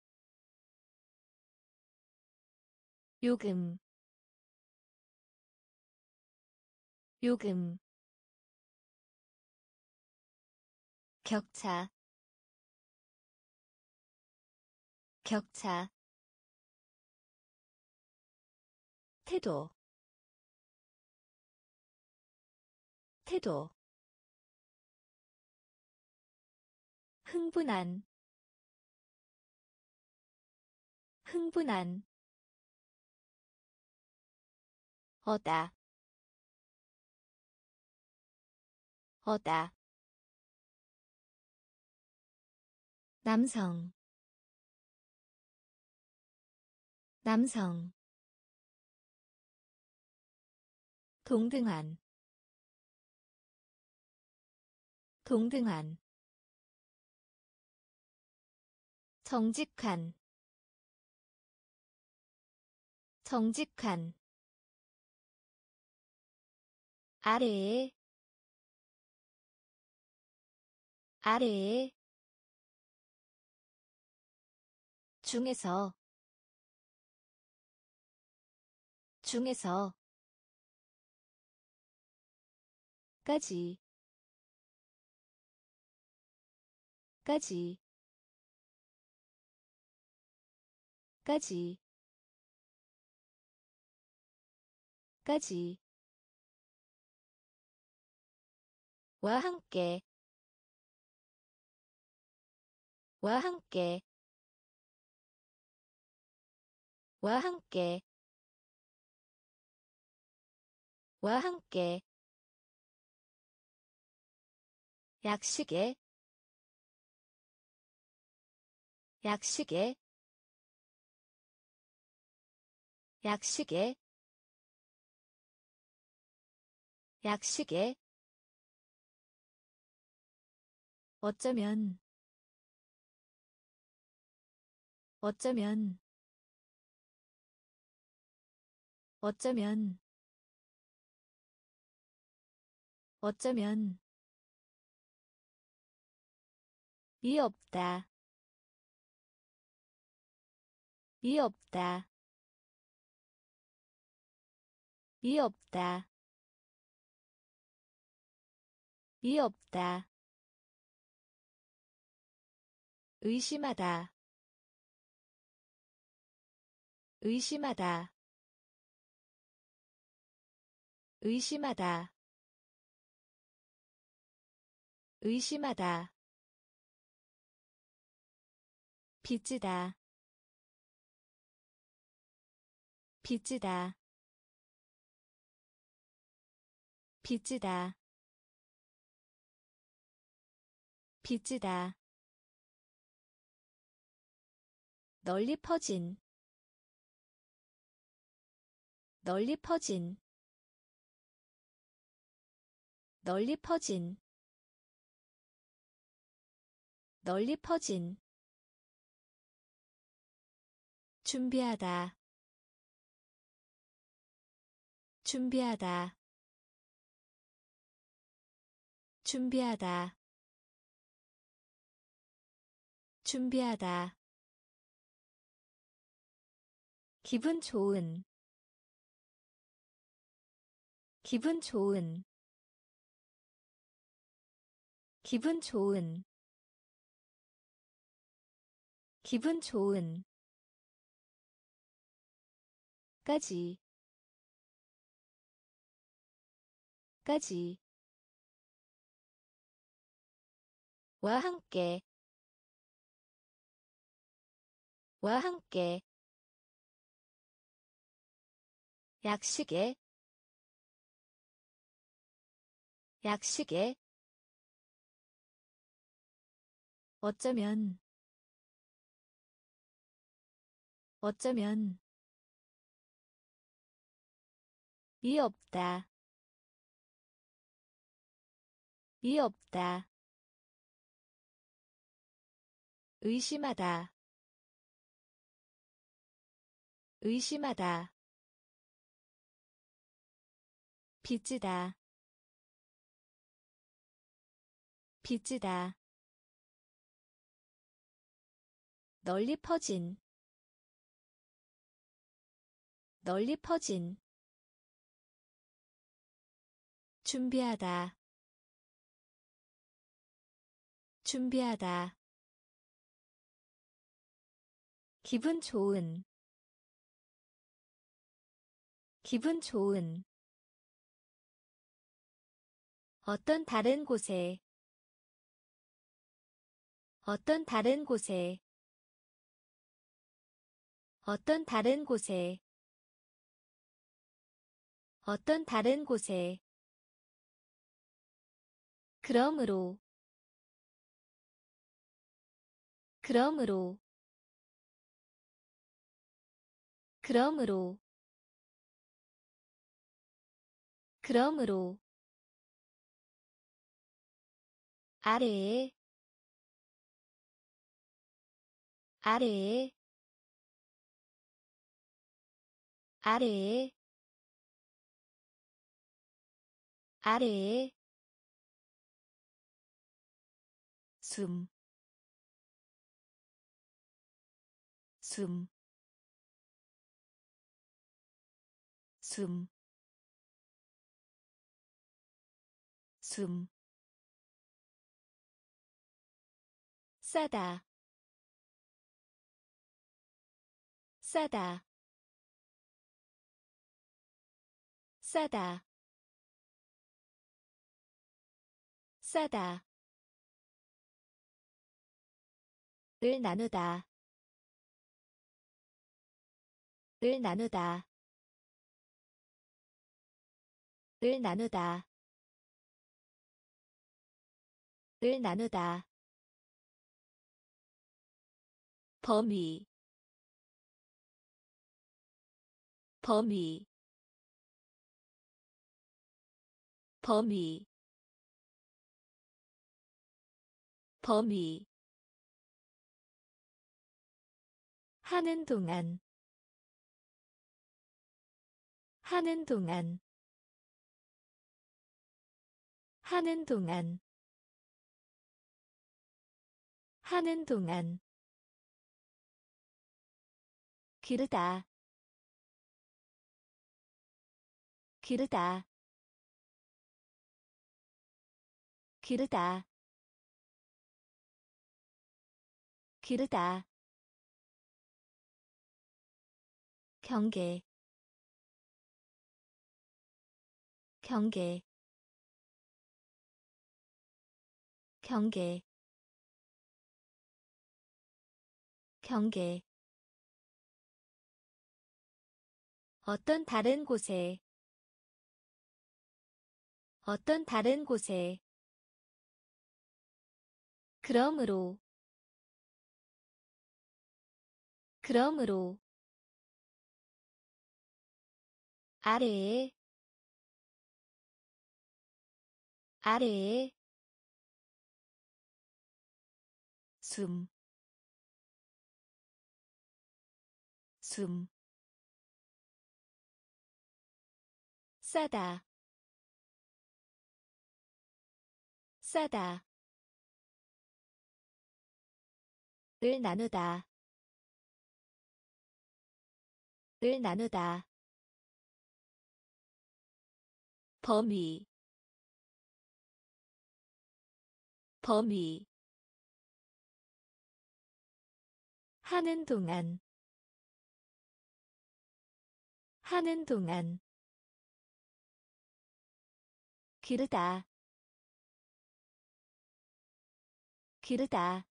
요금 요금 격차 격차 태도 태도 흥분한 흥분한 어다 어다 남성 남성 동등한 동등한 정직한 정직한 아래에 아래에 중에서 중에서 까지 까지 까지 까지 와 함께 와 함께 와 함께 와 함께 약식에 약식에 약식에 약식에 어쩌면 어쩌면 어쩌면 어쩌면 이 없다 이 없다 이 없다 이 없다. 의심하다. 의심하다. 의심하다. 의심하다. 빚지다. 빚지다. 빚지다. 빚지다. 널리 퍼진. 널리 퍼진. 널리 퍼진. 널리 퍼진. 준비하다. 준비하다. 준비하다. 준비하다. 기분 좋은. 기분 좋은. 기분 좋은. 기분 좋은. 까지. 까지. 와 함께. 와 함께. 약식에. 약식에. 어쩌면. 어쩌면. 이 없다. 이 없다. 의심하다. 의심하다. 빚지다. 빚지다. 널리 퍼진. 널리 퍼진. 준비하다. 준비하다. 기분 좋은. 기분 좋은. 어떤 다른 곳에. 어떤 다른 곳에. 어떤 다른 곳에. 어떤 다른 곳에. 그러므로. 그러므로. 그러므로. 그러므로. 아래에. 아래에. 아래에. 아래에. 숨. 숨. 숨. 숨. 싸다. 싸다. 싸다. 싸다. 을 나누다. 을 나누다. 을 나누다. 을 나누다. 범위. 범위. 범위. 범위. 하는 동안. 하는 동안. 하는 동안. 하는 동안. 기르다. 기르다. 기르다 기르다 경계 경계 경계 경계 어떤 다른 곳에 어떤 다른 곳에 그러므로 그러므로 아래에 아래에 숨, 숨 싸다 싸다 을 나누다 을 나누다 범위 범위 하는 동안 하는 동안 기르다 기르다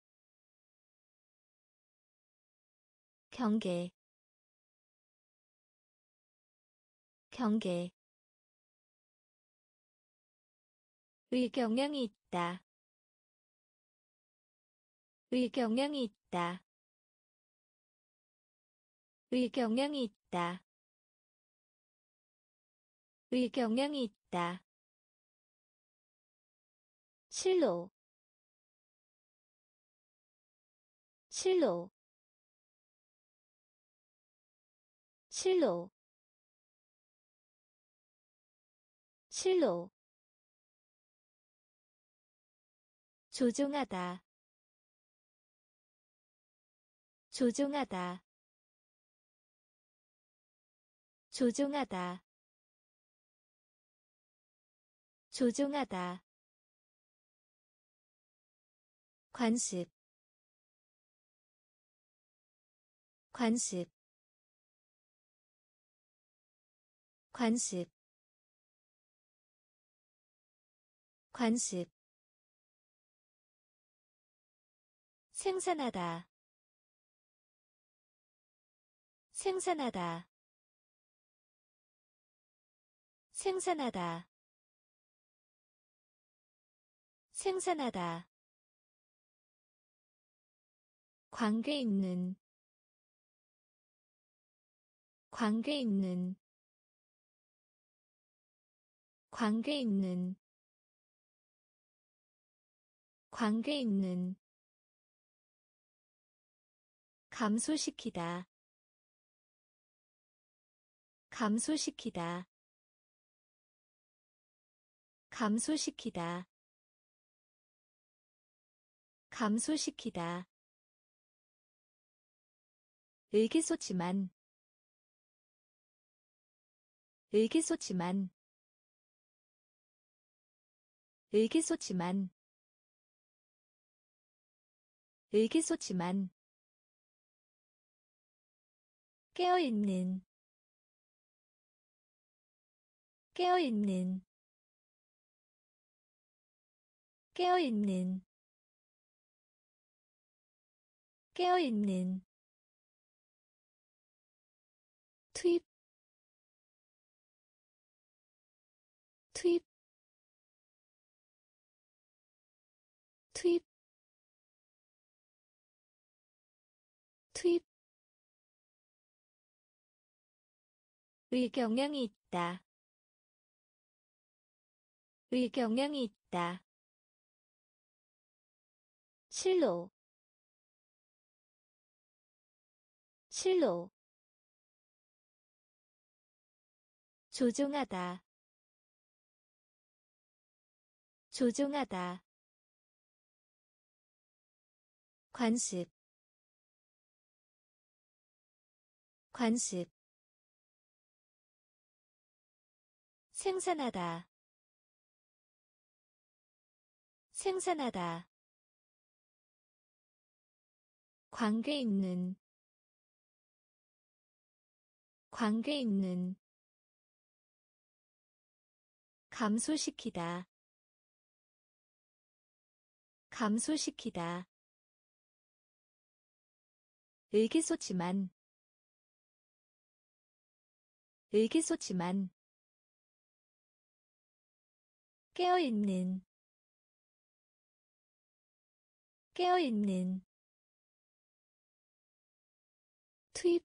경계 경계 의경향이 있다 의경향이 있다 의경향이 있다 의경향이 있다 실로 실로 실로 실로 조종하다 조종하다 조종하다 조종하다 관습 관습 관습 관습 생산하다 생산하다 생산하다 생산하다 관계 있는 관계 있는 관계 있는 관계 있는 감소시키다 감소시키다 감소시키다 감소시키다 의기소침한 의기소침한 의기소침한 의기소침한 깨어있는 깨어있는 깨어있는 깨어있는 투입 투입 투입 투입 의경향이 있다 의경향이 있다 실로 실로 조종하다 조종하다 관습 관습 생산하다 생산하다. 관계 있는 관계 있는 감소시키다. 감소시키다. 의기소침한 의기소침한 깨어있는 깨어있는 투입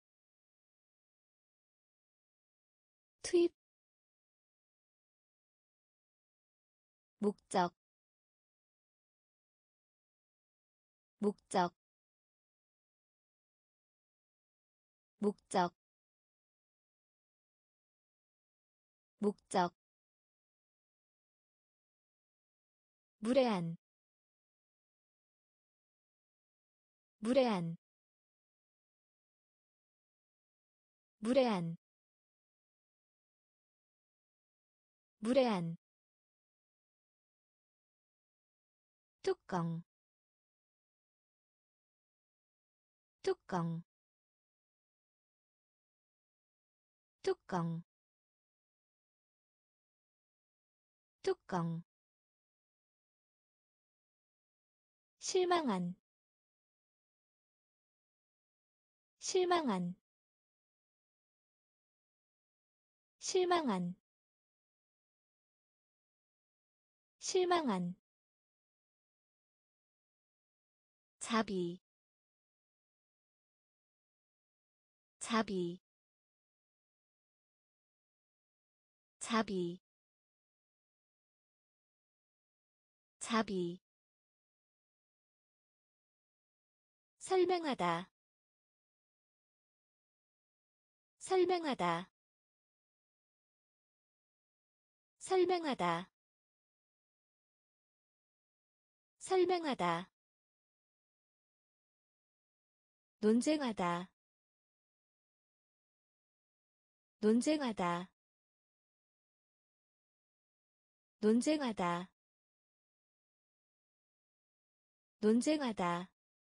투입 목적 목적 목적 목적 무례한 무례한 무례한 무례한 뚜껑 뚜껑 뚜껑 뚜껑 실망한 실망한 실망한 실망한 자비 자비 자비 자비 설명하다 설명하다 설명하다 설명하다 논쟁하다 논쟁하다 논쟁하다 논쟁하다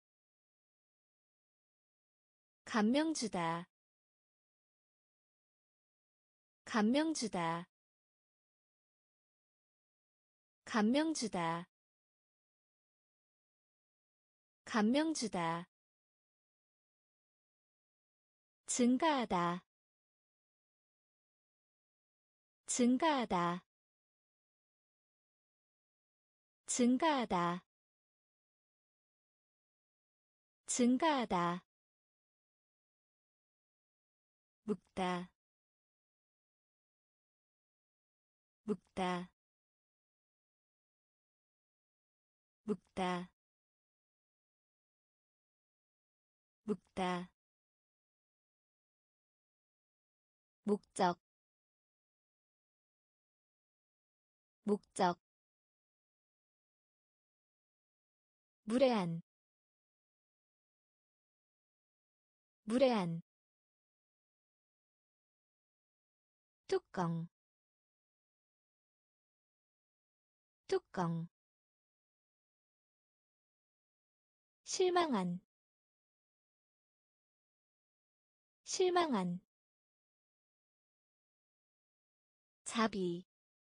감명 주다 감명 주다 감명 주다 감명 주다 증가하다 증가하다 증가하다 증가하다 묵다 묵다 묵다 묵다 목적 목적 무례한 무례한 뚜껑 뚜껑 실망한 실망한 자비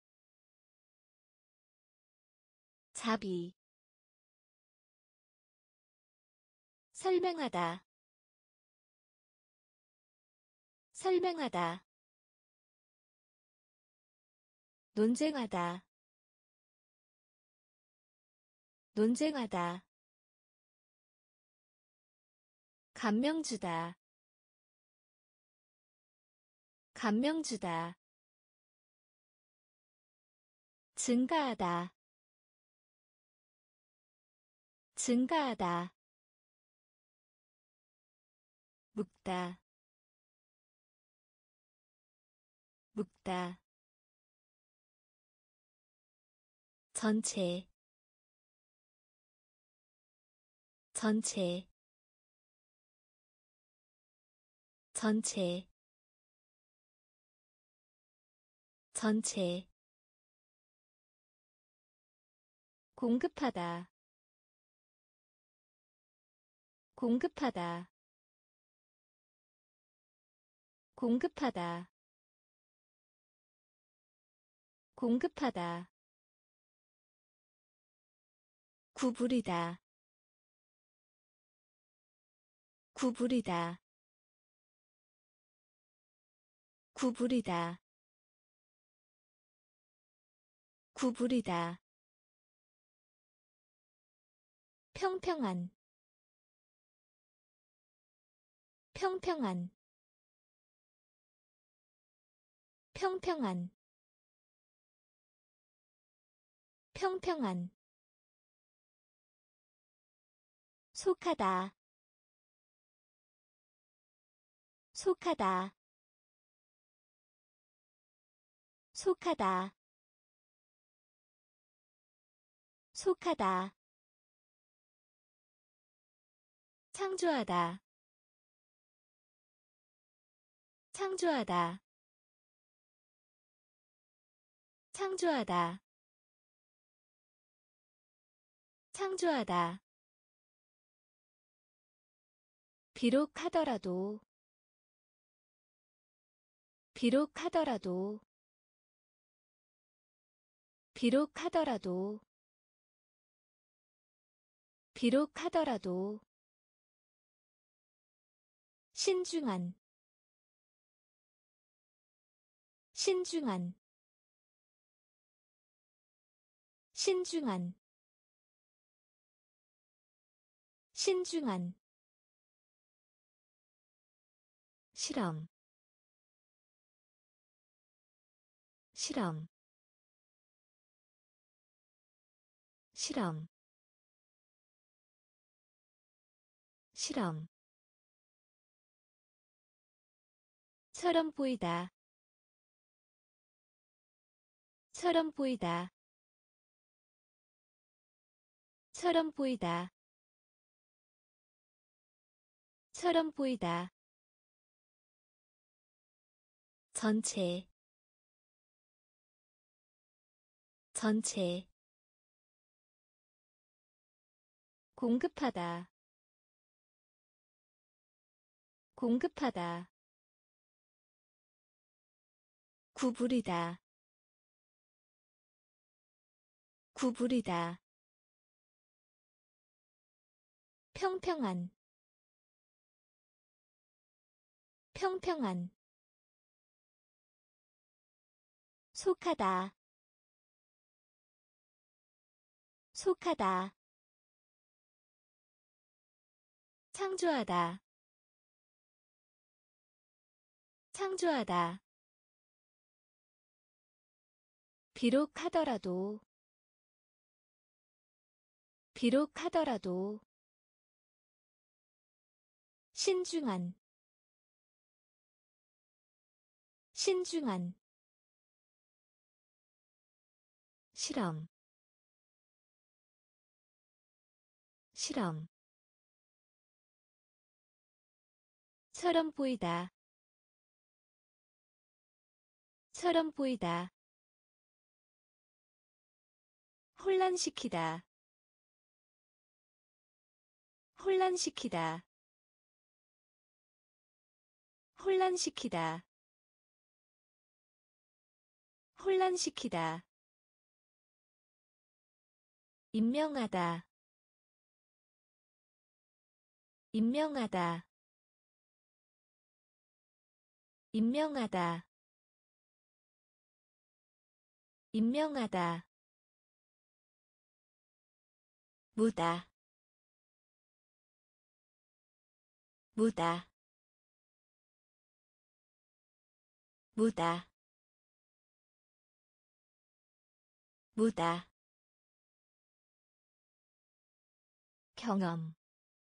자비 설명하다 설명하다 논쟁하다 논쟁하다 감명 주다 감명 주다 증가하다 증가하다 묵다 묵다 전체 전체 전체 전체 공급하다 공급하다 공급하다 공급하다 구부리다 구부리다 구부리다 구부리다 평평한 평평한 평평한 평평한 속하다 속하다 속하다 속하다 창조하다 창조하다 창조하다 창조하다 비록 하더라도 비록 하더라도 비록 하더라도 비록 하더라도 신중한 신중한 신중한 신중한 실험 실험 실험 실험 처럼 보이다 처럼 보이다 처럼 보이다 처럼 보이다 전체 전체 공급하다 공급하다 구부리다 구부리다 평평한 평평한 속하다 속하다 창조하다 창조하다 비록 하더라도 비록 하더라도 신중한 신중한 실험 실험 처럼 보이다 처럼 보이다 혼란시키다 혼란시키다 혼란시키다 혼란시키다 임명하다 임명하다 임명하다 임명하다 무다 무다 무다 무다 경험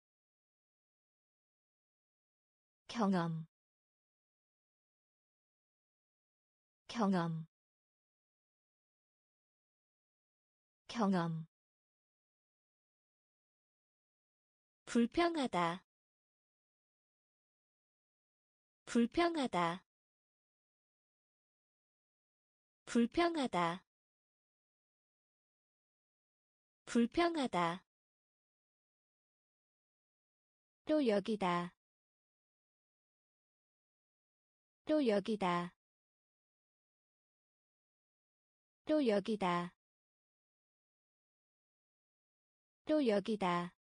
경험 경험 경험 불평하다 불평하다 불평하다 불평하다. 또 여기다. 또 여기다. 또 여기다. 또 여기다.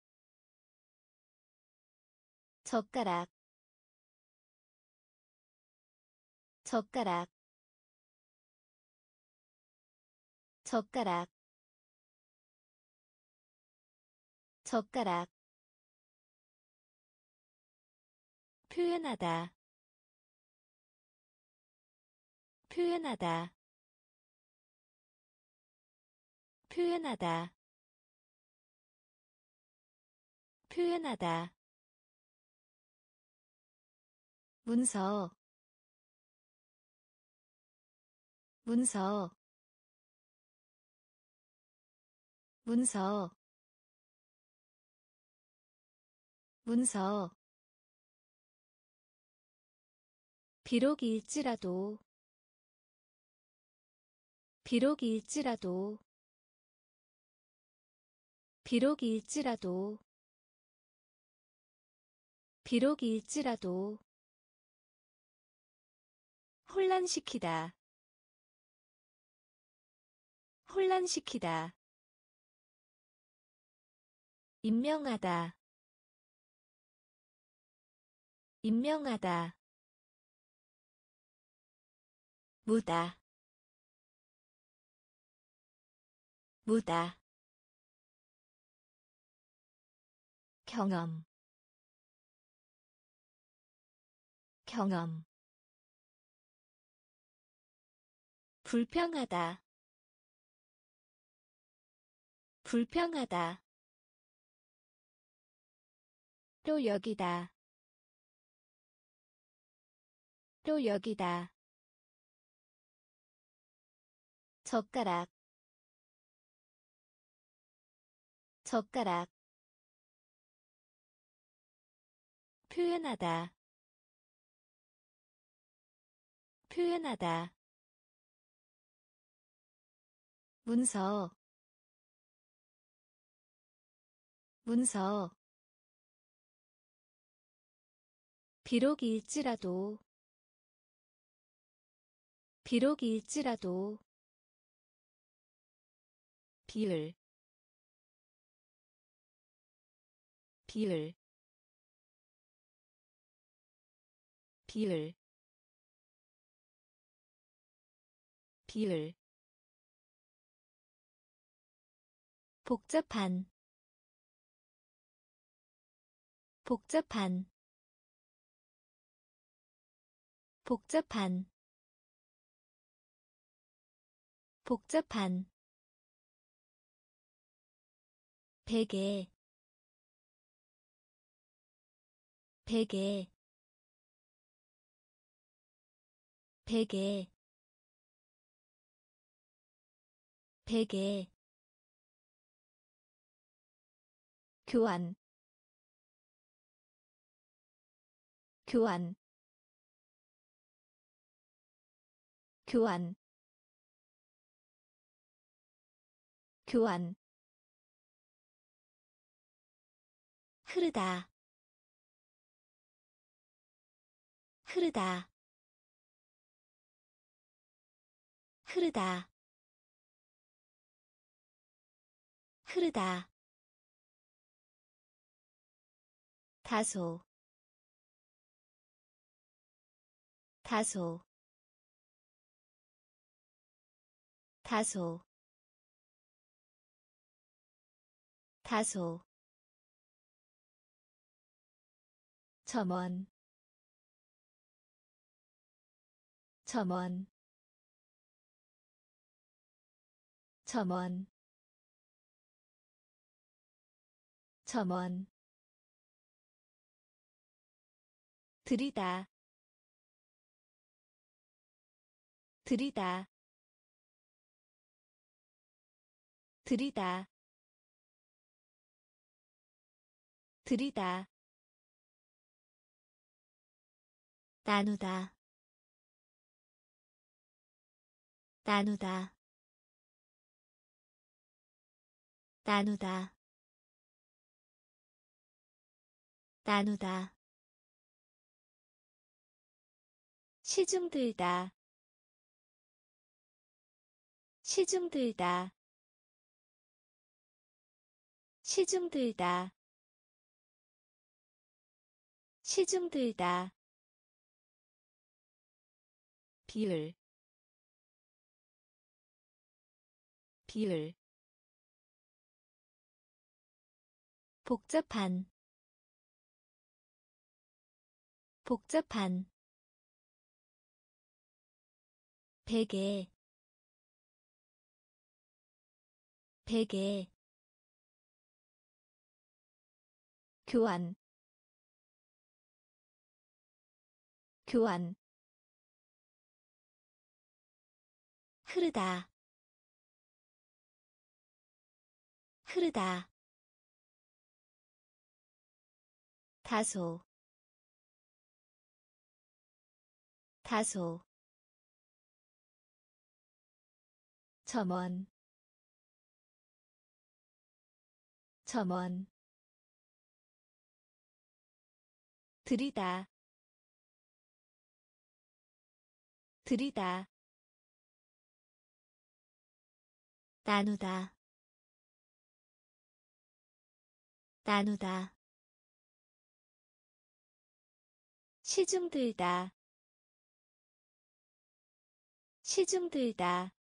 젓가락. 젓가락. 젓가락. 젓가락. 표현하다. 표현하다. 표현하다. 표현하다. 문서. 문서. 문서. 문서. 비록일지라도. 비록일지라도. 비록일지라도. 비록일지라도. 혼란시키다. 혼란시키다. 임명하다. 임명하다. 무다. 무다. 경험. 경험. 불평하다. 불평하다. 또 여기다. 또 여기다. 젓가락. 젓가락. 표현하다. 표현하다. 문서. 문서. 비록일지라도. 비록일지라도. 비율. 비율. 비율. 비율. 복잡한. 복잡한. 복잡한. 복잡한. 베개. 베개. 베개. 베개. 교환. 교환. 교환. 교환. 흐르다. 흐르다. 흐르다. 흐르다. 다소. 다소. 다소. 다소. 점원. 점원. 점원. 점원. 들이다. 들이다. 들이다. 들이다. 나누다. 나누다. 나누다 나누다 시중 들다 시중 들다 시중 들다 시중 들다 비율 비율 복잡한 복잡한 베개 베개 교환 교환 흐르다 흐르다 다소 다소 점원 점원 들이다 들이다 나누다 나누다 시중 들다 시중 들다